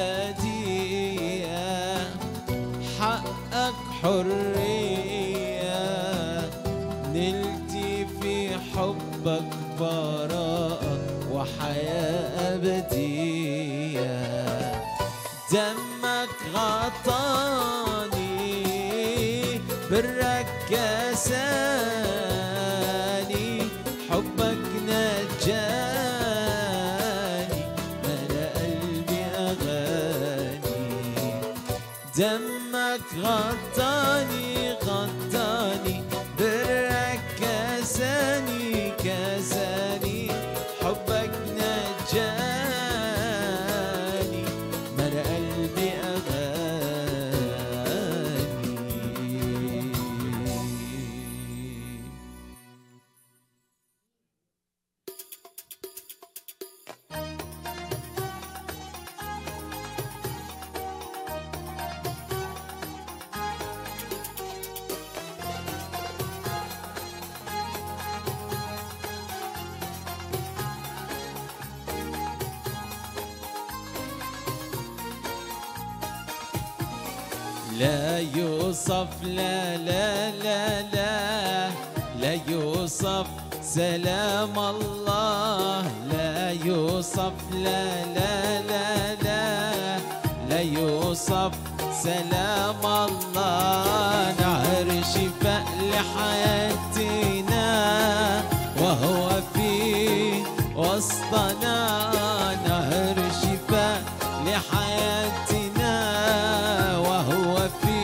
فدية حقك حرية، نلتي في حبك براءة وحياة أبدية، دمك غطاني برك كساني، حبك نجاني ملا قلبي أغاني، دمك غطاني غطاني برك كساني كساني، حبك نجاني ملا قلبي أغاني. لا يوصف لا لا لا لا لا يوصف سلام الله، لا يوصف لا لا لا لا لا يوصف سلام الله، نهر شفاء لحياتنا وهو في وسطنا، نهر شفاء لحياتنا وهو في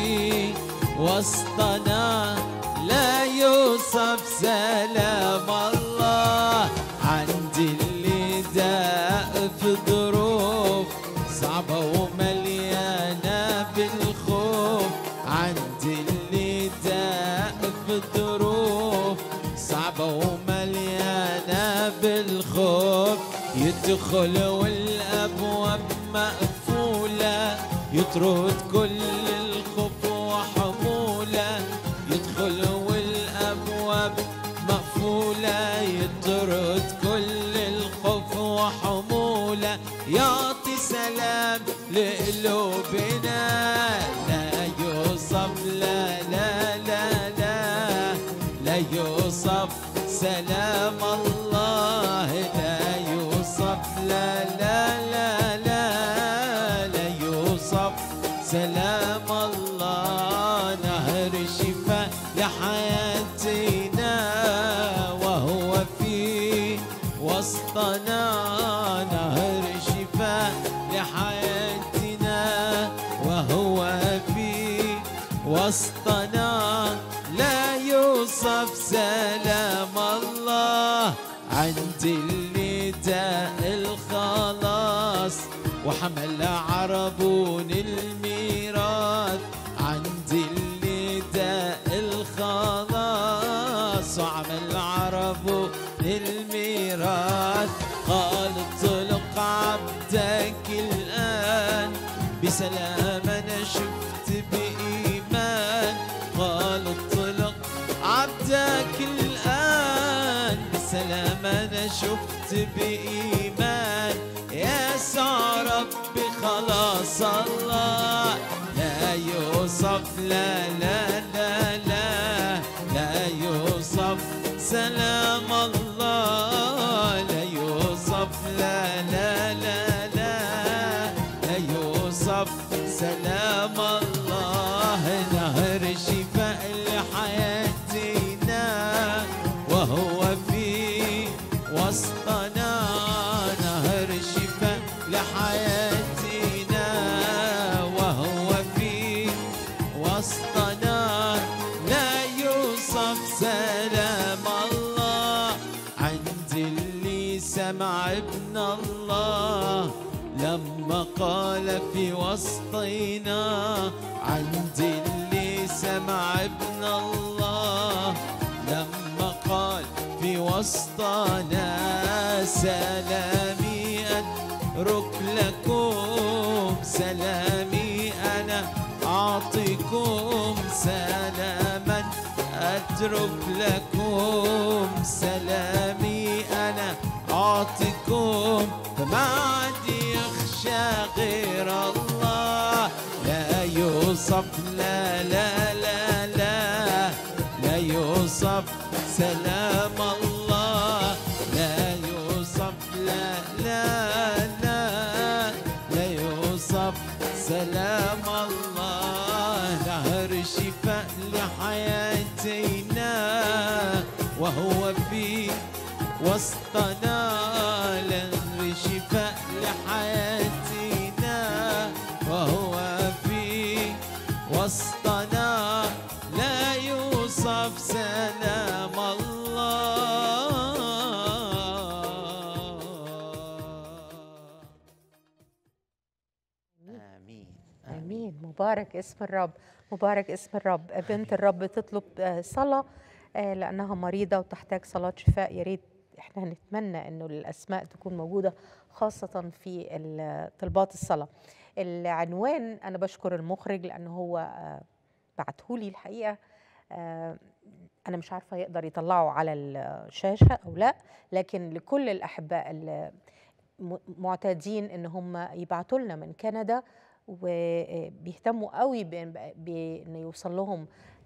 وسطنا، لا يوصف سلام الله، عند اللي داء في ظروف صعبة ومليانة بالخوف، عند اللي داء في ظروف صعبة ومليانة بالخوف، يدخل والأبواب مقفولة يطرد كل الخوف وحمولة، يدخل والأبواب مقفولة يطرد كل الخوف وحمولة، يعطي سلام لقلوبنا، لا يوصف لا لا لا لا لا يوصف سلام الله، لا يوصف لا لا لا لا لا يوصف سلام الله، نهر شفاء لحياتنا وهو في وسطنا، نهر شفاء لحياتنا وهو في وسطنا، لا يوصف يوصف سلام الله عند اللي داء الخلاص وحمل عربون الميراث عند اللي داء الخلاص وعمل عربون الميراث قال اطلق عبدك الآن بسلام أنا شفت بإيمان قال اطلق عبدك الآن بسلام أنا شفت بإيمان يسوع ربي خلاص الله لا يوصف لا لا لا لا لا يوصف سلام الله لا يوصف لا لا لا لا لا يوصف سلام الله نهر شفاء لحياتنا وهو في وسطنا نهر شفاء لحياتنا وهو في وسطنا لا يوصف سلام الله عند اللي سمع ابن الله لما قال في وسطنا عند اللي سمع ابن الله لما قال في وسطنا سلامي أترك لكم سلامي أنا أعطيكم سلاما أترك لكم سلامي أنا أعطيكم فما عندي يخشى غير الله لا يوصف لا لا لا لا لا يوصف سلام الله لا يوصف لا لا لا لا يوصف سلام الله نهر شفاء لحياتنا وهو في وسطنا نهر شفاء لحياتنا وهو في وسطنا لا يوصف سلام الله آمين امين. مبارك اسم الرب، مبارك اسم الرب. بنت الرب تطلب صلاه لانها مريضه وتحتاج صلاه شفاء. يا ريت احنا نتمنى انه الاسماء تكون موجوده خاصه في طلبات الصلاه. العنوان انا بشكر المخرج لانه هو بعتهولي الحقيقه، انا مش عارفه يقدر يطلعه على الشاشه او لا، لكن لكل الاحباء المعتادين ان هم يبعتوا لنا من كندا وبيهتموا قوي بان يوصل لهم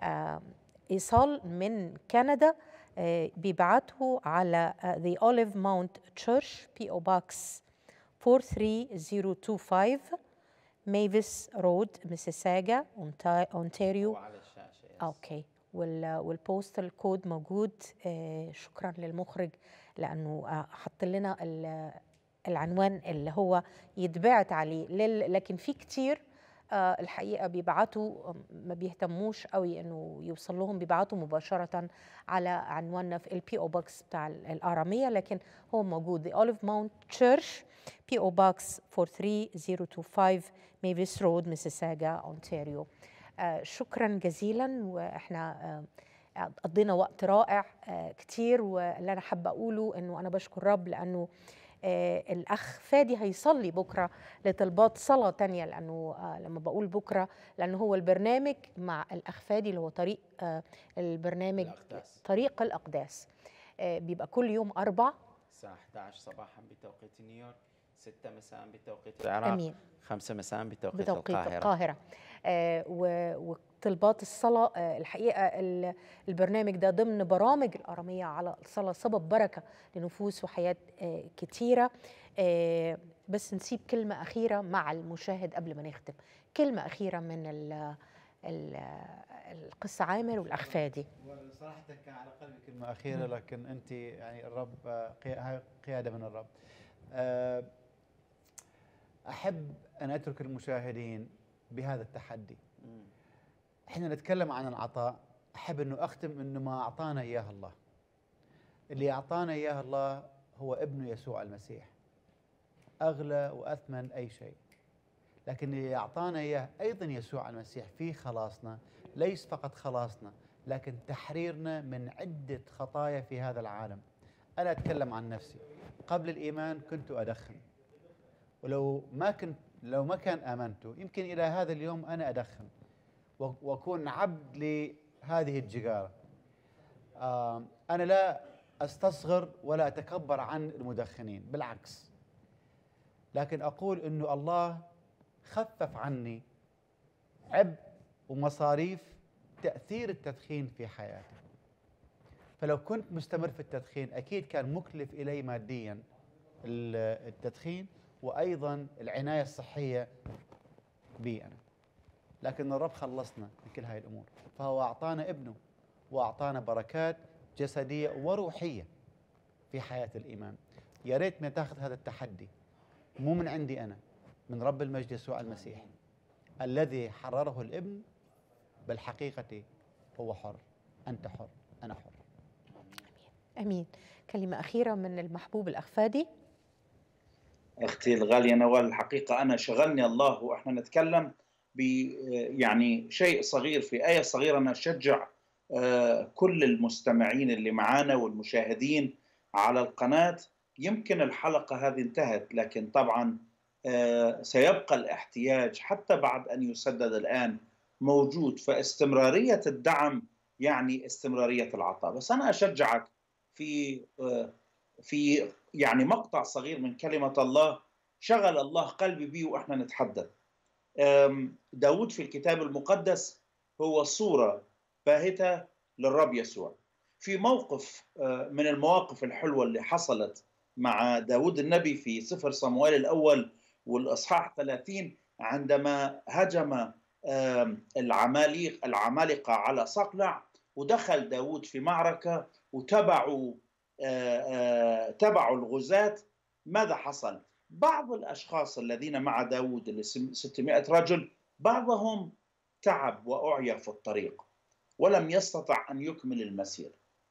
ايصال من كندا، بيبعتوا على The Olive Mount Church P O Box four three zero two five ميفيس رود ميسيساجا اونتاريو. على الشاشه اوكي، والبوستال كود موجود. شكرا للمخرج لانه حط لنا العنوان اللي هو يتبعت عليه. لكن في كتير الحقيقه بيبعتوا ما بيهتموش قوي انه يوصل لهم، بيبعتوا مباشره على عنواننا في البي او بوكس بتاع الاراميه، لكن هو موجود The Olive Mount Church P O Box four three zero two five ميفيس رود ميسيساجا اونتاريو. آه شكرا جزيلا، واحنا آه قضينا وقت رائع آه كتير. واللي انا حابه اقوله انه انا بشكر رب لانه آه الاخ فادي هيصلي بكره لطلبات صلاه تانية، لانه آه لما بقول بكره لانه هو البرنامج مع الاخ فادي اللي هو طريق آه البرنامج الأقداس. طريق الاقداس آه بيبقى كل يوم اربع الساعه إحدى عشرة صباحا بتوقيت نيويورك، ستة مساء بتوقيت العراق، امين خمسة مساء بتوقيت, بتوقيت القاهرة, القاهرة. آه وطلبات الصلاة آه الحقيقة البرنامج ده ضمن برامج الأرامية على الصلاة، سبب بركة لنفوس وحياة آه كتيرة. آه بس نسيب كلمة أخيرة مع المشاهد قبل ما نختم، كلمة أخيرة من ال ال القس عامر والأخ فادي. صراحة كان على قلبي كلمة أخيرة، لكن أنت يعني الرب قيادة من الرب. أحب أن أترك المشاهدين بهذا التحدي. احنا نتكلم عن العطاء، أحب أنه أختم أنه ما أعطانا إياه الله. اللي أعطانا إياه الله هو ابنه يسوع المسيح، أغلى وأثمن أي شيء. لكن اللي أعطانا إياه أيضا يسوع المسيح في خلاصنا، ليس فقط خلاصنا لكن تحريرنا من عدة خطايا في هذا العالم. أنا أتكلم عن نفسي، قبل الإيمان كنت أدخن، ولو ما كنت لو ما كان آمنت يمكن إلى هذا اليوم أنا أدخن وأكون عبد لهذه الجيجارة. أنا لا أستصغر ولا أتكبر عن المدخنين، بالعكس، لكن أقول أنه الله خفف عني عبء ومصاريف تأثير التدخين في حياتي. فلو كنت مستمر في التدخين أكيد كان مكلف إلي ماديا التدخين وأيضا العناية الصحية بي أنا، لكن الرب خلصنا من كل هاي الأمور، فهو أعطانا ابنه وأعطانا بركات جسدية وروحية في حياة الإيمان. يا ريت ما تاخذ هذا التحدي، مو من عندي أنا، من رب المجد يسوع المسيح الذي حرره الابن. بالحقيقة هو حر، أنت حر، أنا حر. أمين. كلمة أخيرة من المحبوب الأخ فادي. أختي الغالية نوال، الحقيقة أنا شغلني الله وإحنا نتكلم ب يعني شيء صغير في آية صغيرة. أنا أشجع كل المستمعين اللي معانا والمشاهدين على القناة، يمكن الحلقة هذه انتهت لكن طبعا سيبقى الاحتياج حتى بعد أن يسدد الآن موجود، فاستمرارية الدعم يعني استمرارية العطاء. بس أنا أشجعك في في يعني مقطع صغير من كلمة الله شغل الله قلبي به وإحنا نتحدث. داود في الكتاب المقدس هو صورة باهتة للرب يسوع. في موقف من المواقف الحلوة اللي حصلت مع داود النبي في سفر صموئيل الأول والإصحاح ثلاثين، عندما هجم العماليق العمالقة على صقلع، ودخل داود في معركة وتبعوا تبعوا الغزاة. ماذا حصل؟ بعض الأشخاص الذين مع داود اللي ستمائة رجل، بعضهم تعب وأعيا في الطريق ولم يستطع أن يكمل المسير.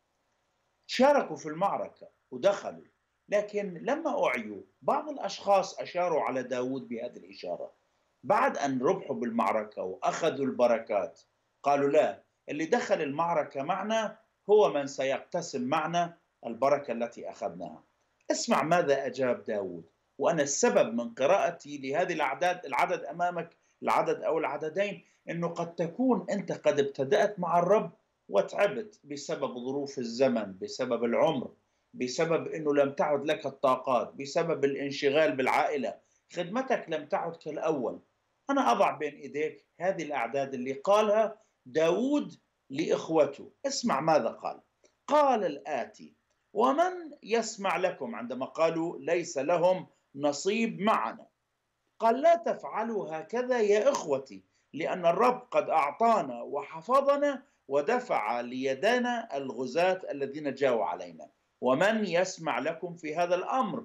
شاركوا في المعركة ودخلوا، لكن لما أعيوا بعض الأشخاص أشاروا على داود بهذه الإشارة. بعد أن ربحوا بالمعركة وأخذوا البركات قالوا لا، اللي دخل المعركة معنا هو من سيقتسم معنا البركة التي أخذناها. اسمع ماذا أجاب داود، وأنا السبب من قراءتي لهذه الأعداد العدد أمامك العدد أو العددين أنه قد تكون أنت قد ابتدأت مع الرب وتعبت بسبب ظروف الزمن، بسبب العمر، بسبب أنه لم تعد لك الطاقات، بسبب الانشغال بالعائلة، خدمتك لم تعد كالأول. أنا أضع بين إيديك هذه الأعداد اللي قالها داود لإخوته. اسمع ماذا قال. قال الآتي: ومن يسمع لكم، عندما قالوا ليس لهم نصيب معنا، قال لا تفعلوا هكذا يا إخوتي، لأن الرب قد أعطانا وحفظنا ودفع ليدنا الغزاة الذين جاءوا علينا. ومن يسمع لكم في هذا الأمر،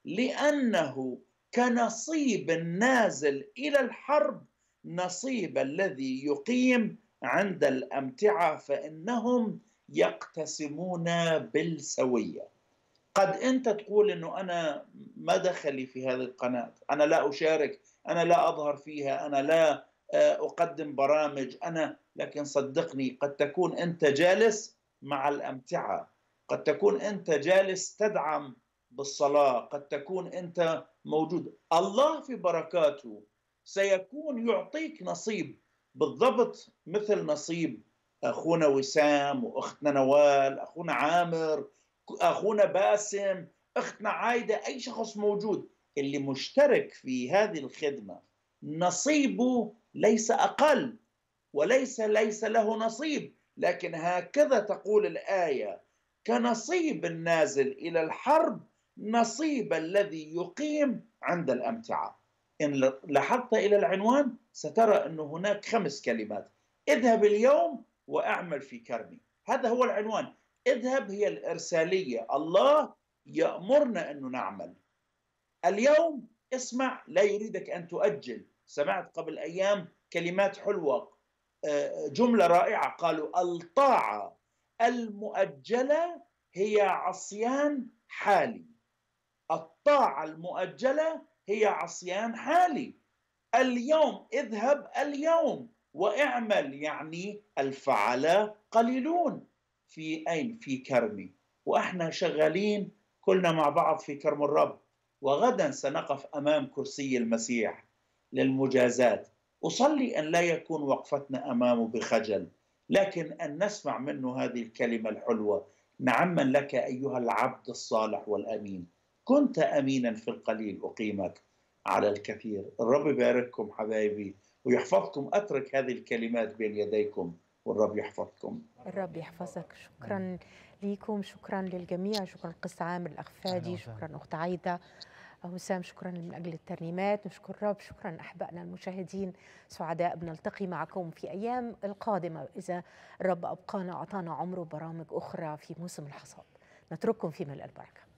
لأنه كنصيب النازل إلى الحرب نصيب الذي يقيم عند الأمتعة، فإنهم يقتسمون بالسوية. قد أنت تقول أنه أنا ما دخلي في هذه القناة، أنا لا أشارك، أنا لا أظهر فيها، أنا لا أقدم برامج، أنا لكن صدقني قد تكون أنت جالس مع الأمتعة، قد تكون أنت جالس تدعم بالصلاة، قد تكون أنت موجود. الله في بركاته سيكون يعطيك نصيب بالضبط مثل نصيب أخونا وسام وأختنا نوال، أخونا عامر، أخونا باسم، أختنا عايدة، أي شخص موجود اللي مشترك في هذه الخدمة نصيبه ليس أقل وليس ليس له نصيب، لكن هكذا تقول الآية: كنصيب النازل إلى الحرب نصيب الذي يقيم عند الأمتعة. إن لاحظت إلى العنوان سترى أن هناك خمس كلمات: اذهب اليوم وأعمل في كرمي. هذا هو العنوان. اذهب هي الإرسالية، الله يأمرنا أن نعمل اليوم. اسمع، لا يريدك أن تؤجل. سمعت قبل أيام كلمات حلوة: جملة رائعة، قالوا الطاعة المؤجلة هي عصيان حالي. الطاعة المؤجلة هي عصيان حالي. اليوم اذهب اليوم واعمل، يعني الفعلاء قليلون. في أين؟ في كرمي، وإحنا شغالين كلنا مع بعض في كرم الرب، وغدا سنقف أمام كرسي المسيح للمجازات. أصلي أن لا يكون وقفتنا أمامه بخجل، لكن أن نسمع منه هذه الكلمة الحلوة: نعما لك أيها العبد الصالح والأمين، كنت أمينا في القليل أقيمك على الكثير. الرب يبارككم حبايبي ويحفظكم. أترك هذه الكلمات بين يديكم والرب يحفظكم. الرب يحفظك. شكرا ليكم، شكرا للجميع، شكرا القس عامر، الأخ فادي، شكرا أخت عايدة، وسام، شكرا من أجل الترنيمات. نشكر الرب. شكرا أحبائنا المشاهدين، سعداء بنلتقي معكم في أيام القادمة إذا الرب أبقانا أعطانا عمره برامج أخرى في موسم الحصاد. نترككم في ملء البركة.